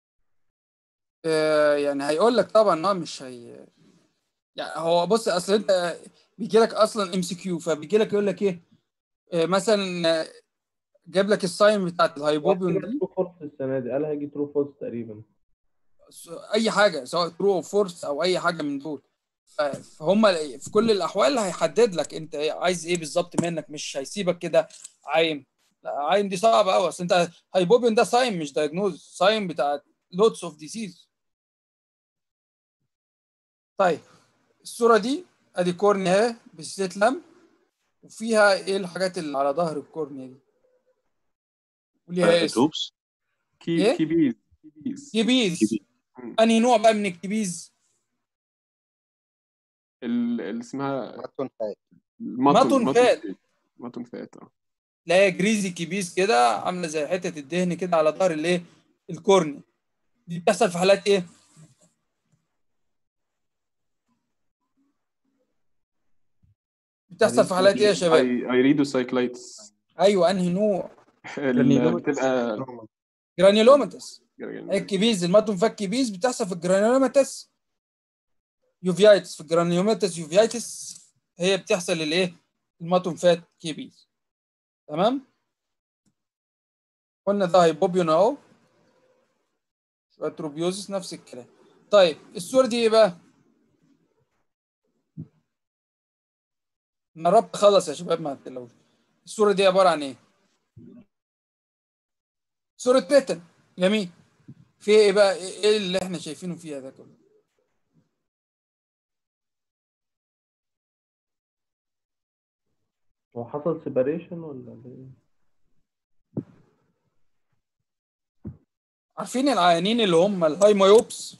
آه يعني هيقول لك طبعا اه مش هي يعني هو بص اصل انت بيجي لك اصلا ام سي كيو، فبيجي لك يقول لك ايه آه مثلا آه، جاب لك الساين بتاعت الهايبوبيون دي ترو فولس السنة دي، قال هيجي ترو فولس تقريبا. اي حاجه سواء ترو او فورس او اي حاجه من دول، ف- فهم في كل الاحوال هيحدد لك انت عايز ايه بالظبط منك، مش هيسيبك كده عايم. لا عايم دي صعبه قوي، اصل انت هايبوبيون ده ساين مش دايجنوز، ساين بتاع لوتس اوف ديزيز. طيب الصوره دي ادي كورنيا اهي بتتلم، وفيها ايه الحاجات اللي على ظهر الكورنيا دي وليها اسم الروبس. كي ايه كيبيز كيبيز كيبيز. انهي نوع بقى من الكيبيز؟ ال- اللي اسمها ماتون فات. ماتون ماتون ماتون فات. فات ماتون فات اه لا جريزي كيبيز كده عامله زي حته الدهن كده على ظهر الايه الكورنيا. دي بتحصل في حالات ايه؟ بتحصل في حالات ايه يا شباب؟ ايريدوسايكلايتس. ايوه انهي نوع؟ اللي بتبقى جرانيولوماتس. جرانيولوماتس. الكيبيز الماتون فات كيبيز بتحصل في الجرانيولوماتس يوفيايتس، في الجرانيولوماتس يوفيايتس هي بتحصل الايه؟ الماتون فات كيبيز. تمام؟ قلنا ده هايبوبيون اهو، شويه تروبيوزس نفس الكلام. طيب الصوره دي ايه بقى؟ انا قربت اخلص يا شباب ما تقلقوش. الصوره دي عباره عن ايه؟ صوره بيتن. جميل. في ايه بقى؟ ايه اللي احنا شايفينه فيها ده كله؟ هو حصل سيباريشن ولا ايه؟ عارفين العيانين اللي هم الهاي مايوبس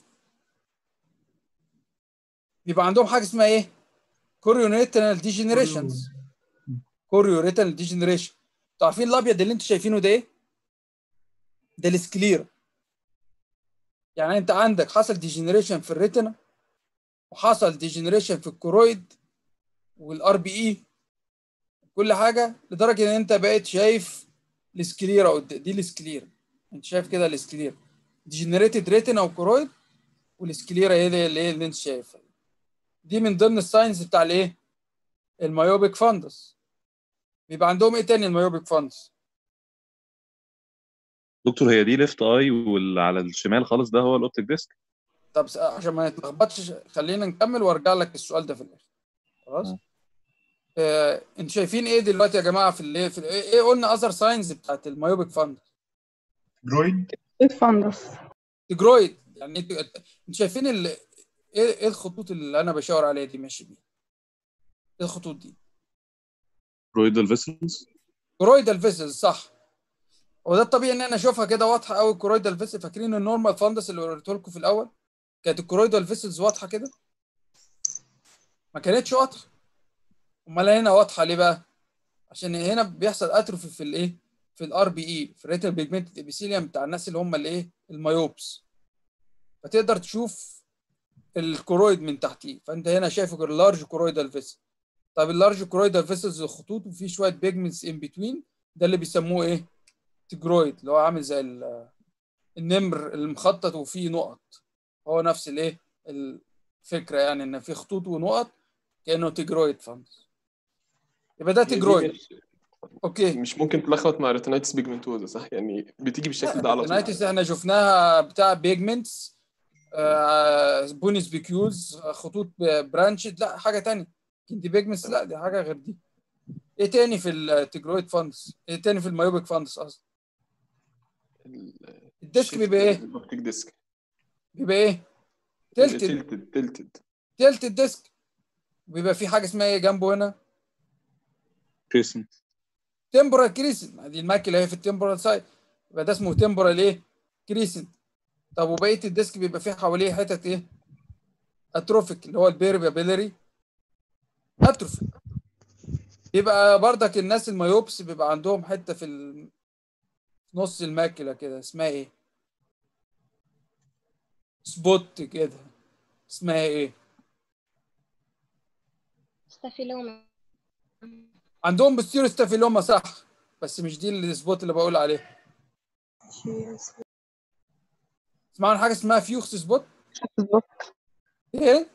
بيبقى عندهم حاجه اسمها ايه؟ كوريونيتال ديجنريشنز. كوريونيتال ديجنريشن. انتوا عارفين الابيض اللي انتوا شايفينه ده ايه؟ ده السكليرا. يعني انت عندك حصل ديجنريشن في الريتنا، وحصل ديجنريشن في الكورويد والار بي اي، كل حاجه، لدرجه ان انت بقيت شايف السكليرا قدام. دي السكليرا، انت شايف كده السكليرا ديجنريتد ريتنا وكورويد، والسكليرا هي اللي, اللي, اللي انت شايفها. دي من ضمن الساينز بتاع الايه؟ المايوبيك فاندس. بيبقى عندهم ايه تاني المايوبيك فاندس؟ دكتور هي دي ليفت اي، واللي على الشمال خالص ده هو الاوبتيك ديسك. طب عشان ما نتلخبطش خلينا نكمل وارجع لك السؤال ده في الاخر. خلاص؟ آه، انتوا شايفين ايه دلوقتي يا جماعه في الايه في ايه إيه قلنا اذر ساينز بتاعت المايوبيك فاندس؟ جرويد فاندس. تجرويد. يعني انتوا انتوا شايفين ال... ايه ايه الخطوط اللي انا بشاور عليها دي ماشي بيها؟ ايه الخطوط دي؟ كرويدال فيسلز. كرويدال فيسلز صح. وده الطبيعي ان انا اشوفها كده واضحه قوي الكرويدال فيسل. فاكرين النورمال فاندس اللي وريته لكم في الاول؟ كانت الكرويدال فيسلز واضحه كده؟ ما كانتش واضحه. امال هنا واضحه ليه بقى؟ عشان هنا بيحصل اتروفي في الايه؟ في الار بي اي، في الريتال بيجمنتد ابيثيليوم بتاع الناس اللي هم الايه؟ المايوبس. فتقدر تشوف الكرويد من تحتيه، فانت هنا شايف اللارج كرويدال فيسل. طب اللارج كرويدال فيسلز الخطوط وفي شويه بيجمنتس ان بتوين، ده اللي بيسموه ايه؟ تجرويد، اللي هو عامل زي النمر المخطط وفيه نقط. هو نفس الايه؟ الفكره، يعني ان في خطوط ونقط كانه تجرويد فاندس. يبقى ده هي دي تجرويد. مش اوكي. مش ممكن تلخبط مع ريتينايتس بيجمنتوزا صح؟ يعني بتيجي بالشكل ده على طول. الريتينايتس احنا شفناها بتاع بيجمنتس آه بونس بيكيوز، خطوط برانشد، لا حاجه ثانيه. دي بيجمنتس لا دي حاجه غير دي. ايه تاني في التجرويد فاندس؟ ايه تاني في المايوبيك فاندس اصلا؟ الديسك بيبقى ايه؟ الاوبتيك ديسك بيبقى ايه؟ تلتد. تلتد تلتد تلتد ديسك. بيبقى في حاجه اسمها ايه جنبه هنا؟ كريسنت. تمبورال كريسنت. دي الماكله هي في التمبورال سايد، يبقى ده اسمه تمبورال ايه؟ كريسنت. طب وبقيه الديسك بيبقى فيه حواليه حتت ايه؟ اتروفيك، اللي هو البيربابيلري اتروفي. يبقى بردك الناس المايوبس بيبقى عندهم حته في نص الماكله كده اسمها ايه؟ سبوت كده اسمها ايه؟ ستافيلوما. عندهم بوستيريور ستافيلوما صح، بس مش دي السبوت اللي بقول عليها. اسمعوا عن حاجه اسمها فيوكس سبوت؟ ايه؟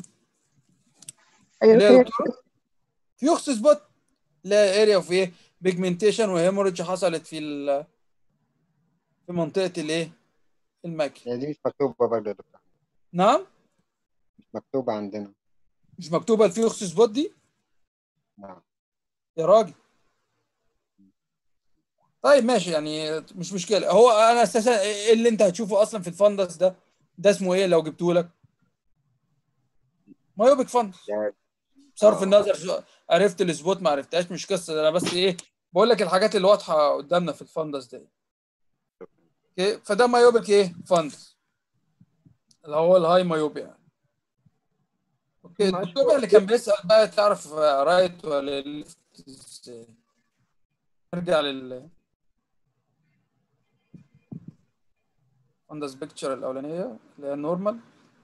ايوه اللي هي فيها. دكتور فيوكس سبوت، لا اريا اوف ايه؟ بيجمنتيشن وهيموريدج حصلت في ال... في منطقه الايه؟ الماكل. هي دي مش مكتوبة برضه يا دكتور، نعم؟ مش مكتوبة عندنا. مش مكتوبه الفيوكس سبوت دي؟ نعم. يا راجل. طيب ماشي يعني مش مشكله. هو انا اساسا ايه اللي انت هتشوفه اصلا في الفندس ده؟ ده اسمه ايه لو جبته لك؟ مايوبيك فندس. بصرف النظر شو- عرفت السبوت ما عرفتهاش مش قصه، انا بس ايه بقول لك الحاجات اللي واضحه قدامنا في الفندس دي. اوكي فده مايوبيك ايه؟ فندس اللي هو الهاي مايوبيا. اوكي الدكتور بقى اللي كان بيسال بقى تعرف رايت ولا ليفت ازاي؟ نرجع لل فندس بيكتشر الاولانيه اللي هي النورمال.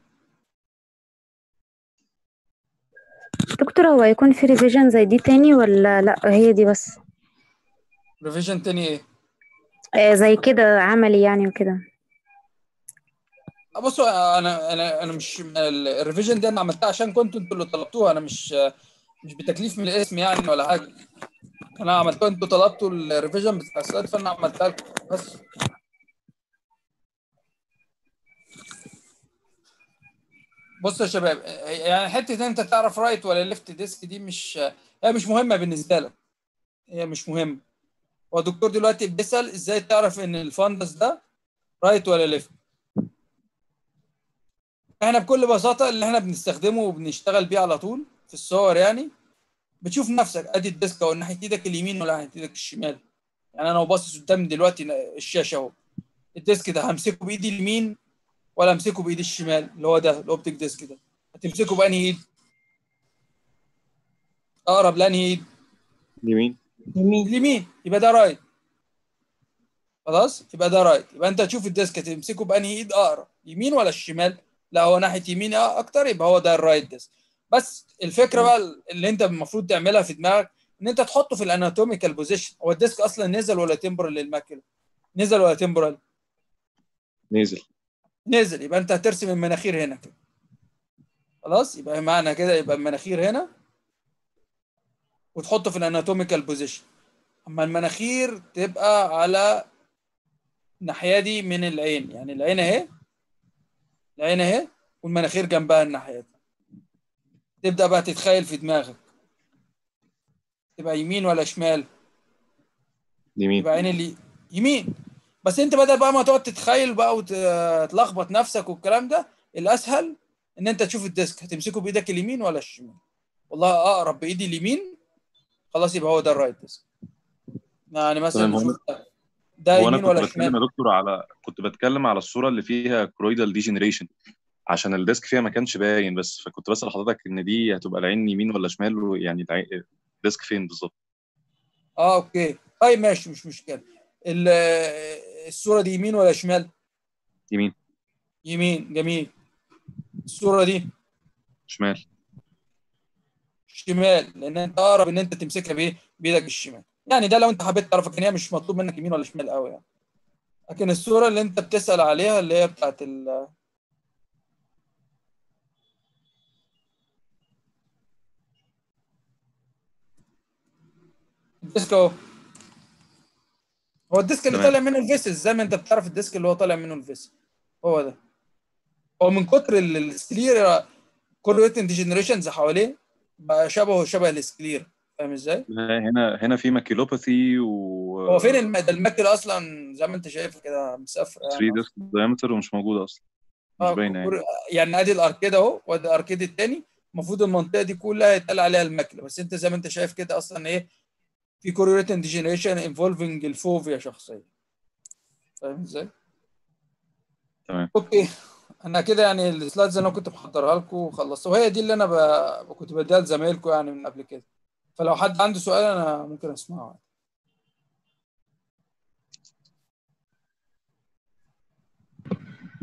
دكتور هو هيكون في ريفيجن زي دي تاني ولا لا هي دي بس؟ ريفيجن تاني ايه؟ آه زي كده عملي يعني وكده. بصوا انا انا انا مش الريفيجن دي انا عملتها عشان كنتوا انتوا اللي طلبتوها، انا مش مش بتكليف من الاسم يعني ولا حاجه. انا عملتها انتوا طلبتوا الريفيجن بتاع السلايد فانا عملتها لكم بس. بصوا يا شباب يعني حته ان انت تعرف رايت ولا ليفت ديسك دي مش هي مش مهمه بالنسبه لك، هي مش مهمه. هو الدكتور دلوقتي بيسال ازاي تعرف ان الفندس ده رايت ولا ليفت. احنا بكل بساطه اللي احنا بنستخدمه وبنشتغل بيه على طول في الصور يعني بتشوف نفسك ادي الديسك اهو ناحيه ايدك اليمين ولا ناحيه ايدك الشمال. يعني انا باصص قدام دلوقتي الشاشه اهو، الديسك ده همسكه بايدي اليمين ولا امسكه بايدي الشمال اللي هو ده الاوبتيك ديسك ده؟ هتمسكه بانهي ايد؟ اقرب لانهي ايد؟ يمين. يمين. اليمين يبقى ده رايت. خلاص يبقى ده رايت. يبقى انت هتشوف الديسك تمسكه بانهي ايد اقرب، يمين ولا الشمال؟ لا هو ناحيه يمين اكتر يبقى هو ده الرايت ديسك. بس الفكره بقى اللي انت المفروض تعملها في دماغك ان انت تحطه في الاناتوميكال بوزيشن. هو الديسك اصلا نزل ولا تمبرال للماكله؟ نزل ولا تمبرال؟ نزل. نزل يبقى انت هترسم المناخير هنا كده. خلاص يبقى معنى كده يبقى المناخير هنا وتحطه في الاناتوميكال بوزيشن. اما المناخير تبقى على الناحيه دي من العين، يعني العين اهي، العين اهي والمناخير جنبها الناحيه دي. تبدا بقى تتخيل في دماغك تبقى يمين ولا شمال؟ يمين. يبقى عين اللي يمين. بس انت بدل بقى ما تقعد تتخيل بقى وتلخبط نفسك والكلام ده، الاسهل ان انت تشوف الديسك هتمسكه بايدك اليمين ولا الشمال. والله اقرب بايدي اليمين خلاص يبقى هو ده الرايت ديسك. يعني مثلا تمام. نشوف ده, ده هو انا يمين كنت ولا بتكلم شمال؟ يا دكتور على كنت بتكلم على الصوره اللي فيها كرويدال ديجنريشن عشان الديسك فيها ما كانش باين، بس فكنت بسأل حضرتك ان دي هتبقى العين يمين ولا شمال، يعني العين- الديسك فين بالظبط؟ اه اوكي طيب ماشي مش مشكله. ال- الصوره دي يمين ولا شمال؟ يمين. يمين. جميل. الصوره دي شمال. شمال لان انت اقرب ان انت تمسكها بايه؟ بايدك الشمال. يعني ده لو انت حبيت تعرف لكن هي مش مطلوب منك يمين ولا شمال قوي يعني. لكن الصوره اللي انت بتسال عليها اللي هي بتاعت ال الديسك اهو. هو الديسك اللي تمام. طالع منه الفيسز زي ما انت بتعرف الديسك اللي هو طالع منه الفيسز هو ده. هو من كتر ال- السكلير كوريوتين ديجنريشنز حواليه بقى شبهه شبه السكلير. فاهم ازاي؟ هنا هنا في ماكيلوباثي و هو فين الم... ده الماكل اصلا زي ما انت شايف كده مسافره يعني ثلاثة ديسك دايمتر ومش موجوده اصلا، مش اه باينه يعني. كور... يعني ادي الاركيد اهو وادي الاركيد الثاني. المفروض المنطقه دي كلها يتقال عليها الماكله، بس انت زي ما انت شايف كده اصلا ايه في كوريوتين ديجنريشن انفولفنج الفوفيا شخصيا. فاهم ازاي؟ تمام. اوكي انا كده يعني السلايدز اللي انا كنت محضرها لكم خلصت، وهي دي اللي انا ب... كنت بديها لزمايلكم يعني من قبل كده. فلو حد عنده سؤال انا ممكن اسمعه.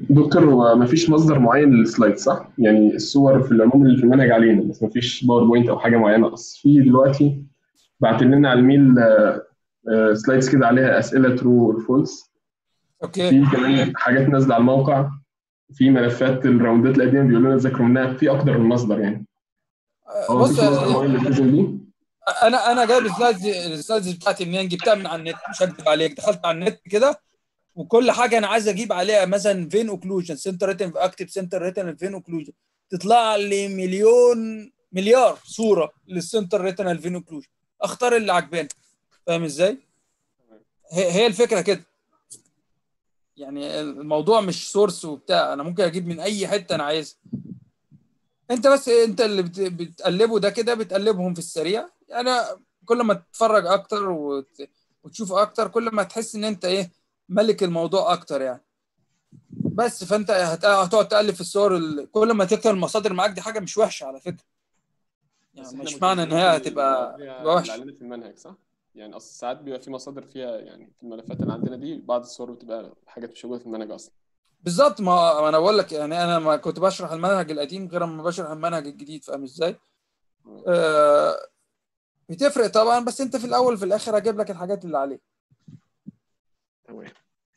دكتور هو مفيش مصدر معين للسلايد صح؟ يعني الصور في العموم اللي في المنهج علينا بس مفيش باوربوينت او حاجه معينه. اصل في دلوقتي بعت لنا على الميل آه، آه، سلايدز كده عليها اسئله ترو اور فولس. اوكي. في كمان حاجات نازله على الموقع، في ملفات الراوندات القديمه بيقولوا لنا ذاكروا منها في اكتر من مصدر يعني. هو بص مفيش مصدر معين للفيزيوم دي؟ انا انا جايب السلايدز السلايدز بتاعتي منين؟ جبتها من على النت، مش هكذب عليك، دخلت على النت كده وكل حاجه انا عايز اجيب عليها مثلا فين اوكلوجن سنتر ريتن اكتب سنتر ريتن فين اوكلوجن، تطلع لي مليون مليار صوره للسنتر ريتن فين اوكلوجن، اختار اللي عجباني. فاهم ازاي؟ هي هي الفكره كده يعني. الموضوع مش سورس وبتاع، انا ممكن اجيب من اي حته انا عايزها. انت بس انت اللي بت- بتقلبه ده كده بتقلبهم في السريع يعني. كل ما تتفرج اكتر وت- وتشوف اكتر كل ما تحس ان انت ايه ملك الموضوع اكتر يعني. بس فانت هت- هتقعد تقلب في الصور ال... كل ما تكتر المصادر معاك دي حاجه مش وحشه على فكره بس يعني، احنا مش معنى ان ملتزمين هي هتبقى بالمواضيع تبقى اللي وحشه. علينا في المنهج صح؟ يعني اصل ساعات بيبقى في مصادر فيها يعني في الملفات اللي عندنا دي بعض الصور بتبقى حاجات مش موجوده في المنهج اصلا. بالظبط. ما ما انا بقول لك يعني انا ما كنت بشرح المنهج القديم غير ما بشرح المنهج الجديد. فاهم ازاي؟ آه بتفرق طبعا، بس انت في الاول وفي الاخر هجيب لك الحاجات اللي عليك. تمام.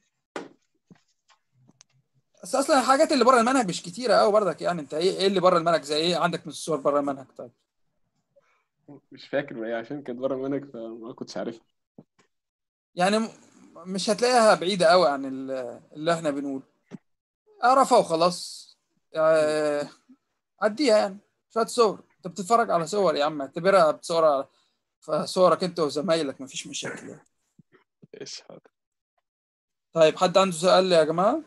بس اصلا الحاجات اللي بره المنهج مش كتيره قوي برضك يعني. انت ايه ايه اللي بره المنهج زي ايه عندك من الصور بره المنهج؟ طيب مش فاكر هي عشان كانت بره المنهج فما كنتش عارفها. يعني م- مش هتلاقيها بعيده قوي عن ال- اللي احنا بنقوله. اعرفها وخلاص. آه، عديها يعني. شويه صور انت بتتفرج على صور يا عم، اعتبرها بتصور صورك انت وزمايلك، مفيش مشاكل يعني. ايش هذا؟ طيب حد عنده سؤال يا جماعه؟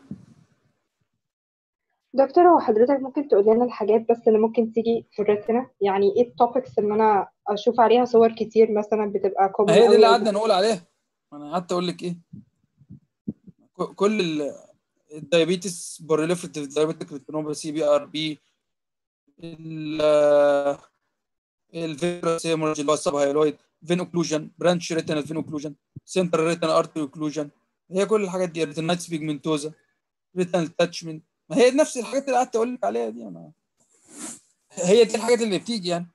دكتور هو حضرتك ممكن تقول لنا الحاجات بس اللي ممكن تيجي في الريتنا، يعني ايه التوبكس اللي انا اشوف عليها صور كتير مثلا بتبقى ما كومن هي دي قوي اللي او قعدنا نقول عليها. انا قعدت اقول لك ايه ك- كل ال- الدايابيتس بوريليفريتيف دايابيتك ريتينوباثي بي ار بي الفيروس هيموريج اللي هو السب هايلويد فين اوكلوجن برانش ريتينال فين اوكلوجن سنتر ريتينال ارتري اوكلوجن. هي كل الحاجات دي ريتينايتس بيجمنتوزا ريتينال تاتشمنت. ما هي نفس الحاجات اللي قعدت اقول لك عليها دي. انا هي دي الحاجات اللي بتيجي يعني.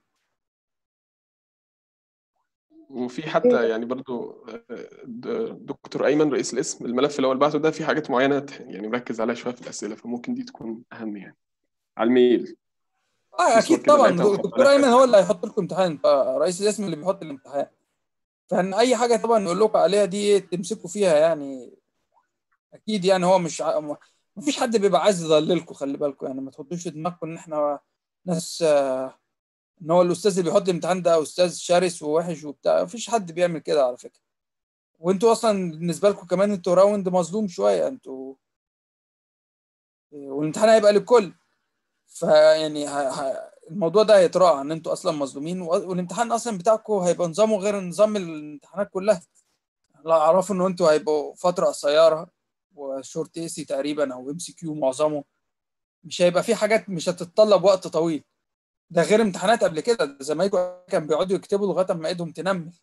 وفي حتى يعني برضو د- دكتور ايمن رئيس القسم الملف اللي هو اللي بعته ده في حاجات معينه يعني مركز عليها شويه في الاسئله فممكن دي تكون اهم يعني على الميل. اه في صور اكيد كده طبعا. بعتها ومحط الدكتور عليها ايمن حاجات. هو اللي هيحط لكم امتحان، آه، رئيس القسم اللي بيحط الامتحان. فان اي حاجه طبعا نقول لكم عليها دي تمسكوا فيها يعني. اكيد يعني هو مش ع... ما فيش حد بيبقى عايز يضللكم. خلي بالكم يعني، ما تحطوش في دماغكم ان احنا ناس آه، ان هو الاستاذ اللي بيحط الامتحان ده استاذ شرس ووحش وبتاع. ما فيش حد بيعمل كده على فكره. وانتوا اصلا بالنسبه لكم كمان انتوا راوند مظلوم شويه انتوا، والامتحان هيبقى للكل. فيعني ه... ه... الموضوع ده هيتراعى ان انتوا اصلا مظلومين، و- والامتحان اصلا بتاعكم هيبقى نظامه غير نظام الامتحانات كلها. لا اعرفوا ان انتوا هيبقوا فتره قصيره وشورت اي سي تقريبا او ام سي كيو معظمه. مش هيبقى في حاجات مش هتتطلب وقت طويل. ده غير امتحانات قبل كده. ده زمايلكم كانوا بيقعدوا يكتبوا لغايه ما ايدهم تنمل.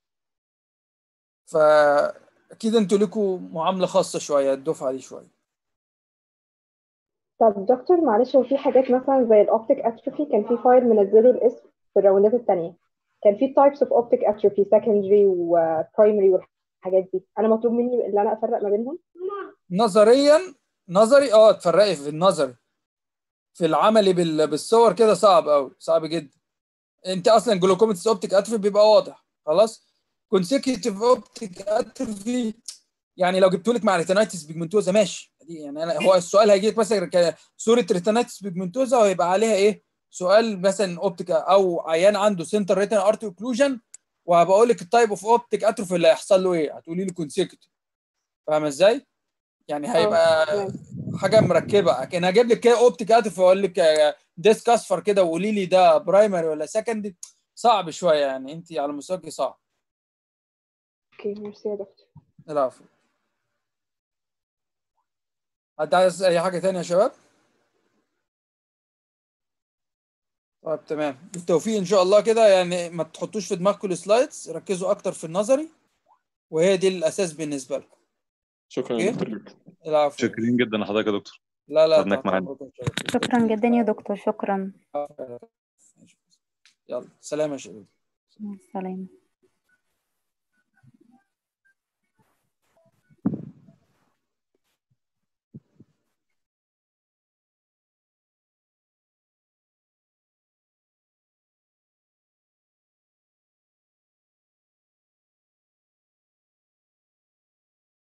فاكيد انتوا لكم معامله خاصه شويه الدفعه دي شويه. طب دكتور معلش، هو في حاجات مثلا زي الاوبتيك اتروفي كان في فايل منزله الاسم في الراوندات التانية، كان في تايبس اوف اوبتيك اتروفي سكندري وبرايمري والحاجات دي، انا مطلوب مني ان انا افرق ما بينهم؟ نظريا نظري اه تفرقي في النظري. في العملي بال... بالصور كده صعب قوي، صعب جدا. انت اصلا جلوكوميتس اوبتيك اتروفي بيبقى واضح خلاص. كونسيكتيف اوبتيك اتروفي يعني لو جبت لك مع ريتينايتس بيجمنتوزا ماشي. دي يعني أنا هو السؤال هيجي لك مثلا ك- صوره ريتينايتس بيجمنتوزا وهيبقى عليها ايه سؤال مثلا اوبتيك او عيان عنده سنتر ريتينال ارتري اوكلوجن، وهبقول لك التايب اوف اوبتيك اتروفي اللي هيحصل له ايه، هتقولي لي كونسيكتيف. فاهمه ازاي؟ يعني اه هيبقى تمام. حاجه مركبه. لكن هجيب لك كده اوبتيك اتروفي واقول لك آه، ديسك اصفر كده وقولي لي ده برايمري ولا سكندري، صعب شويه يعني. انت على مستواك صعب. اوكي ميرسي يا دكتور. العفو. حد عايز اي حاجه ثانيه يا شباب؟ طيب تمام، بالتوفيق ان شاء الله كده يعني. ما تحطوش في دماغكم السلايدز، ركزوا اكتر في النظري وهي دي الاساس بالنسبه لكم. شكرا اوكي يا دكتور. العفو. شاكرين جدا لحضرتك يا دكتور. لا لا تعبناك تحت معانا. امركم يا شباب. شكرا جدا يا دكتور، شكرا. يلا سلام يا شباب. مع السلامة.